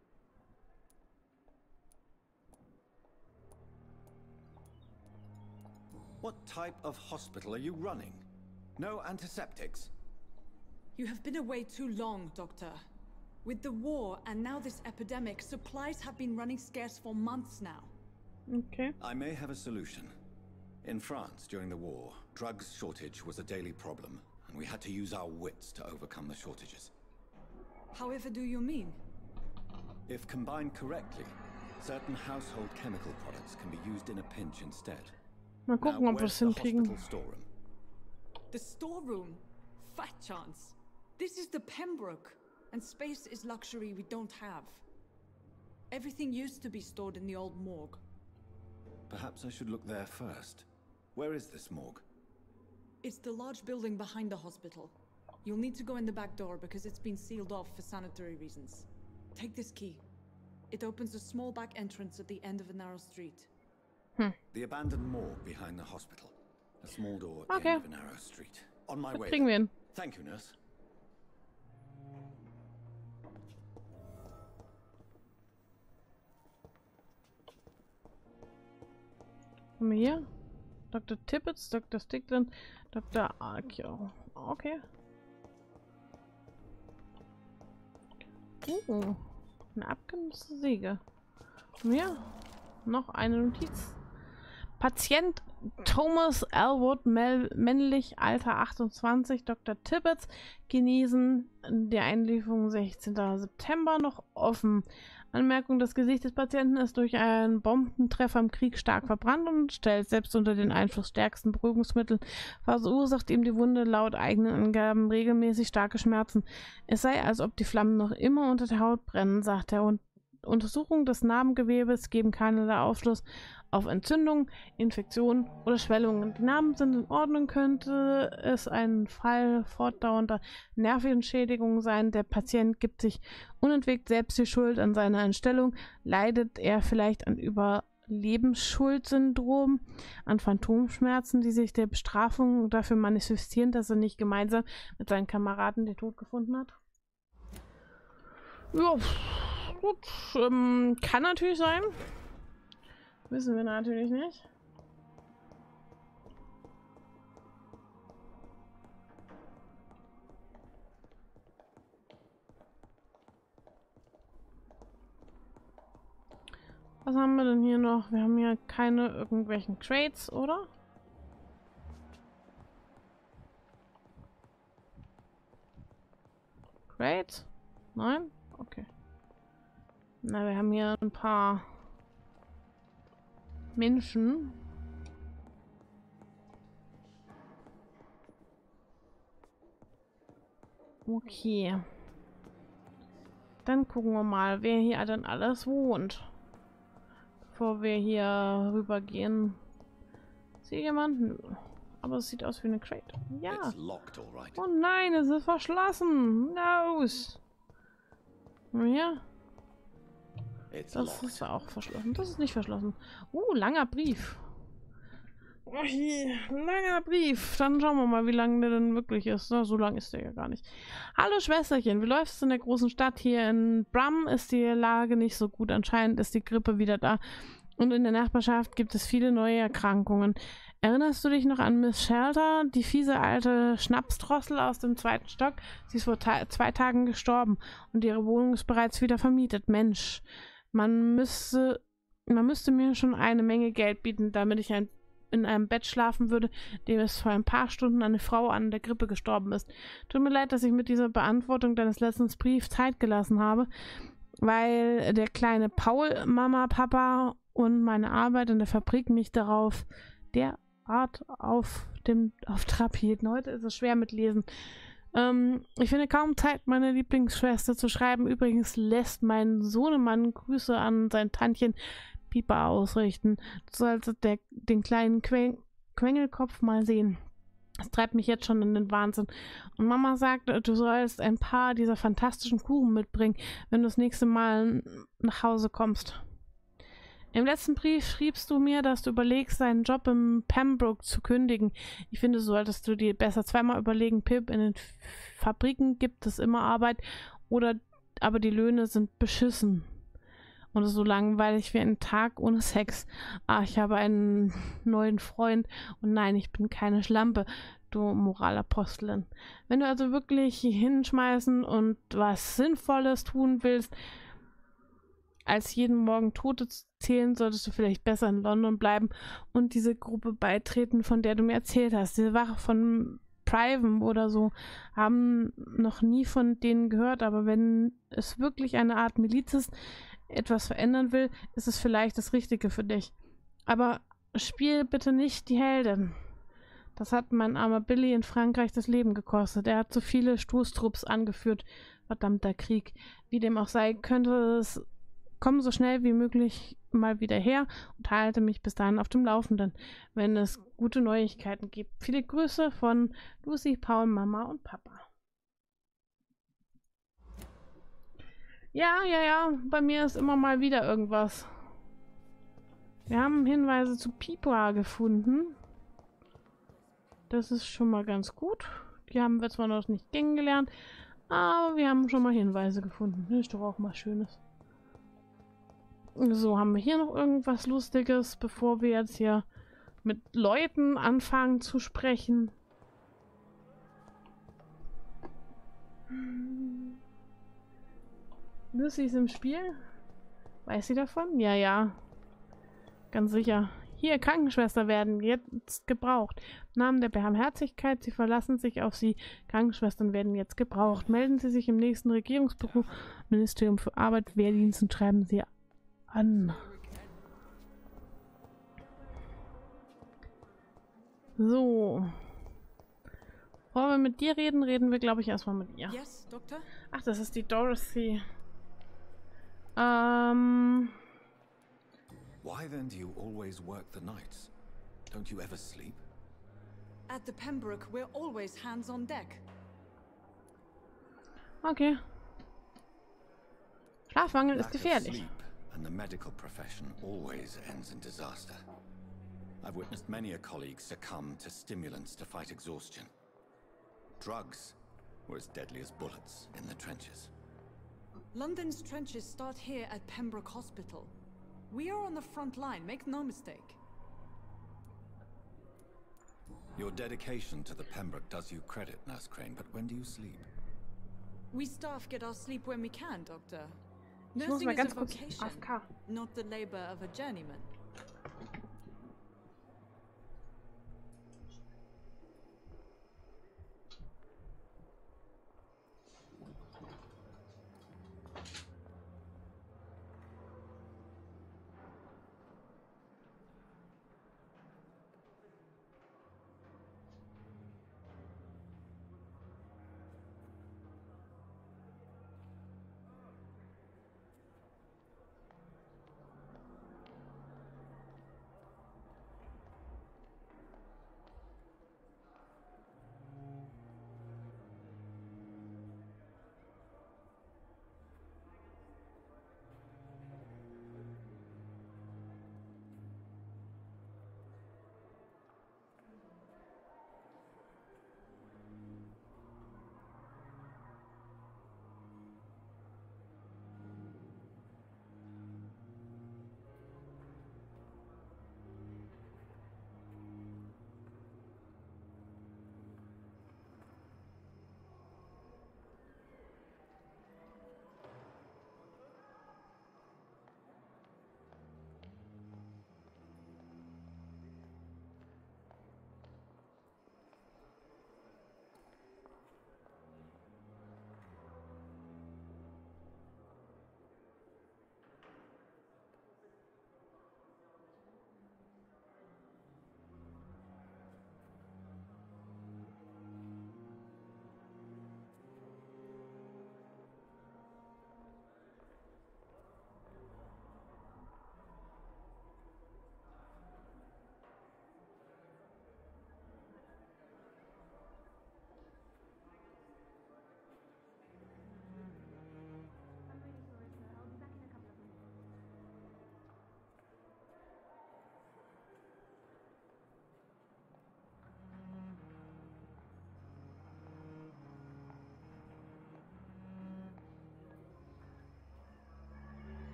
What type of hospital are you running? No antiseptics? You have been away too long, Doctor. With the war and now this epidemic, supplies have been running scarce for months now. Okay. I may have a solution. In France, during the war, drugs shortage was a daily problem, and we had to use our wits to overcome the shortages. However do you mean? If combined correctly, certain household chemical products can be used in a pinch instead. Mal gucken, Now, ob wir where's es the hinkriegen. hospital storeroom? The storeroom? Fat chance. This is the Pembroke, and space is luxury we don't have. Everything used to be stored in the old morgue. Perhaps I should look there first. Where is this morgue? It's the large building behind the hospital. You'll need to go in the back door because it's been sealed off for sanitary reasons. Take this key. It opens a small back entrance at the end of a narrow street. Hm. The abandoned morgue behind the hospital. A small door at Okay. the end of a narrow street. On my Das way. kriegen wir hin. Thank you, nurse. Haben wir hier? Doktor Tippets, Doktor Stickland, Doktor Arkio. Okay. Uh, eine abgenutzte Säge. Haben wir noch eine Notiz. Patient Thomas Elwood, männlich, Alter achtundzwanzig, Doktor Tippets, genesen, die Einlieferung sechzehnten September noch offen. Anmerkung, das Gesicht des Patienten ist durch einen Bombentreffer im Krieg stark verbrannt und stellt selbst unter den Einfluss stärksten Beruhigungsmittel, verursacht ihm die Wunde laut eigenen Angaben regelmäßig starke Schmerzen. Es sei, als ob die Flammen noch immer unter der Haut brennen, sagt er, und Untersuchungen des Narbengewebes geben keinerlei Aufschluss auf Entzündungen, Infektionen oder Schwellungen. Die Narben sind in Ordnung, könnte es ein Fall fortdauernder Nervenschädigung sein. Der Patient gibt sich unentwegt selbst die Schuld an seiner Entstellung. Leidet er vielleicht an Überlebensschuldsyndrom, an Phantomschmerzen, die sich der Bestrafung dafür manifestieren, dass er nicht gemeinsam mit seinen Kameraden den Tod gefunden hat? Ja, gut, ähm, kann natürlich sein. Wissen wir natürlich nicht. Was haben wir denn hier noch? Wir haben hier keine irgendwelchen Crates, oder? Crates? Nein? Okay. Na, wir haben hier ein paar Menschen. Okay. Dann gucken wir mal, wer hier dann alles wohnt. Bevor wir hier rübergehen. Sehe jemand? Nö. Aber es sieht aus wie eine Crate. Ja. Oh nein, es ist verschlossen. Los. Hier. Das ist auch verschlossen. Das ist nicht verschlossen. Uh, langer Brief. Oh, je, langer Brief. Dann schauen wir mal, wie lang der denn wirklich ist. Na, so lang ist der ja gar nicht. Hallo Schwesterchen, wie läuft es in der großen Stadt? Hier in Brum ist die Lage nicht so gut. Anscheinend ist die Grippe wieder da. Und in der Nachbarschaft gibt es viele neue Erkrankungen. Erinnerst du dich noch an Miss Shelter, die fiese alte Schnapsdrossel aus dem zweiten Stock? Sie ist vor ta zwei Tagen gestorben und ihre Wohnung ist bereits wieder vermietet. Mensch. Man müsste, man müsste mir schon eine Menge Geld bieten, damit ich ein, in einem Bett schlafen würde, dem es vor ein paar Stunden eine Frau an der Grippe gestorben ist. Tut mir leid, dass ich mit dieser Beantwortung deines letzten Briefs Zeit gelassen habe, weil der kleine Paul, Mama, Papa und meine Arbeit in der Fabrik mich darauf derart auf dem auf Trab hielten. Heute ist es schwer mit Lesen. Ähm, ich finde kaum Zeit, meine Lieblingsschwester zu schreiben. Übrigens lässt mein Sohnemann Grüße an sein Tantchen Pipa ausrichten. Du solltest der, den kleinen Queng Quengelkopf mal sehen. Das treibt mich jetzt schon in den Wahnsinn. Und Mama sagt, du sollst ein paar dieser fantastischen Kuchen mitbringen, wenn du das nächste Mal nach Hause kommst. Im letzten Brief schriebst du mir, dass du überlegst, deinen Job im Pembroke zu kündigen. Ich finde, so solltest du dir besser zweimal überlegen, Pip. In den Fabriken gibt es immer Arbeit, oder aber die Löhne sind beschissen. Und es ist so langweilig wie ein Tag ohne Sex. Ah, ich habe einen neuen Freund und nein, ich bin keine Schlampe, du Moralapostelin. Wenn du also wirklich hinschmeißen und was Sinnvolles tun willst, als jeden Morgen Tote zu zählen, solltest du vielleicht besser in London bleiben und diese Gruppe beitreten, von der du mir erzählt hast. Diese Wache von Priven oder so, haben noch nie von denen gehört, aber wenn es wirklich eine Art Miliz ist, etwas verändern will, ist es vielleicht das Richtige für dich. Aber spiel bitte nicht die Heldin. Das hat mein armer Billy in Frankreich das Leben gekostet. Er hat so viele Stoßtrupps angeführt. Verdammter Krieg. Wie dem auch sei, könnte es komm so schnell wie möglich mal wieder her und halte mich bis dahin auf dem Laufenden, wenn es gute Neuigkeiten gibt. Viele Grüße von Lucy, Paul, Mama und Papa. Ja, ja, ja, bei mir ist immer mal wieder irgendwas. Wir haben Hinweise zu Pipa gefunden. Das ist schon mal ganz gut. Die haben wir zwar noch nicht kennengelernt, aber wir haben schon mal Hinweise gefunden. Das ist doch auch mal Schönes. So, haben wir hier noch irgendwas Lustiges, bevor wir jetzt hier mit Leuten anfangen zu sprechen? Lucy ist im Spiel? Weiß sie davon? Ja, ja. Ganz sicher. Hier, Krankenschwester werden jetzt gebraucht. Im Namen der Barmherzigkeit, Sie verlassen sich auf Sie. Krankenschwestern werden jetzt gebraucht. Melden Sie sich im nächsten Regierungsbüro, Ministerium für Arbeit, Wehrdienst und schreiben Sie an. So. Bevor wir mit dir reden, reden wir, glaube ich, erstmal mit ihr. Yes, Doctor? Ach, das ist die Dorothy. Ähm... Why then do you always work the nights? Don't you ever sleep? At the Pembroke, we're always hands on deck. Okay. Schlafmangel ist gefährlich. Sleep and the medical profession always ends in disaster. I've witnessed many a colleague succumb to stimulants to fight exhaustion. Drugs were as deadly as bullets in the trenches. London's trenches start here at Pembroke Hospital. We are on the front line, make no mistake. Your dedication to the Pembroke does you credit, Nurse Crane, but when do you sleep? We staff get our sleep when we can, Doctor. Ich muss Nursing mal is a ganz kurz A vocation, F K. not the labor of a journeyman.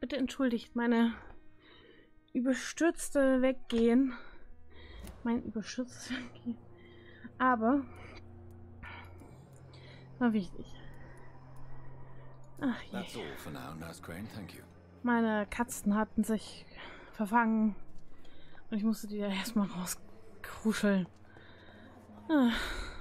Bitte entschuldigt meine überstürzte Weggehen. Mein überstürztes Weggehen. Aber war wichtig. Ach je. That's all for now, Nurse Crane. Thank you. Meine Katzen hatten sich verfangen und ich musste die da erstmal rauskruscheln. Ah.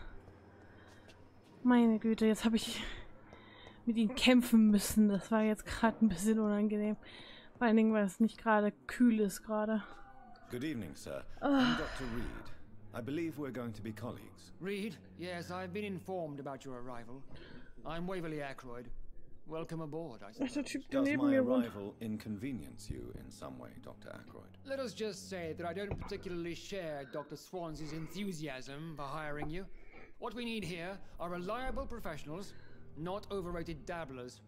Meine Güte, jetzt habe ich mit ihnen kämpfen müssen. Das war jetzt gerade ein bisschen unangenehm. Vor allen Dingen, weil es nicht gerade kühl ist gerade. Good evening, sir. Oh. I'm Doctor Reed. I believe we're going to be colleagues. Reed? Yes, I've been informed about your arrival. I'm Waverly Ackroyd. Welcome aboard, I suppose. Does my arrival inconvenience you in some way, Doctor Ackroyd? Let us just say that I don't particularly share Doctor Swansea's enthusiasm for hiring you. What we need here are reliable professionals, not overrated dabblers.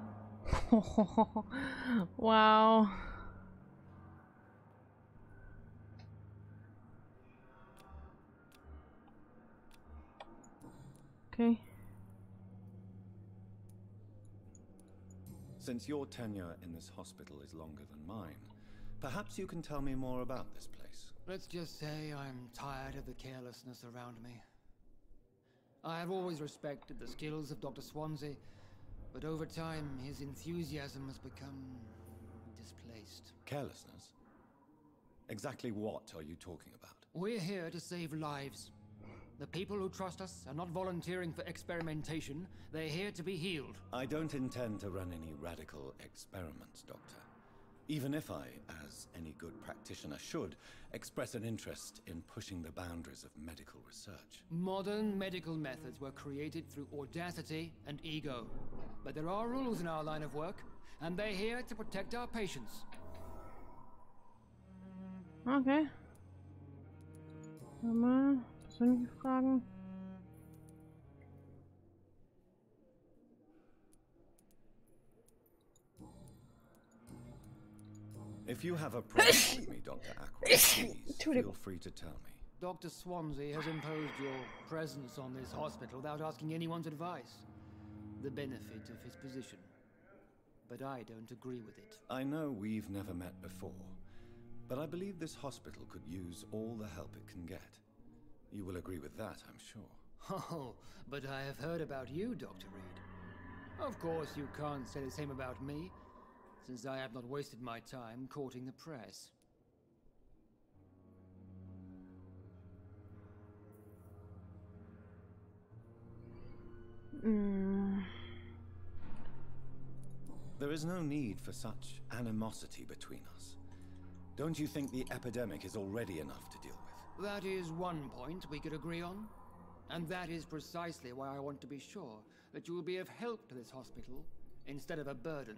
Wow. Okay. Since your tenure in this hospital is longer than mine, perhaps you can tell me more about this place. Let's just say I'm tired of the carelessness around me. I have always respected the skills of Doctor Swansea, but over time his enthusiasm has become displaced. Carelessness? Exactly what are you talking about? We're here to save lives. The people who trust us are not volunteering for experimentation. They're here to be healed. I don't intend to run any radical experiments, Doctor. Even if I, as any good practitioner should, express an interest in pushing the boundaries of medical research. Modern medical methods were created through audacity and ego. But there are rules in our line of work, and they're here to protect our patients. Okay. Mal persönliche Fragen. If you have a problem with me, Doctor Ackroyd, please feel free to tell me. Doctor Swansea has imposed your presence on this hospital without asking anyone's advice. The benefit of his position. But I don't agree with it. I know we've never met before, but I believe this hospital could use all the help it can get. You will agree with that, I'm sure. Oh, but I have heard about you, Doctor Reed. Of course, you can't say the same about me, since I have not wasted my time courting the press. Mm. There is no need for such animosity between us. Don't you think the epidemic is already enough to deal with? That is one point we could agree on. And that is precisely why I want to be sure that you will be of help to this hospital instead of a burden.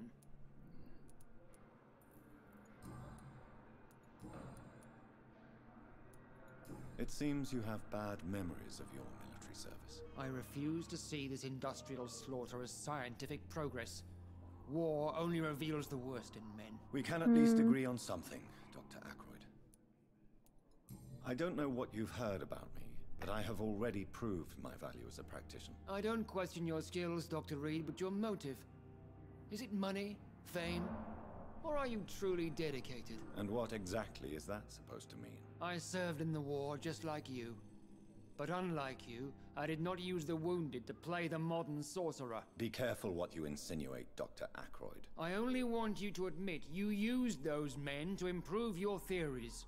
It seems you have bad memories of your military service. I refuse to see this industrial slaughter as scientific progress. War only reveals the worst in men. We can at least agree on something, Doctor Ackroyd. I don't know what you've heard about me, but I have already proved my value as a practitioner. I don't question your skills, Doctor Reed, but your motive. Is it money, fame, or are you truly dedicated? And what exactly is that supposed to mean? I served in the war just like you. But unlike you, I did not use the wounded to play the modern sorcerer. Be careful what you insinuate, Doctor Ackroyd. I only want you to admit you used those men to improve your theories.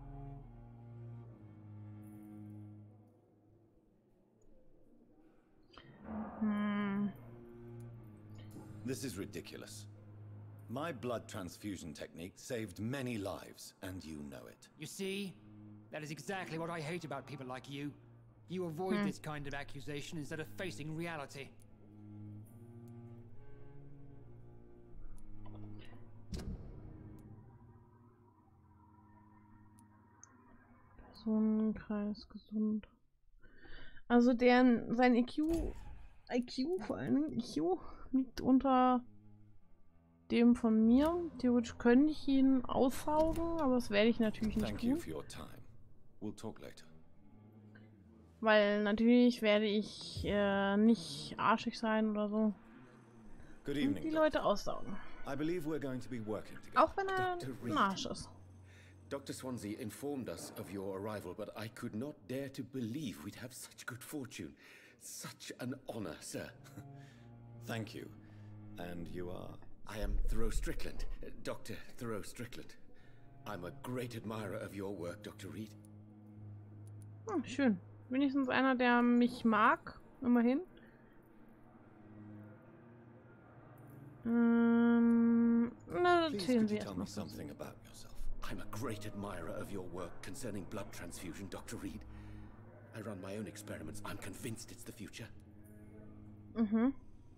Hmm. This is ridiculous. My blood transfusion technique saved many lives, and you know it. You see? That is exactly what I hate about people like you. You avoid Hmm. this kind of accusation instead of facing reality. Personenkreis gesund. Also deren sein I Q, I Q vor allem I Q liegt unter dem von mir. Theoretisch könnte ich ihn aussaugen, aber das werde ich natürlich nicht Thank you tun. for your time. We'll talk later. Weil natürlich werde ich äh, nicht arschig sein oder so. Good Und evening, die Doctor. Leute aussaugen. I believe we're going to be working together. Auch wenn er ein Arsch ist. Doctor Swansea informed us of your arrival, but I could not dare to believe we'd have such good fortune. Such an honor, sir. Thank you. And you are? I am Thoreau Strickland, uh, Doctor Thoreau Strickland. I'm a great admirer of your work, Doctor Reed. Hm, schön. Wenigstens einer, der mich mag. Immerhin. Ähm, na, erzählen Sie erst mal. Something about yourself. I'm a great admirer of your work concerning blood transfusion, Doctor Reed. I run my own experiments. I'm convinced it's the future. Mhm.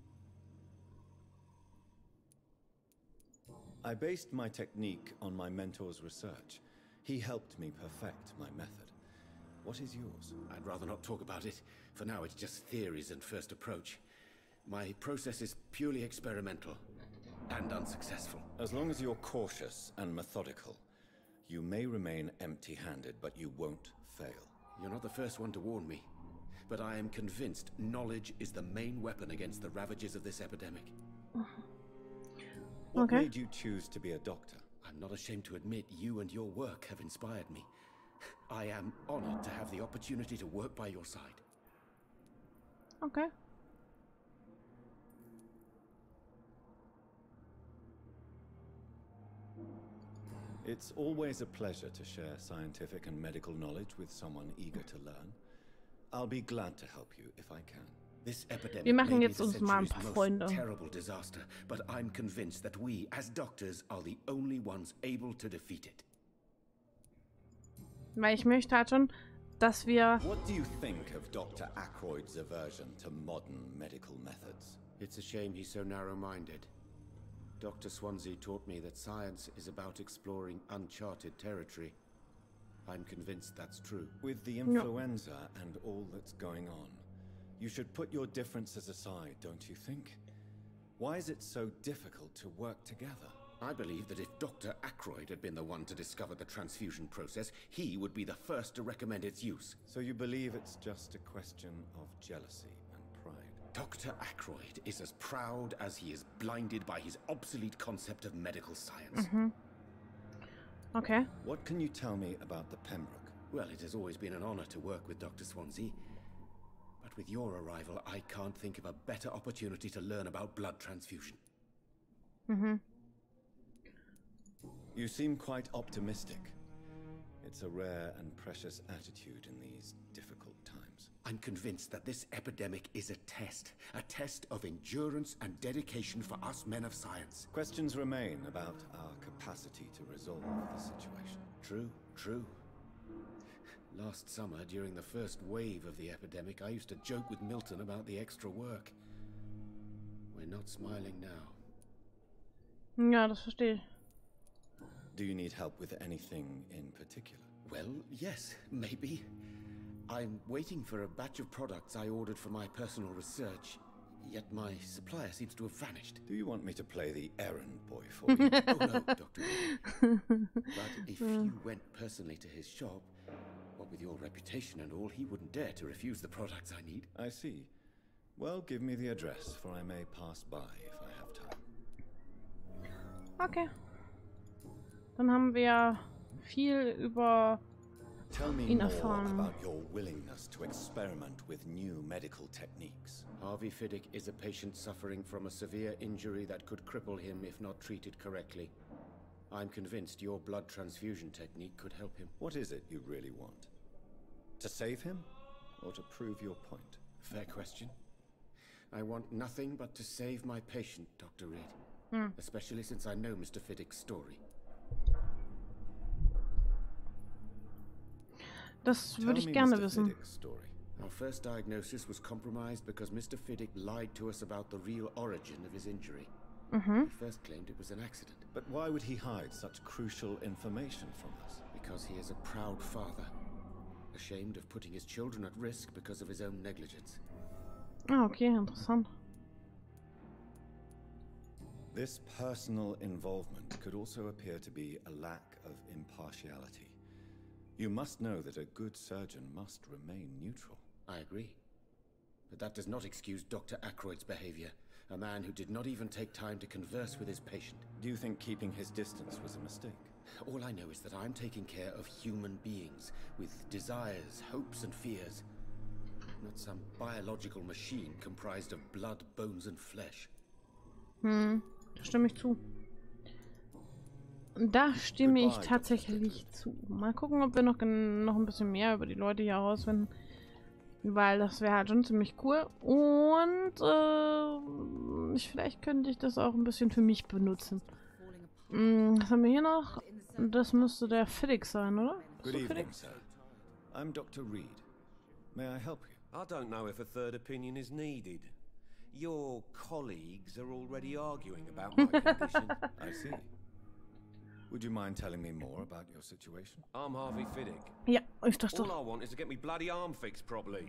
I based my technique on my mentor's research. He helped me perfect my method. What is yours? I'd rather not talk about it. For now, it's just theories and first approach. My process is purely experimental and unsuccessful. As long as you're cautious and methodical, you may remain empty-handed, but you won't fail. You're not the first one to warn me, but I am convinced knowledge is the main weapon against the ravages of this epidemic. What Okay. made you choose to be a doctor? I'm not ashamed to admit you and your work have inspired me. I am honored to have the opportunity to work by your side. Okay. It's always a pleasure to share scientific and medical knowledge with someone eager to learn. I'll be glad to help you if I can. This epidemic Wir machen may be jetzt the uns mal ein century's paar most Freunde. terrible disaster, but I'm convinced that we, as doctors, are the only ones able to defeat it. Weil ich möchte halt schon, dass wir... What do you think of Doctor Ackroyd's aversion to modern medical methods? It's a shame he's so narrow-minded. Doctor Swansea taught me that science is about exploring uncharted territory. I'm convinced that's true. With the influenza and all that's going on, you should put your differences aside, don't you think? Why is it so difficult to work together? I believe that if Doctor Ackroyd had been the one to discover the transfusion process, he would be the first to recommend its use. So you believe it's just a question of jealousy and pride? Doctor Ackroyd is as proud as he is blinded by his obsolete concept of medical science. Mhm. Okay. What can you tell me about the Pembroke? Well, it has always been an honor to work with Doctor Swansea. But with your arrival, I can't think of a better opportunity to learn about blood transfusion. Mhm. You seem quite optimistic. It's a rare and precious attitude in these difficult times. I'm convinced that this epidemic is a test. A test of endurance and dedication for us men of science. Questions remain about our capacity to resolve the situation. True, true. Last summer, during the first wave of the epidemic, I used to joke with Milton about the extra work. We're not smiling now. Ja, das verstehe ich. Do you need help with anything in particular? Well, yes, maybe. I'm waiting for a batch of products I ordered for my personal research, yet my supplier seems to have vanished. Do you want me to play the errand boy for you? Oh no, Doctor Reed. But if you went personally to his shop, what with your reputation and all, he wouldn't dare to refuse the products I need. I see. Well, give me the address, for I may pass by if I have time. Okay. Dann haben wir viel über Tell me ihn more erfahren. about your willingness to experiment with new medical techniques. Harvey Fiddick is a patient suffering from a severe injury that could cripple him if not treated correctly. I'm convinced your blood transfusion technique could help him. What is it you really want? To save him? Or to prove your point? Fair question. I want nothing but to save my patient, Doctor Reed. Hmm. Especially since I know Mister Fiddick's story. Das würde ich gerne wissen. Our first diagnosis was compromised because Mister Fiddick lied to us about the real origin of his injury. Mhm. He first claimed it was an accident. But why would he hide such crucial information from us? Because he is a proud father, ashamed of putting his children at risk because of his own negligence. Ah, okay, interessant. This personal involvement could also appear to be a lack of impartiality. You must know that a good surgeon must remain neutral. I agree. But that does not excuse Doctor Ackroyd's behavior. A man who did not even take time to converse with his patient. Do you think keeping his distance was a mistake? All I know is that I'm taking care of human beings with desires, hopes, and fears. Not some biological machine comprised of blood, bones, and flesh. Hm, da stimme ich zu. Da stimme ich tatsächlich zu. Mal gucken, ob wir noch, noch ein bisschen mehr über die Leute hier herausfinden. Weil das wäre halt schon ziemlich cool. Und äh, ich, vielleicht könnte ich das auch ein bisschen für mich benutzen. Hm, was haben wir hier noch? Das müsste der Fiddick sein, oder? Good evening, sir. I'm Doctor Reed. May I help you? I don't know if a third opinion is needed. Your colleagues are already arguing about my condition. I see. Would you mind telling me more about your situation? I'm Harvey Fiddick. Ja, ich dachte All doch. I want is to get me bloody arm fixed properly.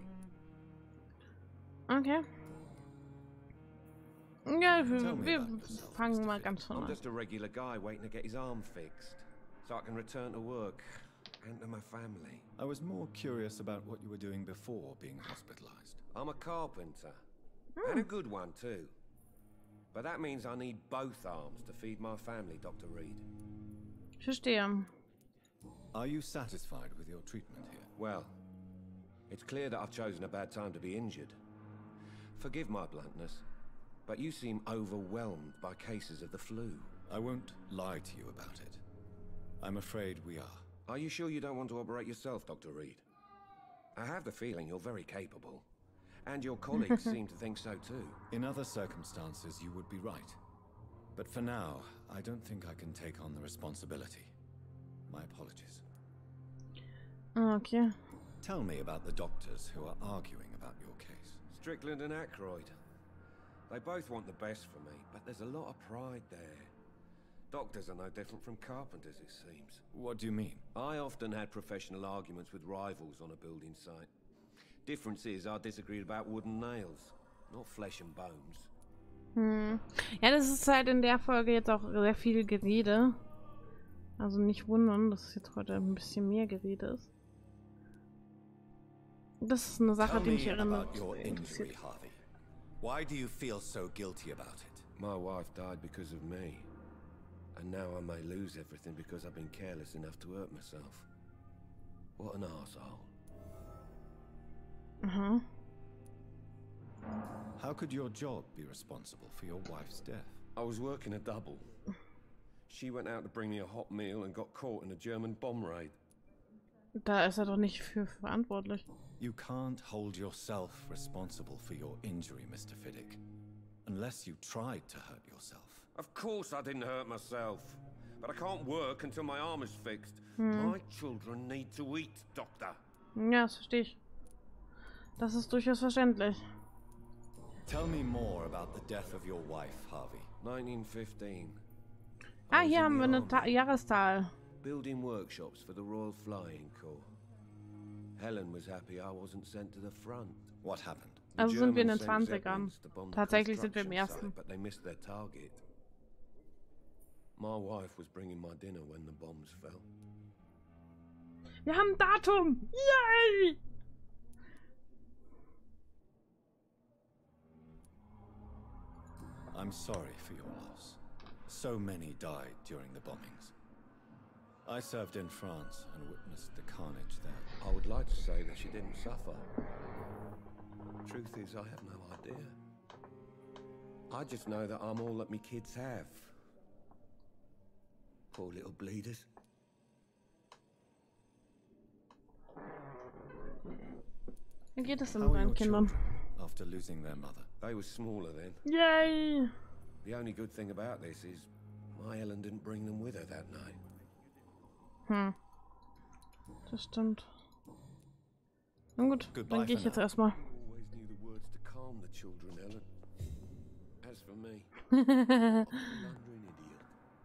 Okay. Ja, wir, wir fangen mal ganz von I'm an. just a regular guy waiting to get his arm fixed, so I can return to work and to my family. I was more curious about what you were doing before being hospitalized. I'm a carpenter, Hmm. and a good one too. But that means I need both arms to feed my family, Doctor Reed. Ich verstehe. Are you satisfied with your treatment here? Well, it's clear that I've chosen a bad time to be injured. Forgive my bluntness, but you seem overwhelmed by cases of the flu. I won't lie to you about it. I'm afraid we are. Are you sure you don't want to operate yourself, Doctor Reed? I have the feeling you're very capable. And your colleagues seem to think so too. In other circumstances, you would be right. But for now, I don't think I can take on the responsibility. My apologies. Okay. Tell me about the doctors who are arguing about your case. Strickland and Aykroyd. They both want the best for me, but there's a lot of pride there. Doctors are no different from carpenters, it seems. What do you mean? I often had professional arguments with rivals on a building site. Difference is, I disagreed about wooden nails, not flesh and bones. Hm. Ja, das ist halt in der Folge jetzt auch sehr viel Gerede. Also nicht wundern, dass es jetzt heute ein bisschen mehr Gerede ist. Das ist eine Sache, die mich erinnert. Harvey. Why do you feel so guilty about it? My wife died because of me. And now I may lose everything because I've been careless enough to hurt myself. What an arsehole. Uh-huh. How could your job be responsible for your wife's death? I was working a double. She went out to bring me a hot meal and got caught in a German bomb raid. Da ist er doch nicht für verantwortlich. You can't hold yourself responsible for your injury, Mister Fiddick. Unless you tried to hurt yourself. Of course I didn't hurt myself. But I can't work until my arm is fixed. Hm. My children need to eat, Doctor. Ja, das verstehe ich. Das ist durchaus verständlich. Tell me more about the death of your wife, Harvey. nineteen fifteen. Ah, hier haben wir eine Ta Jahreszahl. Building workshops for the Royal Flying Corps. Helen was happy I wasn't sent to the front. What happened? Also sind wir in den zwanzigern. Tatsächlich sind wir im ersten. But they missed their target. My wife was bringing my dinner when the bombs fell. Wir haben ein Datum! Yay! I'm sorry for your loss. So many died during the bombings. I served in France and witnessed the carnage there. I would like to say that she didn't suffer. Truth is, I have no idea. I just know that I'm all that me kids have. Poor little bleeders. Wie geht es denn mit meinen Kindern? After losing their mother. They were smaller then. Yay! The only good thing about this is my Ellen didn't bring them with her that night. Hm. Das stimmt. Na gut, Goodbye dann gehe ich for jetzt now. erstmal. Always knew the words to calm the children, Ellen. As for me, wandering idiot.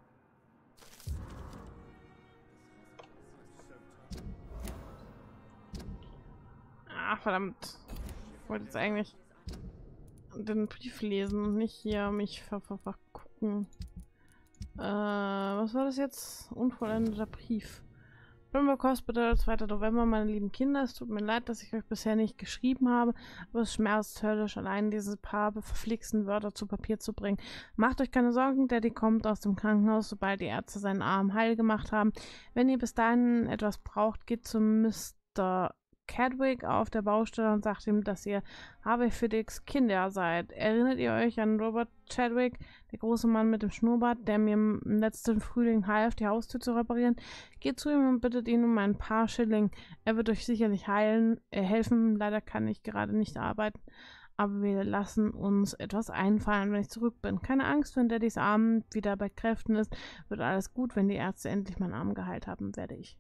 Ah, verdammt. Ich wollte jetzt eigentlich den Brief lesen und nicht hier mich ver ver vergucken. Äh, was war das jetzt? Unvollendeter Brief. Pembroke Hospital, zweiter November, meine lieben Kinder. Es tut mir leid, dass ich euch bisher nicht geschrieben habe, aber es schmerzt höllisch, allein diese paar verflixten Wörter zu Papier zu bringen. Macht euch keine Sorgen, Daddy kommt aus dem Krankenhaus, sobald die Ärzte seinen Arm heil gemacht haben. Wenn ihr bis dahin etwas braucht, geht zu Mister Cadwick auf der Baustelle und sagt ihm, dass ihr Harvey Fiddicks Kinder seid. Erinnert ihr euch an Robert Chadwick, der große Mann mit dem Schnurrbart, der mir im letzten Frühling half, die Haustür zu reparieren? Geht zu ihm und bittet ihn um ein paar Schilling. Er wird euch sicherlich heilen, äh, helfen. Leider kann ich gerade nicht arbeiten, aber wir lassen uns etwas einfallen, wenn ich zurück bin. Keine Angst, wenn Daddys Arm wieder bei Kräften ist, wird alles gut. Wenn die Ärzte endlich meinen Arm geheilt haben, werde ich.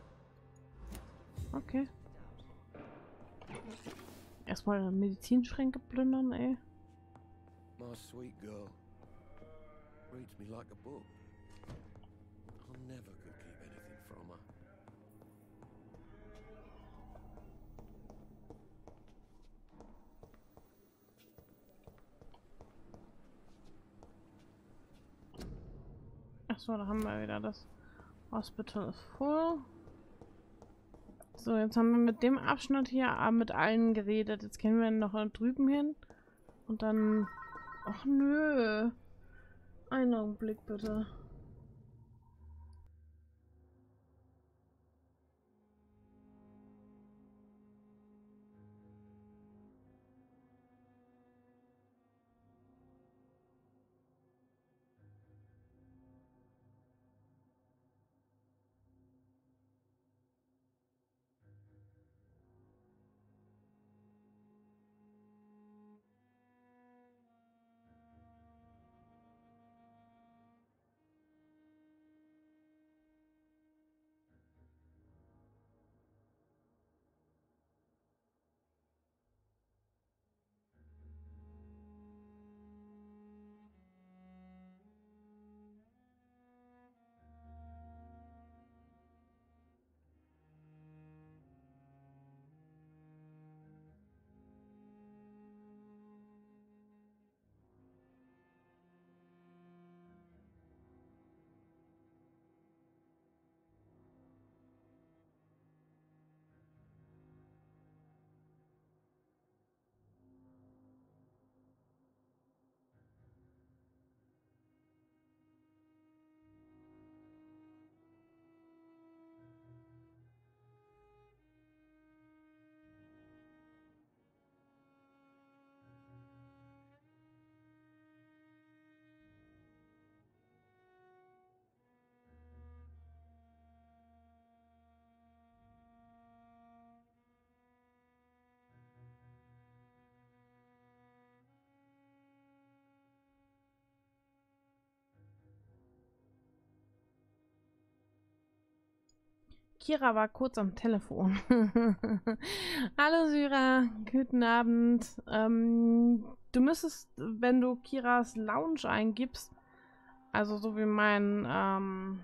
Okay. Erstmal Medizinschränke plündern, ey. My sweet girl reads me like a book. I never could keep anything from her. Achso, da haben wir wieder das Hospital ist full. So, jetzt haben wir mit dem Abschnitt hier mit allen geredet. Jetzt gehen wir noch drüben hin. Und dann... Ach nö. Einen Augenblick bitte. Kira war kurz am Telefon. Hallo Syra, guten Abend. Ähm, du müsstest, wenn du Kiras Lounge eingibst, also so wie mein ähm,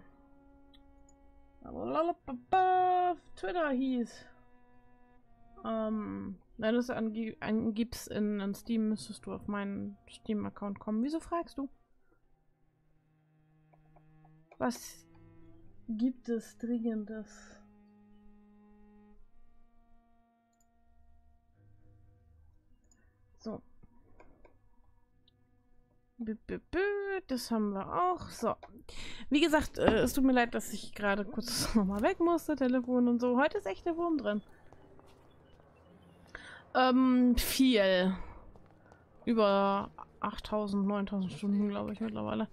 Twitter hieß, ähm, wenn du es eingibst in, in Steam, müsstest du auf meinen Steam-Account kommen. Wieso fragst du? Was gibt es Dringendes? So. Das haben wir auch. So. Wie gesagt, äh, es tut mir leid, dass ich gerade kurz nochmal weg musste, Telefon und so. Heute ist echt der Wurm drin. Ähm, viel. Über achttausend, neuntausend Stunden, glaube ich, mittlerweile.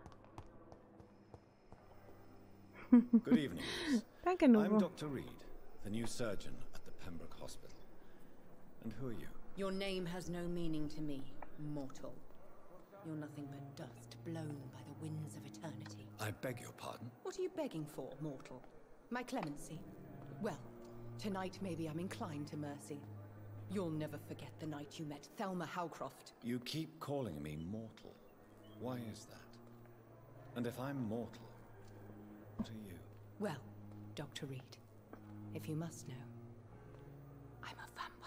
Good evening. Danke, Nubo. I'm Doctor Reed, the new surgeon at the Pembroke Hospital. And who are you? Your name has no meaning to me, mortal. You're nothing but dust blown by the winds of eternity. I beg your pardon? What are you begging for, mortal? My clemency? Well, tonight maybe I'm inclined to mercy. You'll never forget the night you met Thelma Howcroft. You keep calling me mortal. Why is that? And if I'm mortal, what are you? Well, Doctor Reed, if you must know, I'm a vampire.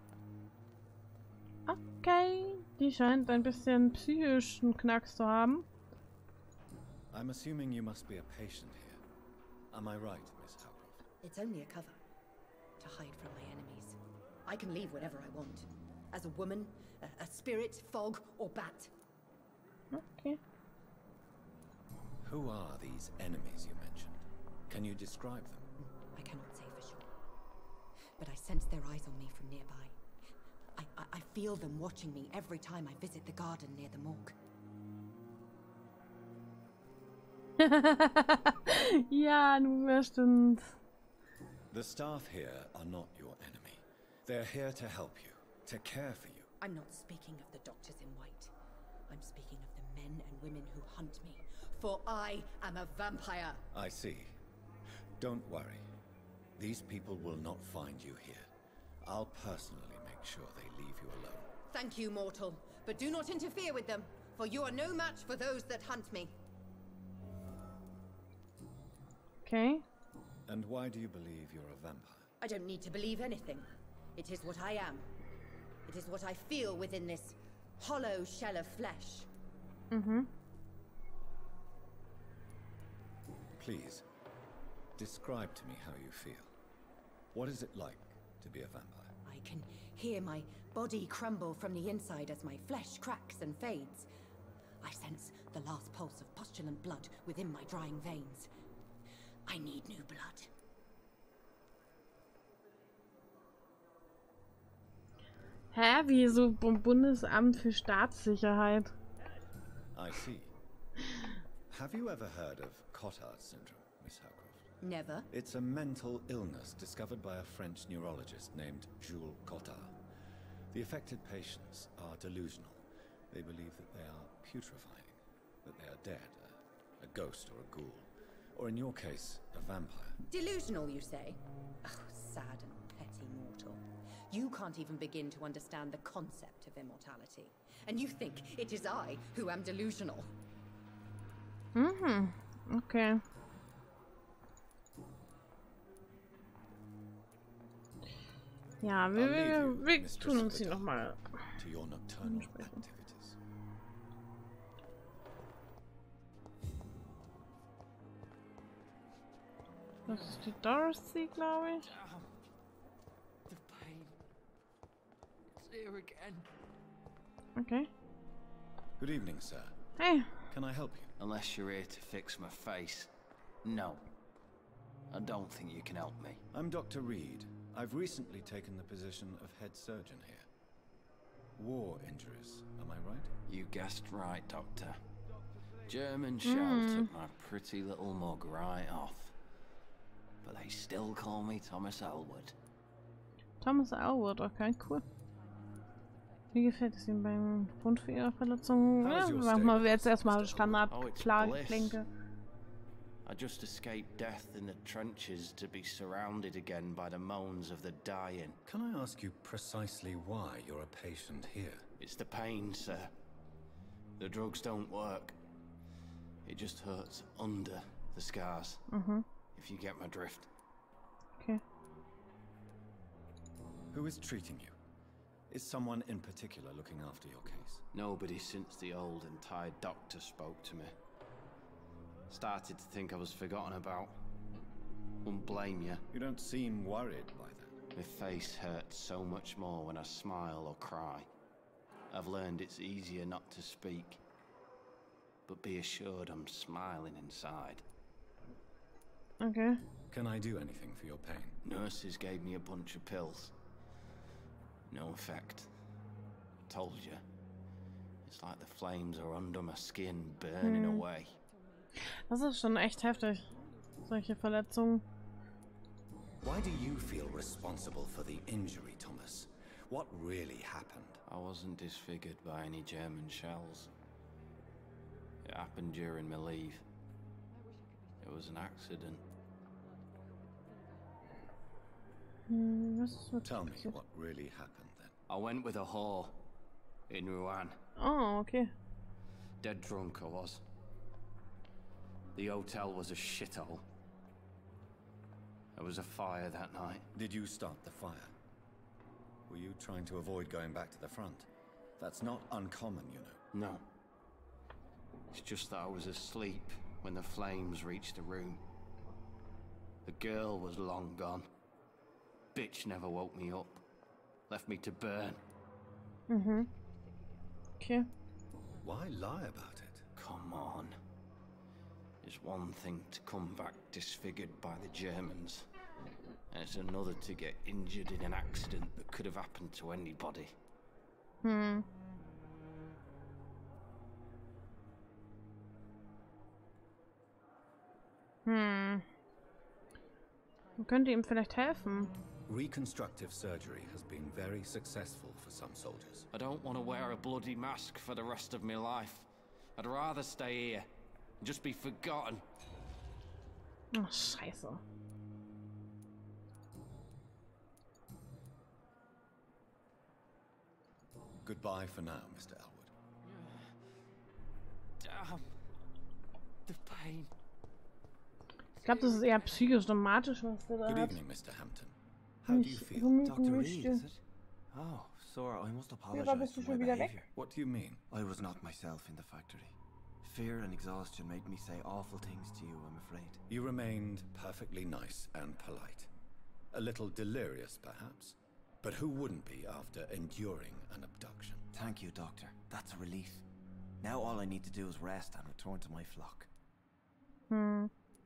Okay, die scheint ein bisschen psychischen Knacks zu haben. I'm assuming you must be a patient here. Am I right, Miss Howcroft? It's only a cover to hide from my enemies. I can leave whenever I want. As a woman, a, a spirit, fog, or bat. Okay. Who are these enemies you mentioned? Can you describe them? I cannot say for sure. But I sense their eyes on me from nearby. I, I, I feel them watching me every time I visit the garden near the morgue. Ja, nun bestimmt. The staff here are not your enemy. They're here to help you, to care for you. I'm not speaking of the doctors in white. I'm speaking of the men and women who hunt me. For I am a vampire. I see. Don't worry. These people will not find you here. I'll personally make sure they leave you alone. Thank you, mortal. But do not interfere with them, for you are no match for those that hunt me. Okay. And why do you believe you're a vampire? I don't need to believe anything. It is what I am. It is what I feel within this hollow shell of flesh. Mm-hmm. Please, describe to me how you feel. What is it like to be a vampire? I can hear my body crumble from the inside as my flesh cracks and fades. I sense the last pulse of postulant blood within my drying veins. I need new blood. Hä? Wie so Bundesamt für Staatssicherheit? I see. Have you ever heard of Cotard syndrome, Miss Howcroft? Never. It's a mental illness discovered by a French neurologist named Jules Cotard. The affected patients are delusional. They believe that they are putrefying, that they are dead, a, a ghost or a ghoul. Or in your case, a vampire. Delusional, you say? Oh, sad and petty mortal. You can't even begin to understand the concept of immortality. And you think it is I who am delusional. Mhm. Okay. Ja, wir, wir, wir tun uns hier nochmal. To your nocturnal activities. Das ist die Dorothy, glaube ich. The pain. It's here again. Okay. Good evening, sir. Hey. Can I help you? Unless you're here to fix my face. No. I don't think you can help me. I'm Doctor Reed. I've recently taken the position of head surgeon here. War injuries, am I right? You guessed right, Doctor. German shell Mm. took my pretty little mug right off. But they still call me Thomas Elwood. Thomas Elwood, okay, cool. Wie gefällt es Ihnen beim Bund für Ihre Verletzungen? Ja, machen wir jetzt erstmal Standard klar Klänge. I just escaped death in the trenches to be surrounded again by the moans of the dying. Can I ask you precisely why you're a patient here? It's the pain, sir. The drugs don't work. It just hurts under the scars. Mm-hmm. If you get my drift. Okay. Who is treating you? Is someone in particular looking after your case? Nobody since the old and tired doctor spoke to me. Started to think I was forgotten about. Wouldn't blame you. You don't seem worried by that. My face hurts so much more when I smile or cry. I've learned it's easier not to speak. But be assured I'm smiling inside. Okay. Can I do anything for your pain? Nurses gave me a bunch of pills. No effect. I told you. It's like the flames are under my skin, burning Hm. away. Das ist schon echt heftig. Solche Verletzungen. Why do you feel responsible for the injury, Thomas? What really happened? I wasn't disfigured by any German shells. It happened during my leave. It was an accident. Hm, was ist mit Tell me what really happened then. I went with a whore in Rouen. Oh, okay. Dead drunk I was. The hotel was a shithole. There was a fire that night. Did you start the fire? Were you trying to avoid going back to the front? That's not uncommon, you know. No. It's just that I was asleep when the flames reached the room. The girl was long gone. Bitch never woke me up. Left me to burn. Mhm. Okay. Why lie about it? Come on. It's one thing to come back disfigured by the Germans. And it's another to get injured in an accident that could have happened to anybody. Hmm. Hm. Man könnte ihm vielleicht helfen. Reconstructive surgery has been very successful for some soldiers. I don't want to wear a bloody mask for the rest of my life. I'd rather stay here and just be forgotten. Oh, Scheiße. Goodbye for now, Mister Elwood. Damn. The pain. Ich glaube, das ist eher psychosomatisch, was du da Good hast. evening, Mister Hampton. How do you Nicht feel? Doctor Reed, Gemütliche. is it? Oh, Sora, I must Ja, apologize bist du for my schon wieder behavior. weg? What do you mean? I was not myself in the factory. Fear and exhaustion made me say awful things to you, I'm afraid. You remained perfectly nice and polite. A little delirious, perhaps. But who wouldn't be after enduring an abduction? Thank you, Doctor. That's a relief. Now all I need to do is rest and return to my flock. Hmm.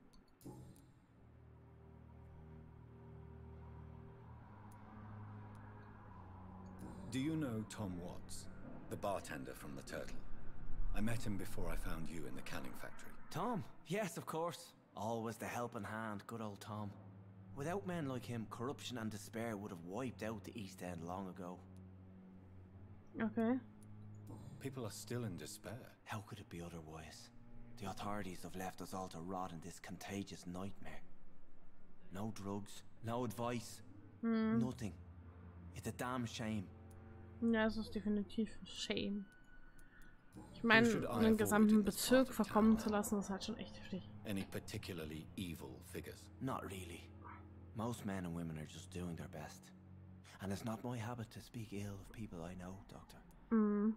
Do you know Tom Watts, the bartender from the Turtle? I met him before I found you in the canning factory. Tom? Yes, of course. Always the helping hand, good old Tom. Without men like him, corruption and despair would have wiped out the East End long ago. Okay. People are still in despair. How could it be otherwise? The authorities have left us all to rot in this contagious nightmare. No drugs, no advice, Hm. nothing. It's a damn shame. Ja, es ist definitiv shame. Ich meine, should I einen avoid gesamten in this Bezirk part of verkommen town? zu lassen, ist halt schon echt heftig. Any particularly evil figures? Not really. Most men and women are just doing their best. And it's not my habit to speak ill of people I know, Doctor. Mhm.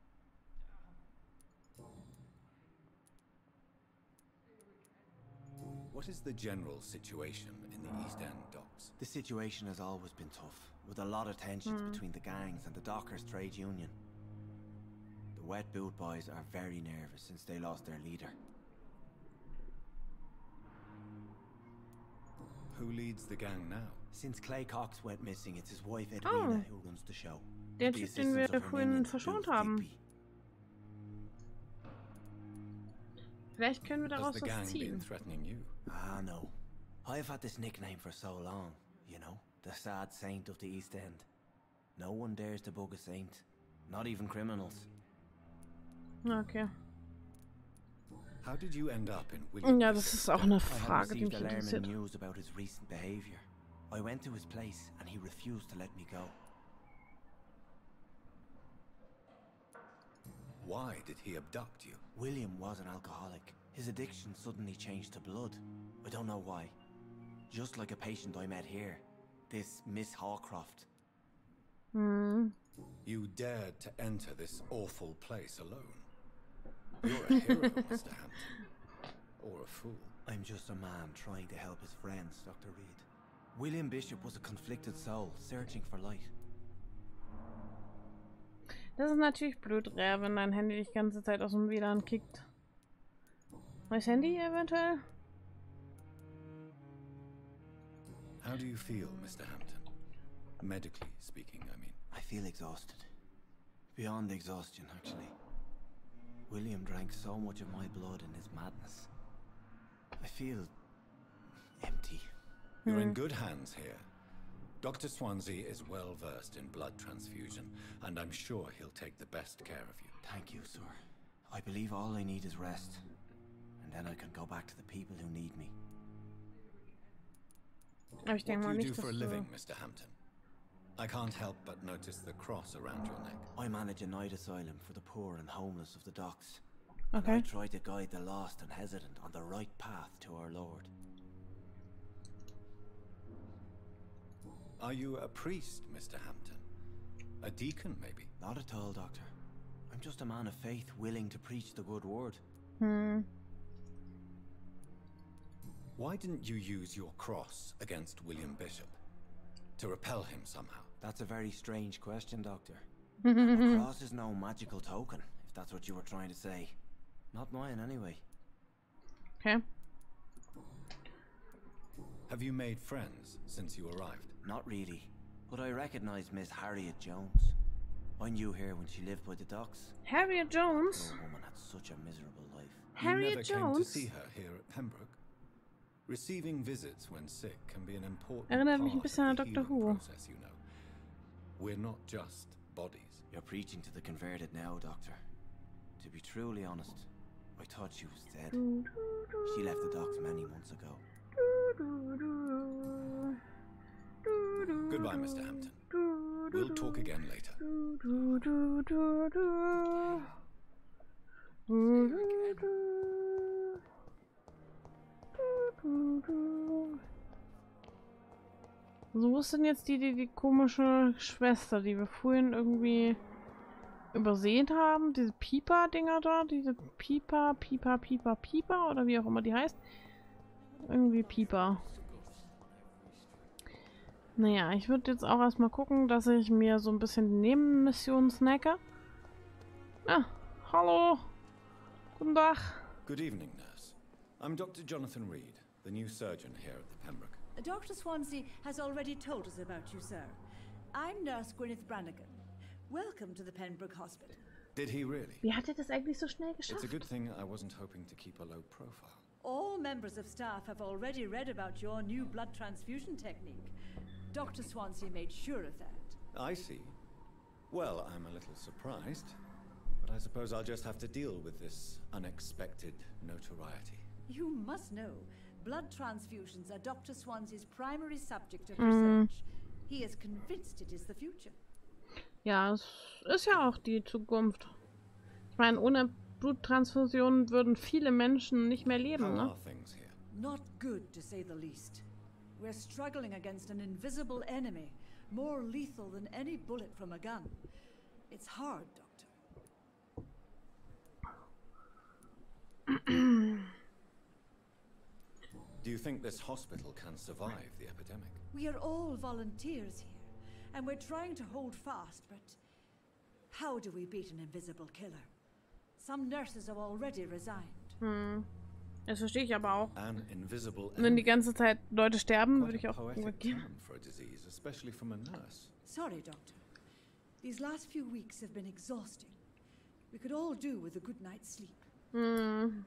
What is the general situation in the East End docks? The situation has always been tough, with a lot of tensions Hmm. between the gangs and the Dockers Trade Union. The Wet Boot Boys are very nervous since they lost their leader. Who leads the gang now? Since Clay Cox went missing, it's his wife Edwina Oh. who runs the show. Der with the Typ, den wir assistance of her vorhin minion, verschont Booth haben. Digby. Vielleicht können wir Has daraus the was gang been ziehen. threatening you? Ah, no. I've had this nickname for so long, you know, the sad saint of the East End. No one dares to bug a saint, not even criminals. Okay. How did you end up in William? Ja, das ist auch eine I had Frage, die received mich alarming interessiert. news about his recent behavior. I went to his place and he refused to let me go. Why did he abduct you? William was an alcoholic. His addiction suddenly changed to blood. I don't know why. Just like a patient I met here. This Miss Hawcroft. Hm. You dared to enter this awful place alone. You're a hero, Mister Hampton. Or a fool. I'm just a man trying to help his friends, Doctor Reed. William Bishop was a conflicted soul, searching for light. Das ist natürlich blöd, Rär, wenn dein Handy dich die ganze Zeit aus dem W L A N kickt. Neues Handy eventuell? How do you feel, Mister Hampton? Medically speaking, I mean. I feel exhausted. Beyond exhaustion, actually. William drank so much of my blood in his madness. I feel empty. You're in good hands here. Doctor Swansea is well versed in blood transfusion, and I'm sure he'll take the best care of you. Thank you, sir. I believe all I need is rest. And then I can go back to the people who need me. Aber ich denke What mal do you nicht, do for a dass living, du... Mister Hampton? I can't help but notice the cross around your neck. I manage a night asylum for the poor and homeless of the docks. And Okay. I try to guide the lost and hesitant on the right path to our Lord. Are you a priest, Mister Hampton? A deacon, maybe? Not at all, Doctor. I'm just a man of faith willing to preach the good word. Hm. Why didn't you use your cross against William Bishop? To repel him somehow? That's a very strange question, Doctor. A cross is no magical token, if that's what you were trying to say. Not mine, anyway. Okay. Have you made friends since you arrived? Not really, but I recognize Miss Harriet Jones. I knew her when she lived by the docks. Harriet Jones? The woman had such a miserable life. Harriet you never Jones? came to see her here at Pembroke. Receiving visits when sick can be an important Erinnert mich ein part bisschen an of the Doctor healing Who. process, you know. We're not just bodies. You're preaching to the converted now, Doctor. To be truly honest, I thought she was dead. She left the docks many months ago. Goodbye, Mister Hampton. We'll talk again later. So, wo ist denn jetzt die, die, die komische Schwester, die wir vorhin irgendwie übersehen haben? Diese Pieper-Dinger da? Diese Pieper, Pieper, Pieper, Pieper oder wie auch immer die heißt. Irgendwie Pieper. Naja, ich würde jetzt auch erstmal gucken, dass ich mir so ein bisschen die Nebenmission snacke. Ah, hallo. Guten Tag. Good evening, nurse. I'm Doctor Jonathan Reed, the new surgeon here at the Pembroke. Doctor Swansea has already told us about you, sir. I'm Nurse Gwyneth Brannigan. Welcome to the Pembroke Hospital. Did he really? Wie hat er das eigentlich so schnell geschafft? It's a good thing I wasn't hoping to keep a low profile. All members of staff have already read about your new blood transfusion technique. Doctor Swansea made sure of that. I see. Well, I'm a little surprised, but I suppose I'll just have to deal with this unexpected notoriety. You must know, blood transfusions are Doctor Swansea's primary subject of Mm. research. He is convinced it is the future. Ja, es ist ja auch die Zukunft. Ich meine, ohne Bluttransfusionen würden viele Menschen nicht mehr leben, How ne? are things here? Not good, to say the least. We're struggling against an invisible enemy, more lethal than any bullet from a gun. It's hard, Doctor. Do you think this hospital can survive the epidemic? We are all volunteers here, and we're trying to hold fast, but how do we beat an invisible killer? Some nurses have already resigned. Hm. Das verstehe ich aber auch. An invisible Wenn die ganze Zeit Leute sterben, Quite würde ich a auch poetic weggehen. term for a disease, especially from a nurse. Sorry, Doctor. These last few weeks have been exhausting. We could all do with a good night's sleep. Hm.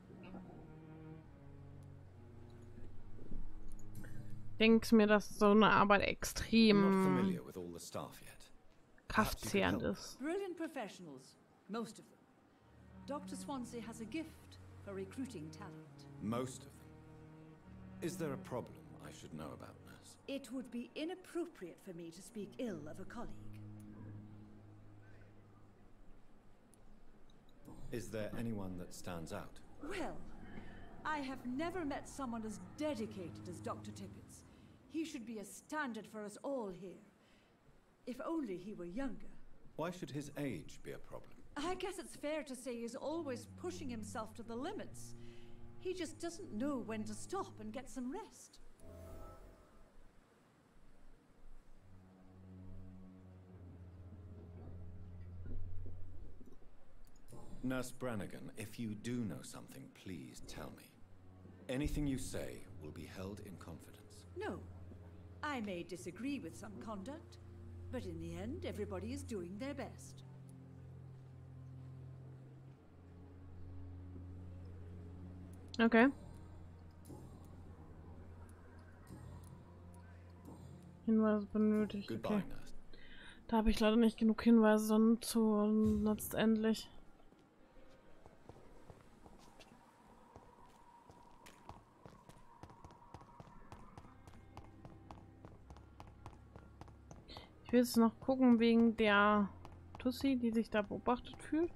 Denkst mir, dass so eine Arbeit I'm not extrem familiar with all the staff yet. kraftzehrend ist. Brilliant professionals, most of them. Doctor Swansea has a gift for recruiting talent. Most of them. Is there a problem I should know about, nurse? It would be inappropriate for me to speak ill of a colleague. Is there anyone that stands out? Well, I have never met someone as dedicated as Doctor Tippett. He should be a standard for us all here. If only he were younger. Why should his age be a problem? I guess it's fair to say he's always pushing himself to the limits. He just doesn't know when to stop and get some rest. Nurse Brannigan, if you do know something, please tell me. Anything you say will be held in confidence. No. I may disagree with some conduct, but in the end, everybody is doing their best. Okay. Hinweise benötigt. Goodbye, Okay. nurse. Da habe ich leider nicht genug Hinweise zu letztendlich. Ich will jetzt noch gucken wegen der Tussi, die sich da beobachtet fühlt.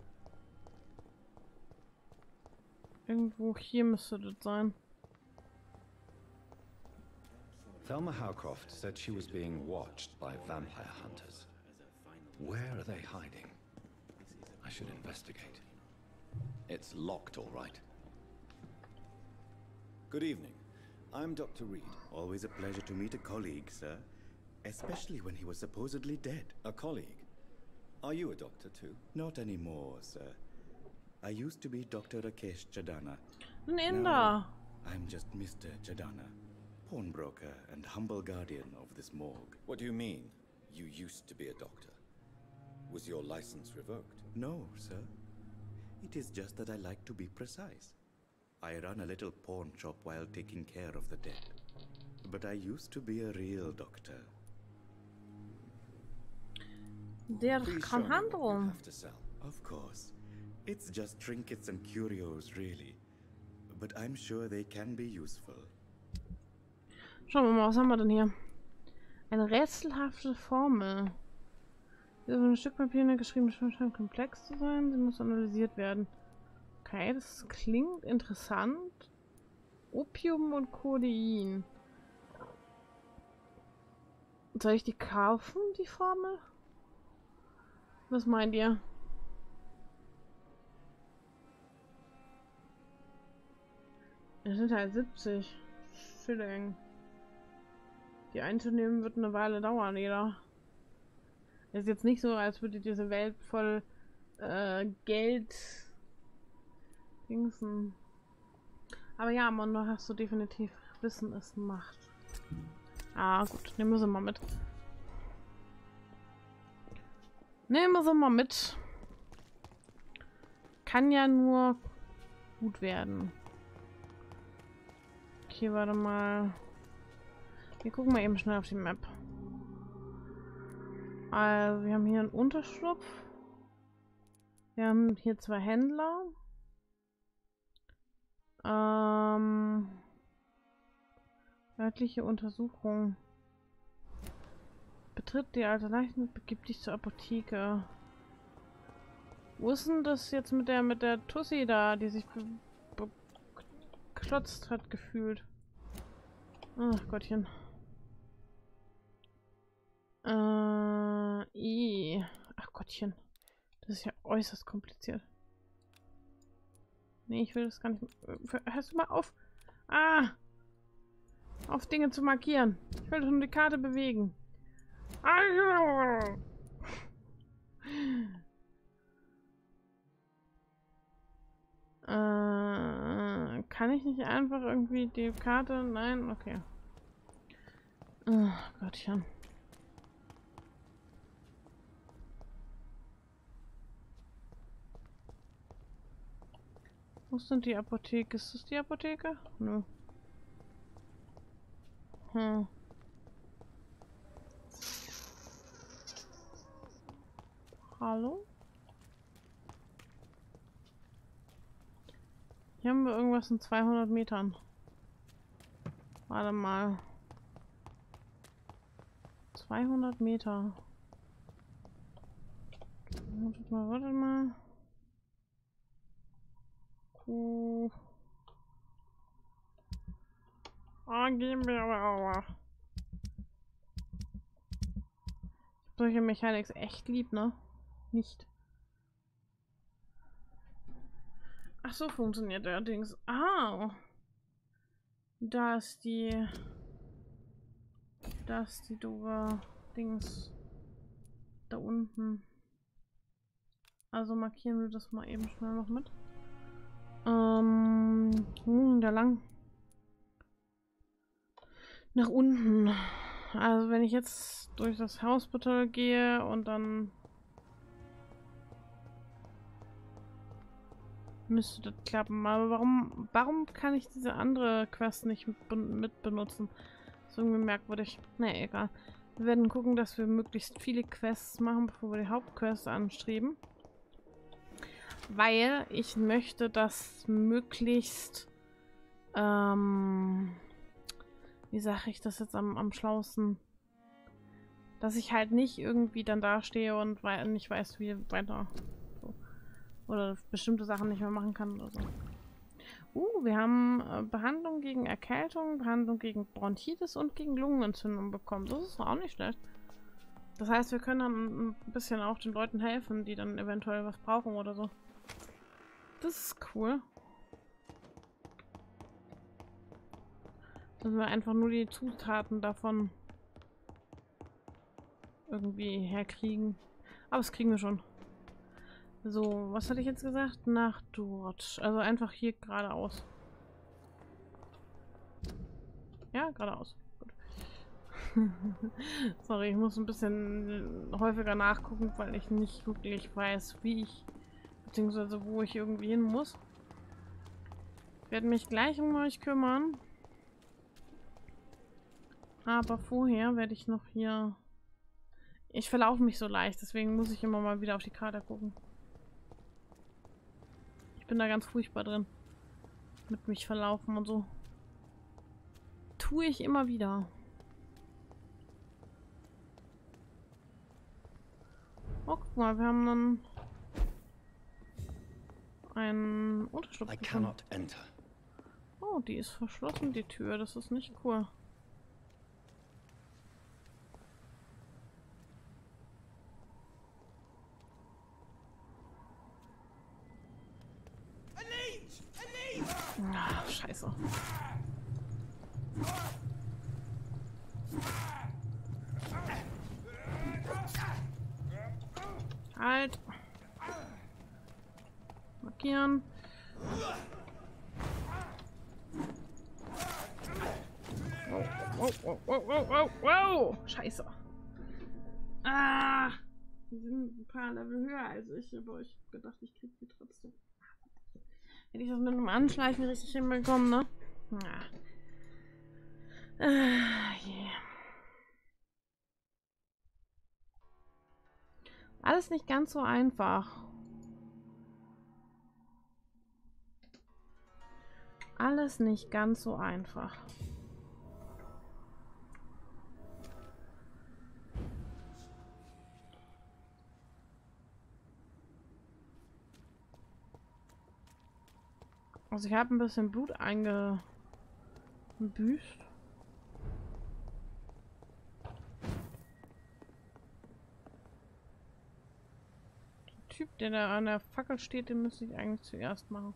Irgendwo hier müsste das sein. Thelma Howcroft said she was being watched by vampire hunters. Where are they hiding? I should investigate. It's locked, all right. Good evening. I'm Doctor Reed. Always a pleasure to meet a colleague, sir. Especially when he was supposedly dead. A colleague? Are you a doctor too? Not anymore, sir. I used to be Doctor Rakesh Chadana. Inder. Now, I'm just Mister Chadana, pawnbroker and humble guardian of this morgue. What do you mean, you used to be a doctor? Was your license revoked? No, sir. It is just that I like to be precise. I run a little pawn shop while taking care of the dead. But I used to be a real doctor. Der kann handeln. Of course. It's just trinkets and curios, really. But I'm sure they can be useful. Schauen wir mal, was haben wir denn hier? Eine rätselhafte Formel. Hier ist ein Stück Papier, eine geschriebene Schrift scheint komplex zu sein. Sie muss analysiert werden. Okay, das klingt interessant. Opium und Codein. Soll ich die kaufen, die Formel? Was meint ihr? Es sind halt siebzig Schilling. Die einzunehmen wird eine Weile dauern, jeder. Es ist jetzt nicht so, als würde diese Welt voll äh, Geld dingsen. Aber ja, man, da hast du definitiv Wissen ist Macht. Ah, gut, nehmen wir sie mal mit. Nehmen wir sie mal mit. Kann ja nur gut werden. Okay, warte mal. Wir gucken mal eben schnell auf die Map. Also, wir haben hier einen Unterschlupf. Wir haben hier zwei Händler. Ähm, örtliche Untersuchung. Betritt die alte Leichen, begib dich zur Apotheke. Wo ist denn das jetzt mit der mit der Tussi da, die sich beklotzt hat gefühlt? Ach Gottchen. Äh, i. Ach Gottchen. Das ist ja äußerst kompliziert. Nee, ich will das gar nicht. Hörst du mal auf? Ah! Auf Dinge zu markieren. Ich will doch nur die Karte bewegen. Ah! Äh, kann ich nicht einfach irgendwie die Karte? Nein? Okay. Oh Gottchen. Wo ist denn die Apotheke? Ist das die Apotheke? Nö. Hm. Hallo? Hier haben wir irgendwas in zweihundert Metern. Warte mal. zweihundert Meter. Wartet mal, wartet mal. Uh. Ah, gehen wir aber. Solche Mechanics echt lieb, ne? Nicht. Ach so, funktioniert der Dings. Ah. Da ist die. Da ist die doofe Dings. Da unten. Also markieren wir das mal eben schnell noch mit. Ähm. Hm, da lang. Nach unten. Also wenn ich jetzt durch das Hospital gehe und dann müsste das klappen. Aber warum warum kann ich diese andere Quest nicht mit benutzen? Das ist irgendwie merkwürdig. Nee, egal. Wir werden gucken, dass wir möglichst viele Quests machen, bevor wir die Hauptquest anstreben. Weil ich möchte, dass möglichst ähm, wie sage ich das jetzt am, am schlausten? Dass ich halt nicht irgendwie dann dastehe und we nicht weiß, wie weiter. So. Oder bestimmte Sachen nicht mehr machen kann oder so. Uh, wir haben äh, Behandlung gegen Erkältung, Behandlung gegen Bronchitis und gegen Lungenentzündung bekommen. Das ist auch nicht schlecht. Das heißt, wir können dann ein bisschen auch den Leuten helfen, die dann eventuell was brauchen oder so. Das ist cool. Dass wir einfach nur die Zutaten davon irgendwie herkriegen. Aber das kriegen wir schon. So, was hatte ich jetzt gesagt? Nach dort. Also einfach hier geradeaus. Ja, geradeaus. Gut. Sorry, ich muss ein bisschen häufiger nachgucken, weil ich nicht wirklich weiß, wie ich, beziehungsweise wo ich irgendwie hin muss. Ich werde mich gleich um euch kümmern. Aber vorher werde ich noch hier... Ich verlaufe mich so leicht, deswegen muss ich immer mal wieder auf die Karte gucken. Ich bin da ganz furchtbar drin. Mit mich verlaufen und so. Tue ich immer wieder. Oh, guck mal, wir haben dann einen Unterschlupf bekommen. Oh, die ist verschlossen, die Tür. Das ist nicht cool. Ah, scheiße. Halt. Markieren. Wow, wow, wow, wow, wow, wow, wow. Scheiße. Ah. Die sind ein paar Level höher als ich, aber ich hab gedacht, ich krieg die trotzdem. Hätte ich das mit einem Anschleichen richtig hinbekommen, ne? Ja. Ah, yeah. Alles nicht ganz so einfach. Alles nicht ganz so einfach. Also ich habe ein bisschen Blut eingebüßt. Der Typ, der da an der Fackel steht, den müsste ich eigentlich zuerst machen.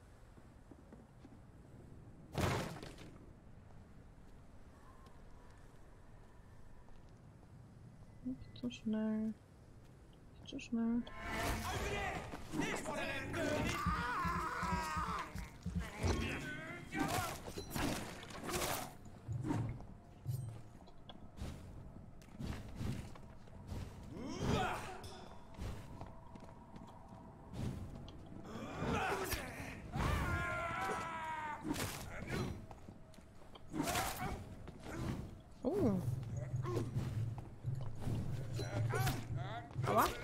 Nicht so schnell. Nicht so schnell. Oh. Aber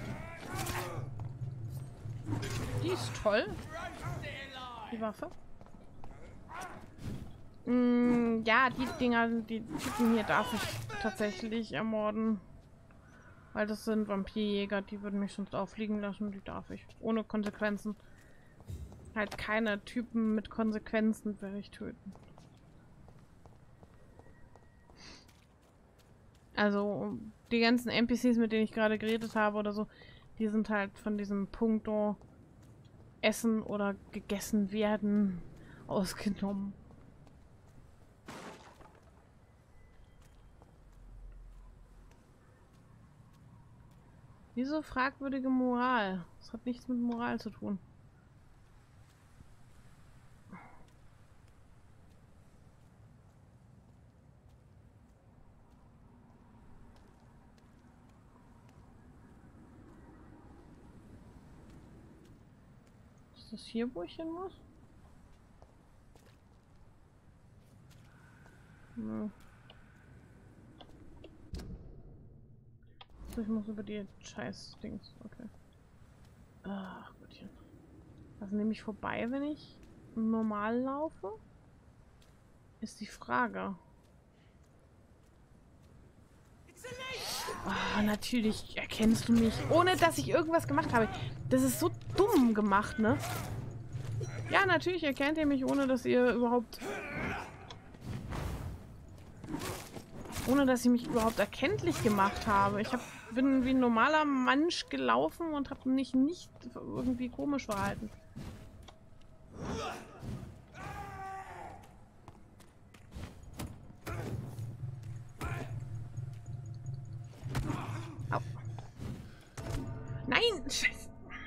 die ist toll. Die Waffe. Mm, ja, die Dinger, die Typen hier darf ich tatsächlich ermorden. Weil das sind Vampirjäger, die würden mich sonst auffliegen lassen. Die darf ich. Ohne Konsequenzen. Halt keine Typen mit Konsequenzen werde ich töten. Also die ganzen N P Cs, mit denen ich gerade geredet habe oder so, die sind halt von diesem Punkto Essen oder gegessen werden ausgenommen. Wieso fragwürdige Moral? Das hat nichts mit Moral zu tun. Ist das hier, wo ich hin muss? Nö. So, ich muss über die scheiß Dings. Okay. Ach Gottchen. Was nehme ich vorbei, wenn ich normal laufe? Ist die Frage. Ah, natürlich erkennst du mich, ohne dass ich irgendwas gemacht habe. Das ist so dumm gemacht, ne? Ja, natürlich erkennt ihr mich, ohne dass ihr überhaupt... Ohne dass ich mich überhaupt erkenntlich gemacht habe. Ich hab, bin wie ein normaler Mensch gelaufen und habe mich nicht irgendwie komisch verhalten. Scheiße.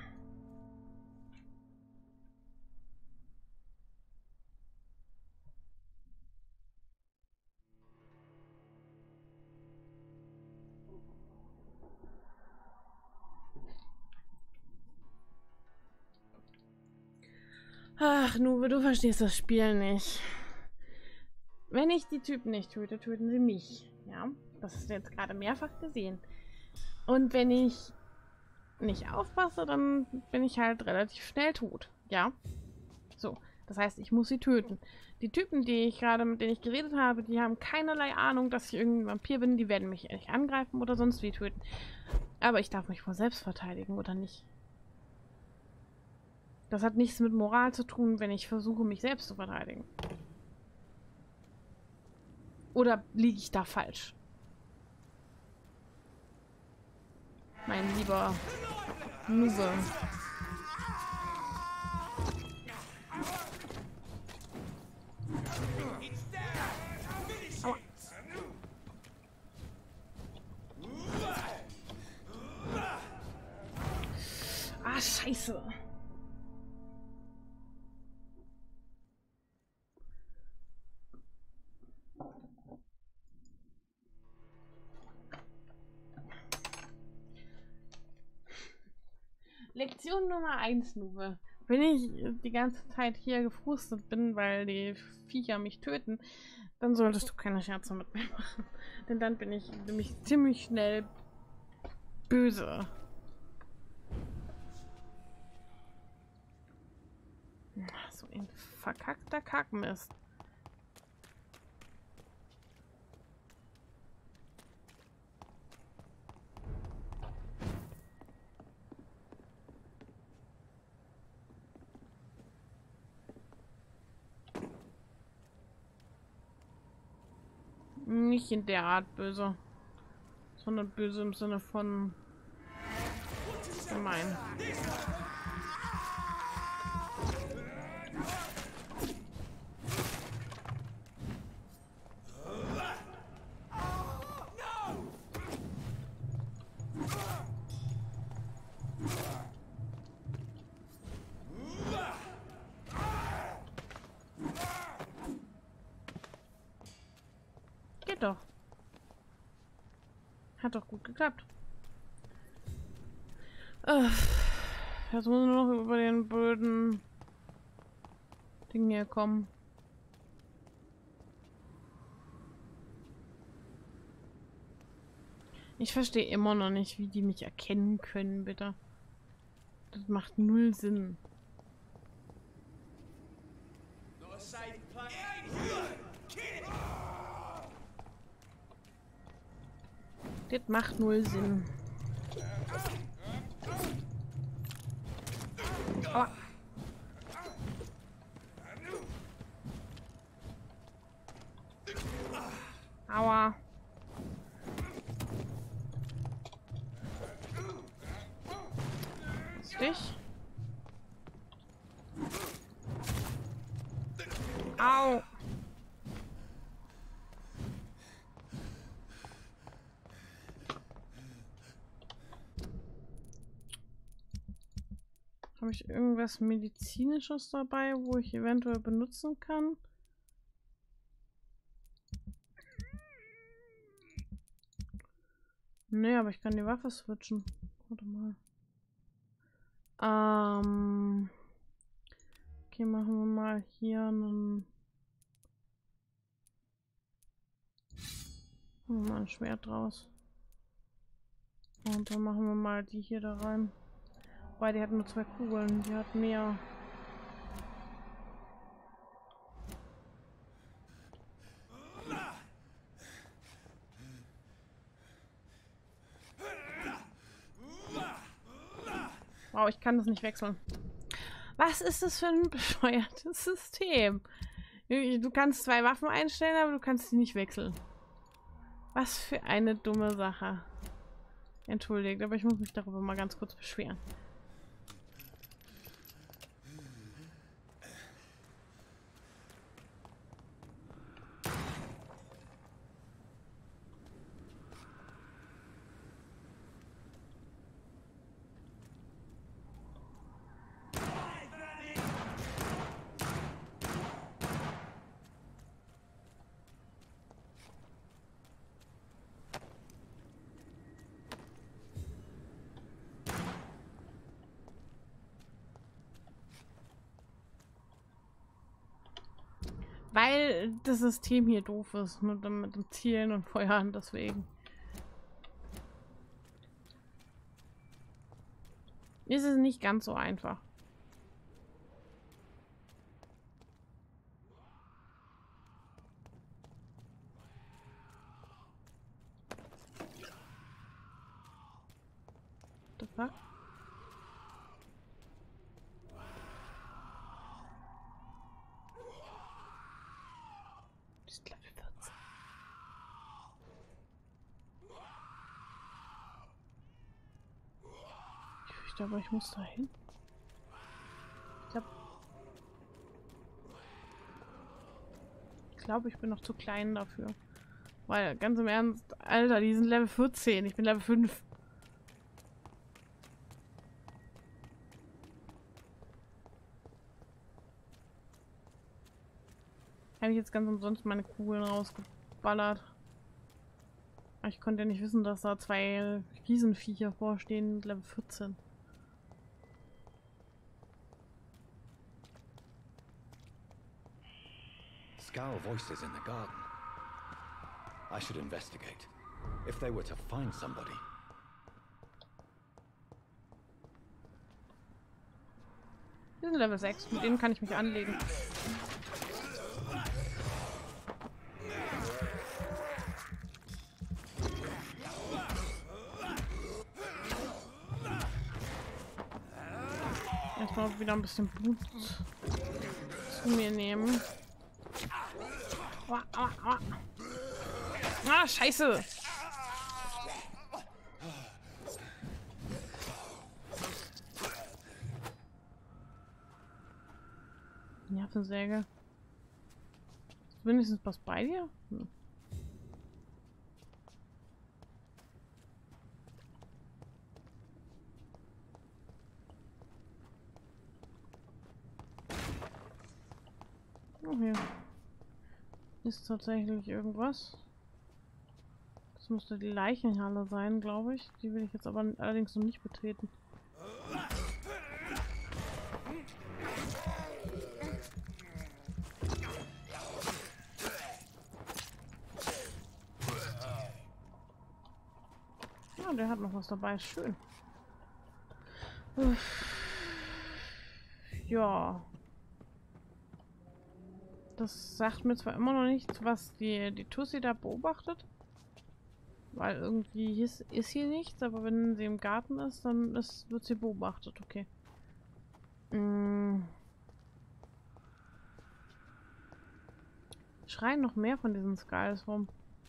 Ach, Nuve, du verstehst das Spiel nicht. Wenn ich die Typen nicht töte, töten sie mich. Ja, das hast du jetzt gerade mehrfach gesehen. Und wenn ich nicht aufpasse, dann bin ich halt relativ schnell tot. Ja, so. Das heißt, ich muss sie töten. Die Typen, die ich gerade, mit denen ich geredet habe, die haben keinerlei Ahnung, dass ich irgendein Vampir bin. Die werden mich nicht angreifen oder sonst wie töten. Aber ich darf mich vor selbst verteidigen, oder nicht? Das hat nichts mit Moral zu tun, wenn ich versuche, mich selbst zu verteidigen. Oder liege ich da falsch? Mein lieber Nuve. Aua. Ah, scheiße. Lektion Nummer eins, Nuve. Wenn ich die ganze Zeit hier gefrustet bin, weil die Viecher mich töten, dann solltest du keine Scherze mit mir machen. Denn dann bin ich nämlich ziemlich schnell böse. So ein verkackter Kackmist. Nicht in der Art böse, sondern böse im Sinne von gemein. Doch. Hat doch gut geklappt. Äh, jetzt muss nur noch über den blöden Ding hier kommen. Ich verstehe immer noch nicht, wie die mich erkennen können, bitte. Das macht null Sinn. Das macht null Sinn. Aua. Aua. Stich. Au. Habe ich irgendwas Medizinisches dabei, wo ich eventuell benutzen kann? Nee, aber ich kann die Waffe switchen. Warte mal. Ähm. Okay, machen wir mal hier einen. Machen wir mal ein Schwert draus. Und dann machen wir mal die hier da rein. Wobei, die hat nur zwei Kugeln, die hat mehr. Wow, ich kann das nicht wechseln. Was ist das für ein bescheuertes System? Du kannst zwei Waffen einstellen, aber du kannst sie nicht wechseln. Was für eine dumme Sache. Entschuldigt, aber ich muss mich darüber mal ganz kurz beschweren. Weil das System hier doof ist mit dem, mit dem Zielen und Feuern, deswegen. Ist es nicht ganz so einfach. What the fuck? Aber ich muss da hin. Ich glaube, ich glaube, ich bin noch zu klein dafür. Weil, ganz im Ernst, Alter, die sind Level vierzehn, ich bin Level fünf. Habe ich jetzt ganz umsonst meine Kugeln rausgeballert. Aber ich konnte ja nicht wissen, dass da zwei Riesenviecher vorstehen mit Level vierzehn. Scowl voices in the garden. I should investigate. If they were to find somebody. Wir sind Level sechs, mit denen kann ich mich anlegen. Erstmal wieder ein bisschen Blut zu mir nehmen. Aua, aua, aua. Ah, scheiße! Nervensäge. Ist wenigstens was bei dir? Hm. Oh, hier ist tatsächlich irgendwas. Das müsste die Leichenhalle sein, glaube ich. Die will ich jetzt aber allerdings noch nicht betreten. Ja, der hat noch was dabei. Schön. Uff. Ja. Das sagt mir zwar immer noch nichts, was die, die Tussi da beobachtet. Weil irgendwie ist, ist hier nichts, aber wenn sie im Garten ist, dann ist, wird sie beobachtet. Okay. Mm. Schreien noch mehr von diesen Skulls rum.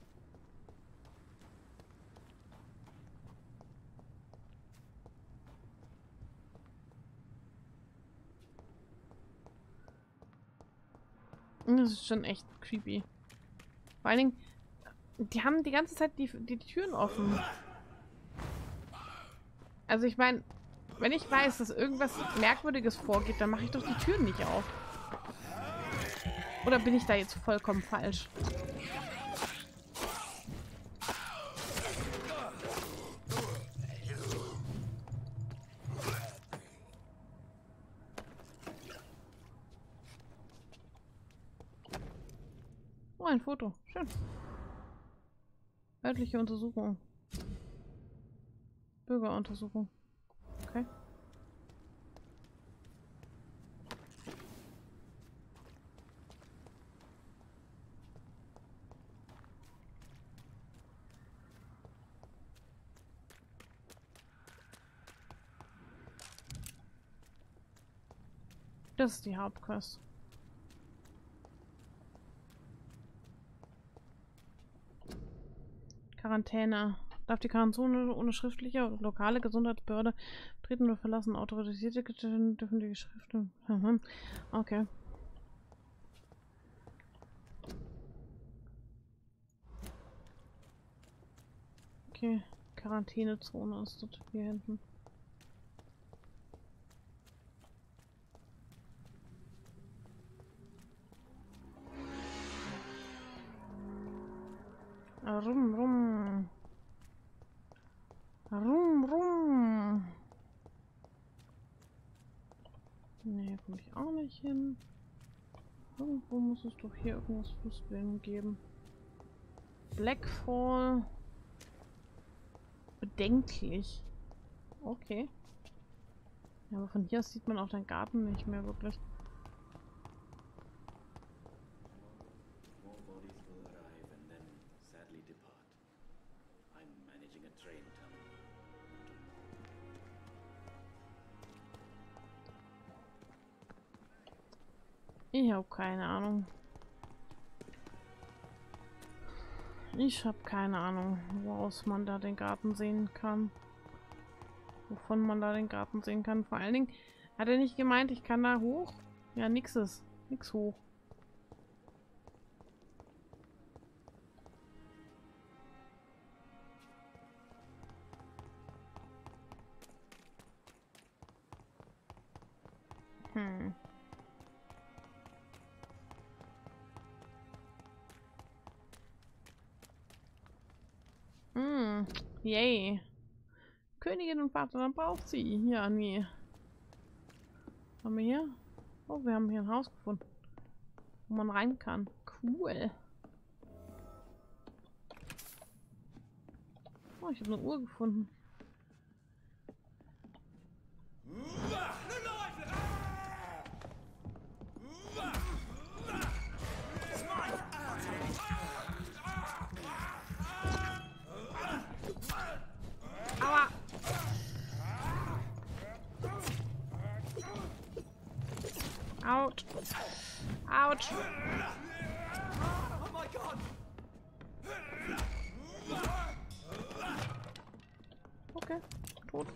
Das ist schon echt creepy. Vor allen Dingen, die haben die ganze Zeit die, die Türen offen. Also ich meine, wenn ich weiß, dass irgendwas Merkwürdiges vorgeht, dann mache ich doch die Türen nicht auf. Oder bin ich da jetzt vollkommen falsch? Oh, ein Foto. Schön. Örtliche Untersuchung. Bürgeruntersuchung. Okay. Das ist die Hauptquest. Quarantäne. Darf die Quarantäne ohne schriftliche oder lokale Gesundheitsbehörde treten oder verlassen? Autorisierte dürfen die Geschriften. Okay. Okay. Quarantänezone ist dort hier hinten. Rum, rum. Rum, rum. Nee, komme ich auch nicht hin. Irgendwo muss es doch hier irgendwas Fußbeben geben. Blackfall. Bedenklich. Okay. Ja, aber von hier aus sieht man auch den Garten nicht mehr wirklich. Ich habe keine Ahnung. Ich habe keine Ahnung, woraus man da den Garten sehen kann. Wovon man da den Garten sehen kann. Vor allen Dingen hat er nicht gemeint, ich kann da hoch. Ja, nix ist. Nix hoch. Hm. Hm. Yay. Königin und Vaterland braucht sie. Ja, nee. Haben wir hier? Oh, wir haben hier ein Haus gefunden, wo man rein kann. Cool. Oh, ich habe eine Uhr gefunden. Aua! Out! Out! Oh my God! Okay, tot.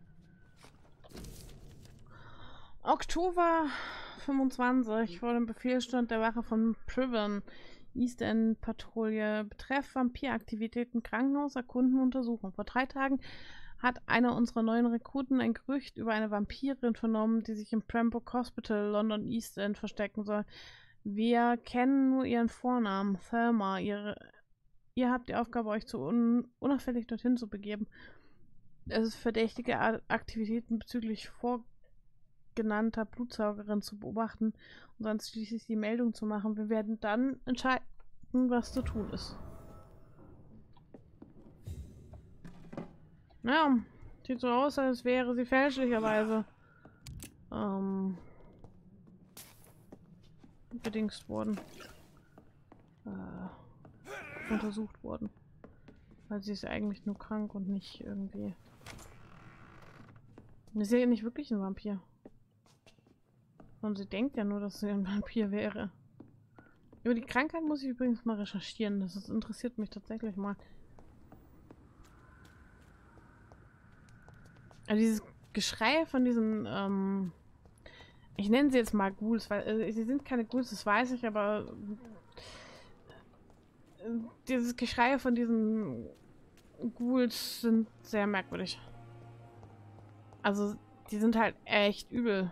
Oktober fünfundzwanzig. Vor dem Befehlsstand der Wache von Priven. East End Patrouille. Betreff Vampiraktivitäten, Krankenhaus, Erkunden, Untersuchung. Vor drei Tagen hat einer unserer neuen Rekruten ein Gerücht über eine Vampirin vernommen, die sich im Pembroke Hospital, London East End, verstecken soll. Wir kennen nur ihren Vornamen, Thelma. Ihre, ihr habt die Aufgabe, euch zu un, unauffällig dorthin zu begeben. Es ist verdächtige Aktivitäten bezüglich vorgenannter Blutsaugerin zu beobachten und dann schließlich die Meldung zu machen. Wir werden dann entscheiden, was zu tun ist. Ja, sieht so aus, als wäre sie fälschlicherweise ähm, bedingst worden. Äh, untersucht worden. Weil sie ist eigentlich nur krank und nicht irgendwie... Sie ist ja nicht wirklich ein Vampir. Und sie denkt ja nur, dass sie ein Vampir wäre. Über die Krankheit muss ich übrigens mal recherchieren. Das ist, interessiert mich tatsächlich mal. Also dieses Geschrei von diesen, ähm, ich nenne sie jetzt mal Ghouls, weil äh, sie sind keine Ghouls, das weiß ich, aber äh, dieses Geschrei von diesen Ghouls sind sehr merkwürdig. Also, die sind halt echt übel.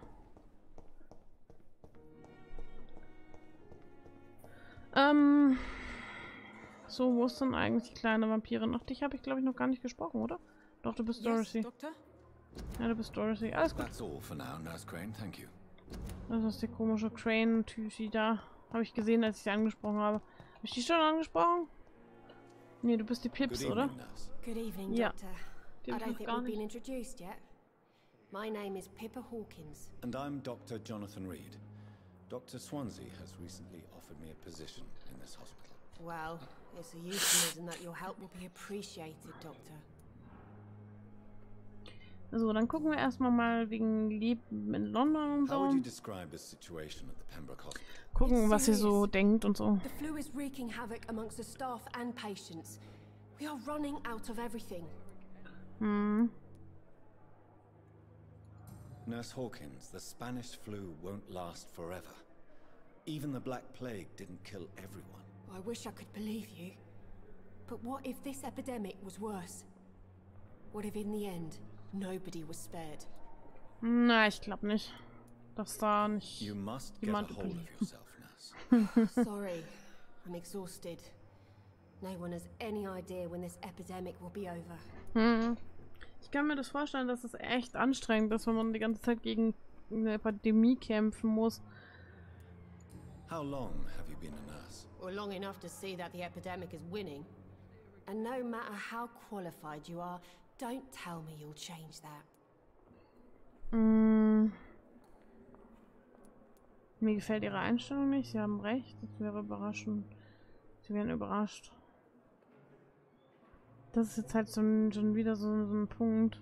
Ähm, so, wo ist denn eigentlich die kleine Vampirin? Ach, dich habe ich, glaube ich, noch gar nicht gesprochen, oder? Doch, du bist Dorothy. Yes, Doktor? Ja, du bist Dorothy. Alles gut. That's all for now, Nurse Crane. Thank you. Das ist die komische Crane-Tüsi da. Habe ich gesehen, als ich sie angesprochen habe. Habe ich die schon angesprochen? Nee, du bist die Pips, oder? Good evening, Ja. Doctor. Die I hab ich don't noch think gar we've been nicht. introduced yet. My name is Pippa Hawkins. And I'm Doctor Jonathan Reed. Doctor Swansea has recently offered me a position in this hospital. Well, it's a euphemism that your help will be appreciated, Doctor. So, dann gucken wir erstmal mal wegen Leben in London und How would you so. describe the situation at the Pembroke Hospital? Gucken, was sie so denkt und so. The flu is wreaking havoc amongst the staff and patients. We are running out of everything. Hm. Nurse Hawkins, the Spanish flu won't last forever. Even the Black Plague didn't kill everyone. I wish I could believe you. But what if this epidemic was worse? What if in the end, nobody was spared? Na, ich glaube nicht. Dass da nicht You must get a jemand hold of überlebt. yourself, Nurse. Sorry, I'm exhausted. No one has any idea when this epidemic will be over. Hm. Ich kann mir das vorstellen, dass es echt anstrengend ist, wenn man die ganze Zeit gegen eine Epidemie kämpfen muss. How long have you been a nurse? Well, long enough to see that the epidemic is winning. And no matter how qualified you are, don't tell me you'll change that. Mm. Mir gefällt ihre Einstellung nicht. Sie haben recht. Das wäre überraschend. Sie wären überrascht. Das ist jetzt halt so ein, schon wieder so, so ein Punkt.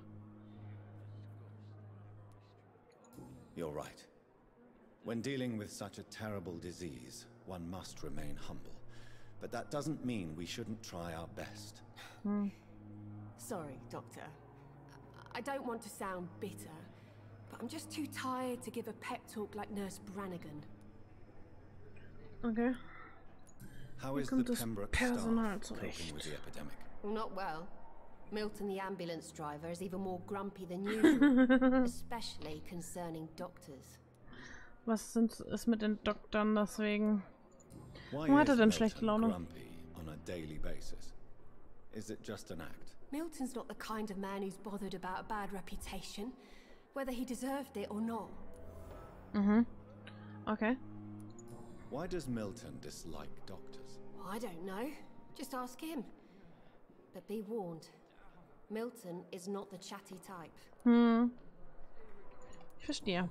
You're right. When dealing with such a terrible disease, one must remain humble. But that doesn't mean we shouldn't try our best. Hmm. Sorry, Doctor. I don't want to sound bitter, but I'm just too tired to give a pep talk like Nurse Brannigan. Okay. How is the Pembroke staff coping with the epidemic? Not well. Milton, the ambulance driver, is even more grumpy than usual, especially concerning doctors. Was sind, ist mit den Doktoren deswegen? Why Warum hat er is denn schlechte Milton Laune? grumpy on a daily basis? Is it just an act? Milton's not the kind of man who's bothered about a bad reputation, whether he deserved it or not. Mhm. Okay. Why does Milton dislike doctors? I don't know. Just ask him. But be warned. Milton is not the chatty type. Hm. Ich verstehe.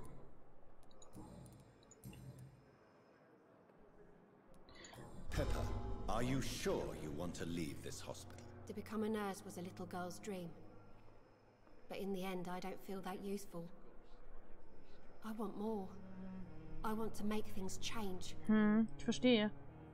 Pepper, are you sure you want to leave this hospital? To become a nurse was a little girl's dream. But in the end, I don't feel that useful. I want more. I want to make things change. Hm, ich verstehe.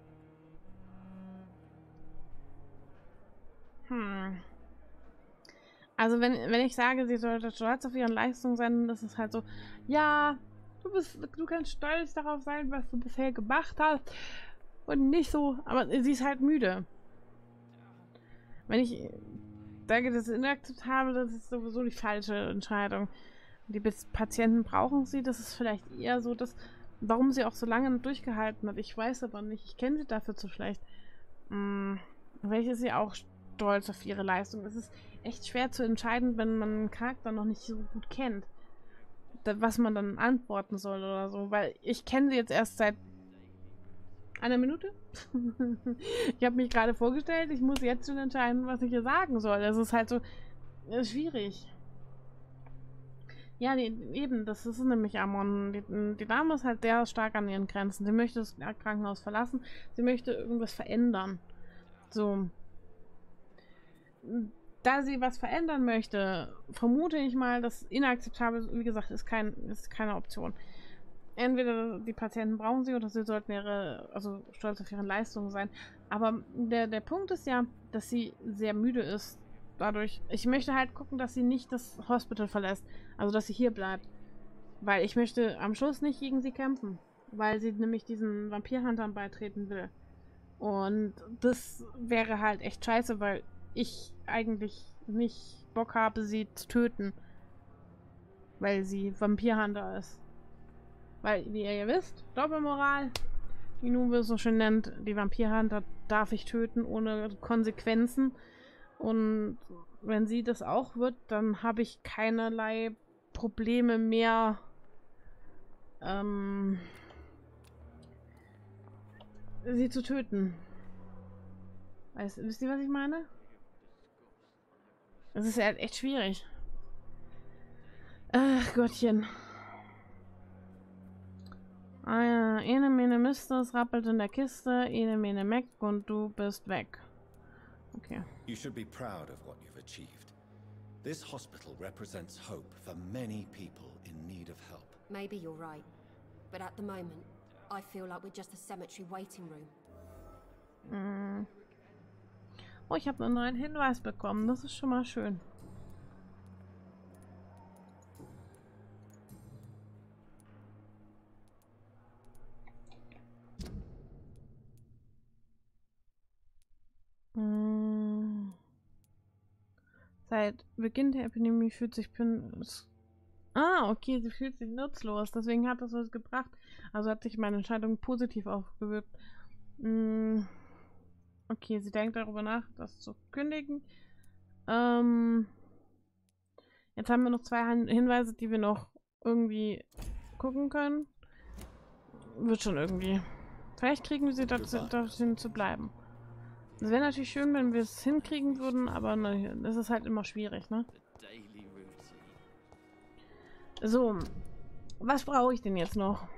Hm. Also wenn, wenn ich sage, sie sollte stolz auf ihre Leistung sein, das ist halt so, ja, du bist, du kannst stolz darauf sein, was du bisher gemacht hast. Und nicht so, aber sie ist halt müde. Wenn ich sage, das ist inakzeptabel, das ist sowieso die falsche Entscheidung. Die Patienten brauchen sie, das ist vielleicht eher so, dass, warum sie auch so lange durchgehalten hat. Ich weiß aber nicht, ich kenne sie dafür zu schlecht. Hm, vielleicht ist sie auch stolz auf ihre Leistung. Es ist echt schwer zu entscheiden, wenn man einen Charakter noch nicht so gut kennt, da, was man dann antworten soll oder so, weil ich kenne sie jetzt erst seit einer Minute. Ich habe mich gerade vorgestellt, ich muss jetzt schon entscheiden, was ich hier sagen soll. Das ist halt so äh, schwierig. Ja, die, eben, das ist nämlich Amon. Die, die Dame ist halt sehr stark an ihren Grenzen. Sie möchte das Krankenhaus verlassen. Sie möchte irgendwas verändern. So. Da sie was verändern möchte, vermute ich mal, dass inakzeptabel, wie gesagt, ist, kein, ist keine Option. Entweder die Patienten brauchen sie oder sie sollten ihre, also stolz auf ihre Leistungen sein. Aber der, der Punkt ist ja, dass sie sehr müde ist. Dadurch, ich möchte halt gucken, dass sie nicht das Hospital verlässt. Also, dass sie hier bleibt. Weil ich möchte am Schluss nicht gegen sie kämpfen. Weil sie nämlich diesen Vampirhuntern beitreten will. Und das wäre halt echt scheiße, weil ich eigentlich nicht Bock habe, sie zu töten. Weil sie Vampirhunter ist. Weil, wie ihr ja wisst, Doppelmoral, wie Nube es so schön nennt, die Vampirhunter darf ich töten ohne Konsequenzen. Und wenn sie das auch wird, dann habe ich keinerlei Probleme mehr, ähm, sie zu töten. Weißt, wisst ihr, was ich meine? Das ist ja echt schwierig. Ach Gottchen. Ah ja, ene mene Mistes rappelt in der Kiste, ene mene Meck und du bist weg. Okay. You should be proud of what you've achieved. This hospital represents hope for many people in need of help. Maybe you're right, but at the moment, I feel like we're just a cemetery waiting room. Mm. Oh, ich habe einen neuen Hinweis bekommen. Das ist schon mal schön. Mm. Seit Beginn der Epidemie fühlt sich Pin... Ah, okay, sie fühlt sich nutzlos. Deswegen hat das was gebracht. Also hat sich meine Entscheidung positiv aufgewirkt. Mm. Okay, sie denkt darüber nach, das zu kündigen. Ähm, jetzt haben wir noch zwei Hin Hinweise, die wir noch irgendwie gucken können. Wird schon irgendwie. Vielleicht kriegen wir sie dazu, dahin zu bleiben. Es wäre natürlich schön, wenn wir es hinkriegen würden, aber ne, das ist halt immer schwierig, ne? So, was brauche ich denn jetzt noch?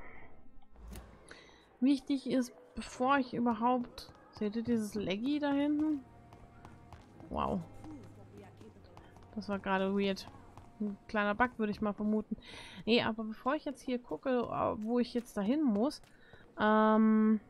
Wichtig ist, bevor ich überhaupt... Seht ihr dieses Leggy da hinten? Wow. Das war gerade weird. Ein kleiner Bug, würde ich mal vermuten. Nee, aber bevor ich jetzt hier gucke, wo ich jetzt dahin muss, ähm,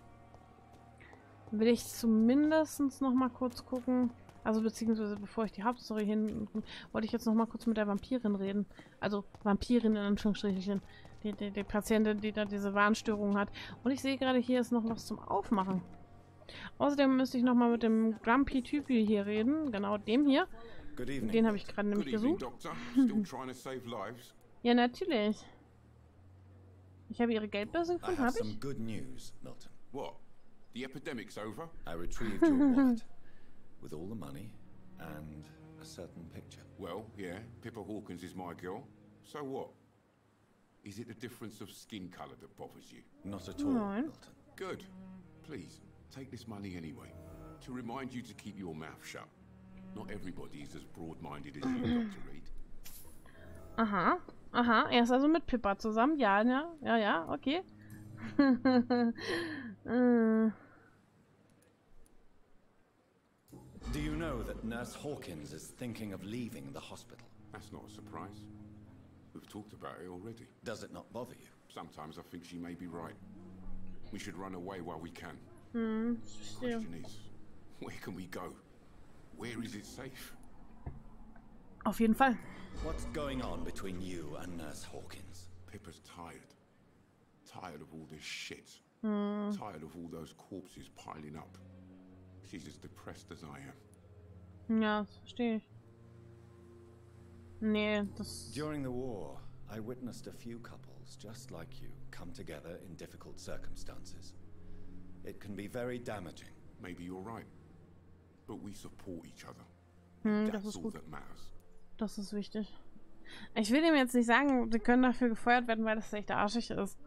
will ich zumindest noch mal kurz gucken. Also beziehungsweise bevor ich die Hauptstory hin, wollte ich jetzt noch mal kurz mit der Vampirin reden. Also Vampirin in Anführungsstrichen. Die, die, die Patientin, die da diese Warnstörung hat. Und ich sehe gerade, hier ist noch was zum Aufmachen. Außerdem müsste ich noch mal mit dem Grumpy Typi hier reden. Genau, dem hier. Den habe ich gerade nämlich gesucht. Ja, natürlich. Ich habe ihre Geldbörse gefunden, habe ich? Good news, Milton. What? The epidemic's over? I retrieved your wallet with all the money and a certain picture. Well, yeah, Pippa Hawkins is my girl. So what? Is it the difference of skin color that bothers you? Not at all, Milton. Good. Please, take this money anyway. To remind you to keep your mouth shut. Not everybody is as broad-minded as you, Doctor Reed. Aha, aha. Er ist also mit Pippa zusammen. Ja, ja, ja, ja, okay. uh. Do you know that Nurse Hawkins is thinking of leaving the hospital? That's not a surprise. We've talked about it already. Does it not bother you? Sometimes I think she may be right. We should run away while we can. Hmm. The question is, where can we go? Where is it safe? Auf jeden Fall. What's going on between you and Nurse Hawkins? Pippa's tired. Tired of all this shit. Hmm. Tired of all those corpses piling up. She's as depressed as I am. Ja, das verstehe ich. Nee, das... During the war, I witnessed a few couples just like you come together in difficult circumstances. It can be very damaging. Maybe you're right. But we support each other. Hm, das That's ist all gut. that matters. Das ist wichtig. Ich will ihm jetzt nicht sagen, sie können dafür gefeuert werden, weil das echt arschig ist.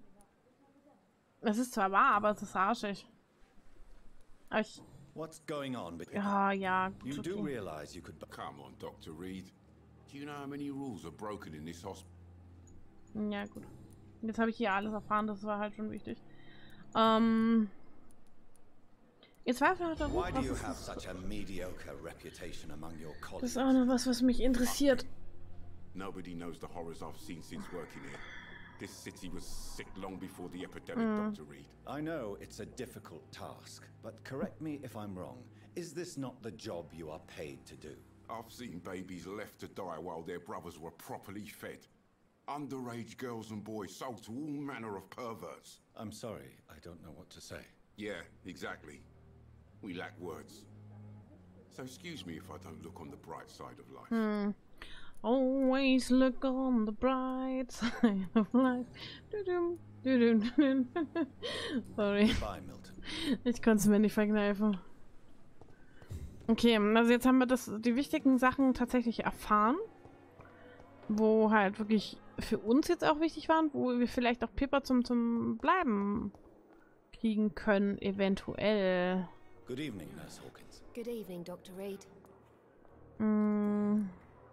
Es ist zwar wahr, aber es ist arschig. Aber ich... What's going on? Ja, ja, gut, You do okay. realize you could... Come on, Doctor Reed. Do you know how many rules are broken in this hospital? Ja, gut. Jetzt habe ich hier alles erfahren, das war halt schon wichtig. Ähm... Jetzt war einfach der Ruf, Why do was you ist have das? such a mediocre reputation among your Das colleagues? ist auch noch was, was mich interessiert. Nobody knows the horrors I've seen since working here. This city was sick long before the epidemic, Mm. Doctor Reed. I know it's a difficult task, but correct me if I'm wrong. Is this not the job you are paid to do? I've seen babies left to die while their brothers were properly fed. Underage girls and boys sold to all manner of perverts. I'm sorry, I don't know what to say. Yeah, exactly. We lack words. So excuse me if I don't look on the bright side of life. Hm. Always look on the bright side of life. Du-dum, du-dum, du-dum. Sorry. Goodbye, Milton. Ich konnte es mir nicht verkneifen. Okay, also jetzt haben wir das, die wichtigen Sachen tatsächlich erfahren. Wo halt wirklich für uns jetzt auch wichtig waren, wo wir vielleicht auch Pippa zum, zum Bleiben kriegen können, eventuell. Good evening, Nurse Hawkins. Good evening, Doctor Reed. Mm.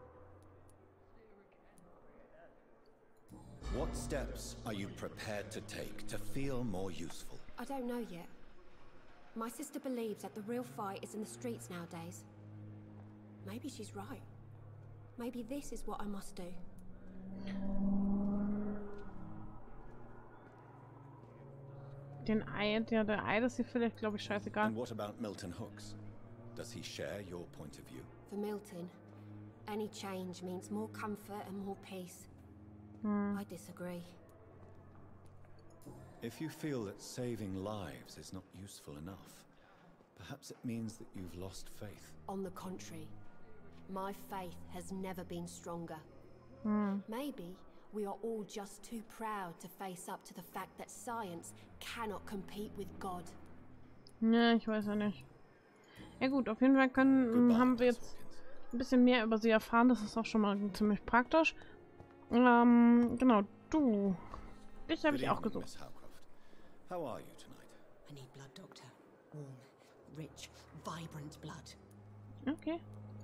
What steps are you prepared to take to feel more useful? I don't know yet. My sister believes that the real fight is in the streets nowadays. Maybe she's right. Maybe this is what I must do. Den Ei, der, der Ei, das ist hier vielleicht, glaube ich, scheißegal. And what about Milton Hooks? Does he share your point of view? For Milton, any change means more comfort and more peace. Hmm. I disagree. If you feel that saving lives is not useful enough, perhaps it means that you've lost faith. On the contrary, my faith has never been stronger. Hmm. Maybe we are all just too proud to face up to the fact that science cannot compete with God. Ja, ich weiß ja nicht. Ja gut, auf jeden Fall können, haben wir jetzt ein bisschen mehr über sie erfahren. Das ist auch schon mal ziemlich praktisch. Ähm, genau, du. Dich habe ich auch gesucht. How are you tonight? Warm, rich, vibrant blood. Okay.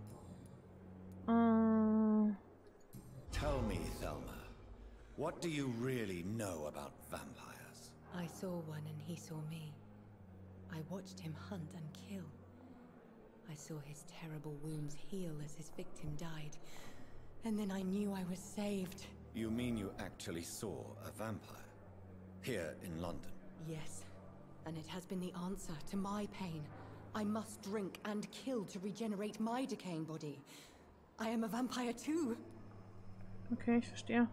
Uh... Tell me, Thelma, what do you really know about vampires? I saw one and he saw me. I watched him hunt and kill. I saw his terrible wounds heal as his victim died. And then I knew I was saved. You mean you actually saw a vampire? Here in London? Yes. And it has been the answer to my pain. I must drink and kill to regenerate my decaying body. I am a vampire too. Okay, ich verstehe.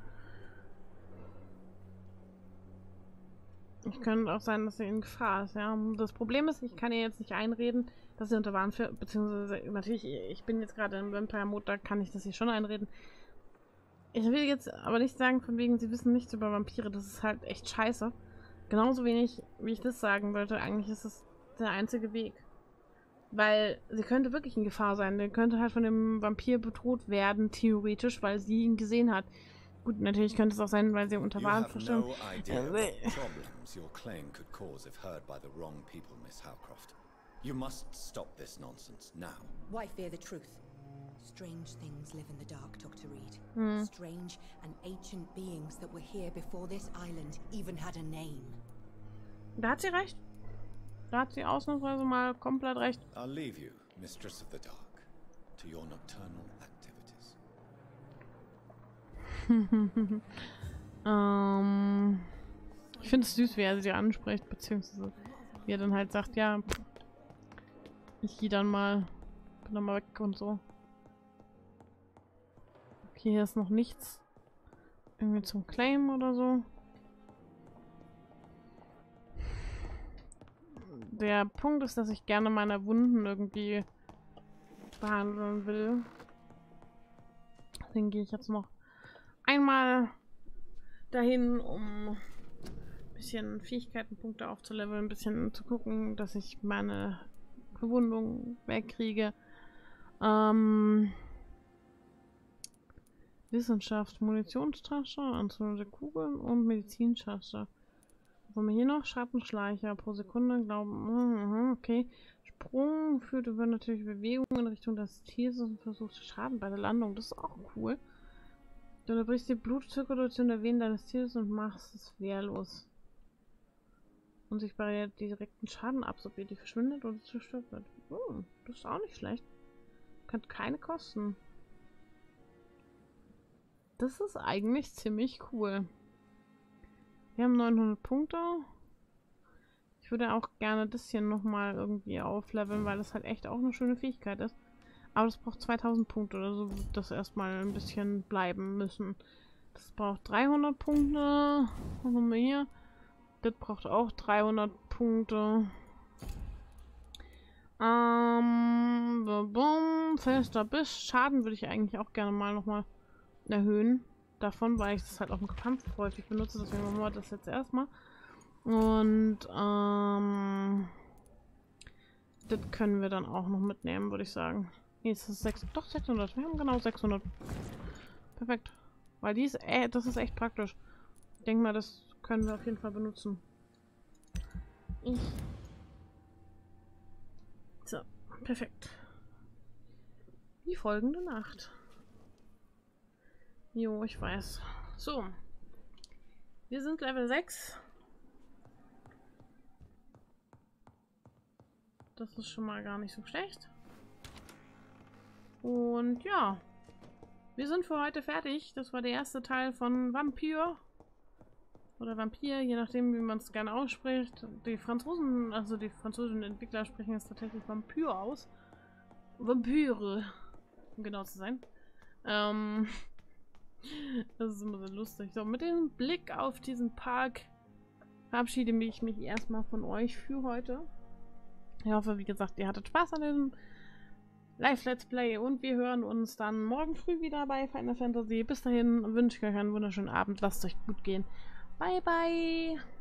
Ich könnte auch sein, dass sie in Gefahr ist, ja. Das Problem ist, ich kann ihr jetzt nicht einreden, dass sie unter Warn für, beziehungsweise natürlich, ich bin jetzt gerade im Vampire-Mode, da kann ich das hier schon einreden. Ich will jetzt aber nicht sagen, von wegen, sie wissen nichts über Vampire, das ist halt echt scheiße. Genauso wenig, wie ich das sagen wollte, eigentlich ist es der einzige Weg. Weil sie könnte wirklich in Gefahr sein. Der könnte halt von dem Vampir bedroht werden, theoretisch, weil sie ihn gesehen hat. Gut, natürlich könnte es auch sein, weil sie unter Warn verstanden. You have no idea what problems your claim could cause if heard by the wrong people, Miss Howcroft. You must stop this nonsense now. Why fear the truth? Strange things live in the dark, Doctor Reed. Hmm. Strange and ancient beings that were here before this island even had a name. Da hat sie recht. Da hat sie ausnahmsweise mal komplett recht. I'll leave you, Mistress of the Dark, to your nocturnal activities. ähm, ich finde es süß, wie er sie anspricht, beziehungsweise wie er dann halt sagt, ja, ich gehe dann mal, bin dann mal weg und so. Okay, hier ist noch nichts. Irgendwie zum Claim oder so. Der Punkt ist, dass ich gerne meine Wunden irgendwie behandeln will. Deswegen gehe ich jetzt noch einmal dahin, um ein bisschen Fähigkeitenpunkte aufzuleveln, ein bisschen zu gucken, dass ich meine Verwundung wegkriege. Ähm, Wissenschaft, Munitionstasche, anzündende Kugeln und Medizintasche. Was haben wir hier noch? Schattenschleicher pro Sekunde, glauben. Okay. Sprung führt über natürliche Bewegung in Richtung des Tieres und versucht Schaden bei der Landung. Das ist auch cool. Du unterbrichst die Blutzirkulation der Venen deines Tieres und machst es wehrlos. Unsichtbar direkten Schaden absorbiert, die verschwindet oder zerstört wird. Oh, das ist auch nicht schlecht. Könnte keine kosten. Das ist eigentlich ziemlich cool. Wir haben neunhundert Punkte. Ich würde auch gerne das hier nochmal irgendwie aufleveln, weil das halt echt auch eine schöne Fähigkeit ist. Aber das braucht zweitausend Punkte oder so, wird das erstmal ein bisschen bleiben müssen. Das braucht dreihundert Punkte. Was haben wir hier? Das braucht auch dreihundert Punkte. Ähm, boom, fester Biss. Schaden würde ich eigentlich auch gerne mal nochmal erhöhen. Davon, weil ich das halt auch im Kampf häufig benutze. Deswegen machen wir das jetzt erstmal. Und, ähm, das können wir dann auch noch mitnehmen, würde ich sagen. Nee, es ist sechs, doch sechshundert. Wir haben genau sechshundert. Perfekt. Weil die ist, äh, das ist echt praktisch. Ich denke mal, das können wir auf jeden Fall benutzen. Ich. So, perfekt. Die folgende Nacht. Jo, ich weiß. So. Wir sind Level sechs. Das ist schon mal gar nicht so schlecht. Und ja. Wir sind für heute fertig. Das war der erste Teil von Vampire. Oder Vampir, je nachdem, wie man es gerne ausspricht. Die Franzosen, also die französischen Entwickler sprechen es tatsächlich Vampire aus. Vampire, um genau zu sein. Ähm, das ist immer so lustig. So, mit dem Blick auf diesen Park verabschiede ich mich erstmal von euch für heute. Ich hoffe, wie gesagt, ihr hattet Spaß an dem Live-Let's Play und wir hören uns dann morgen früh wieder bei Final Fantasy. Bis dahin wünsche ich euch einen wunderschönen Abend. Lasst es euch gut gehen. Bye, bye.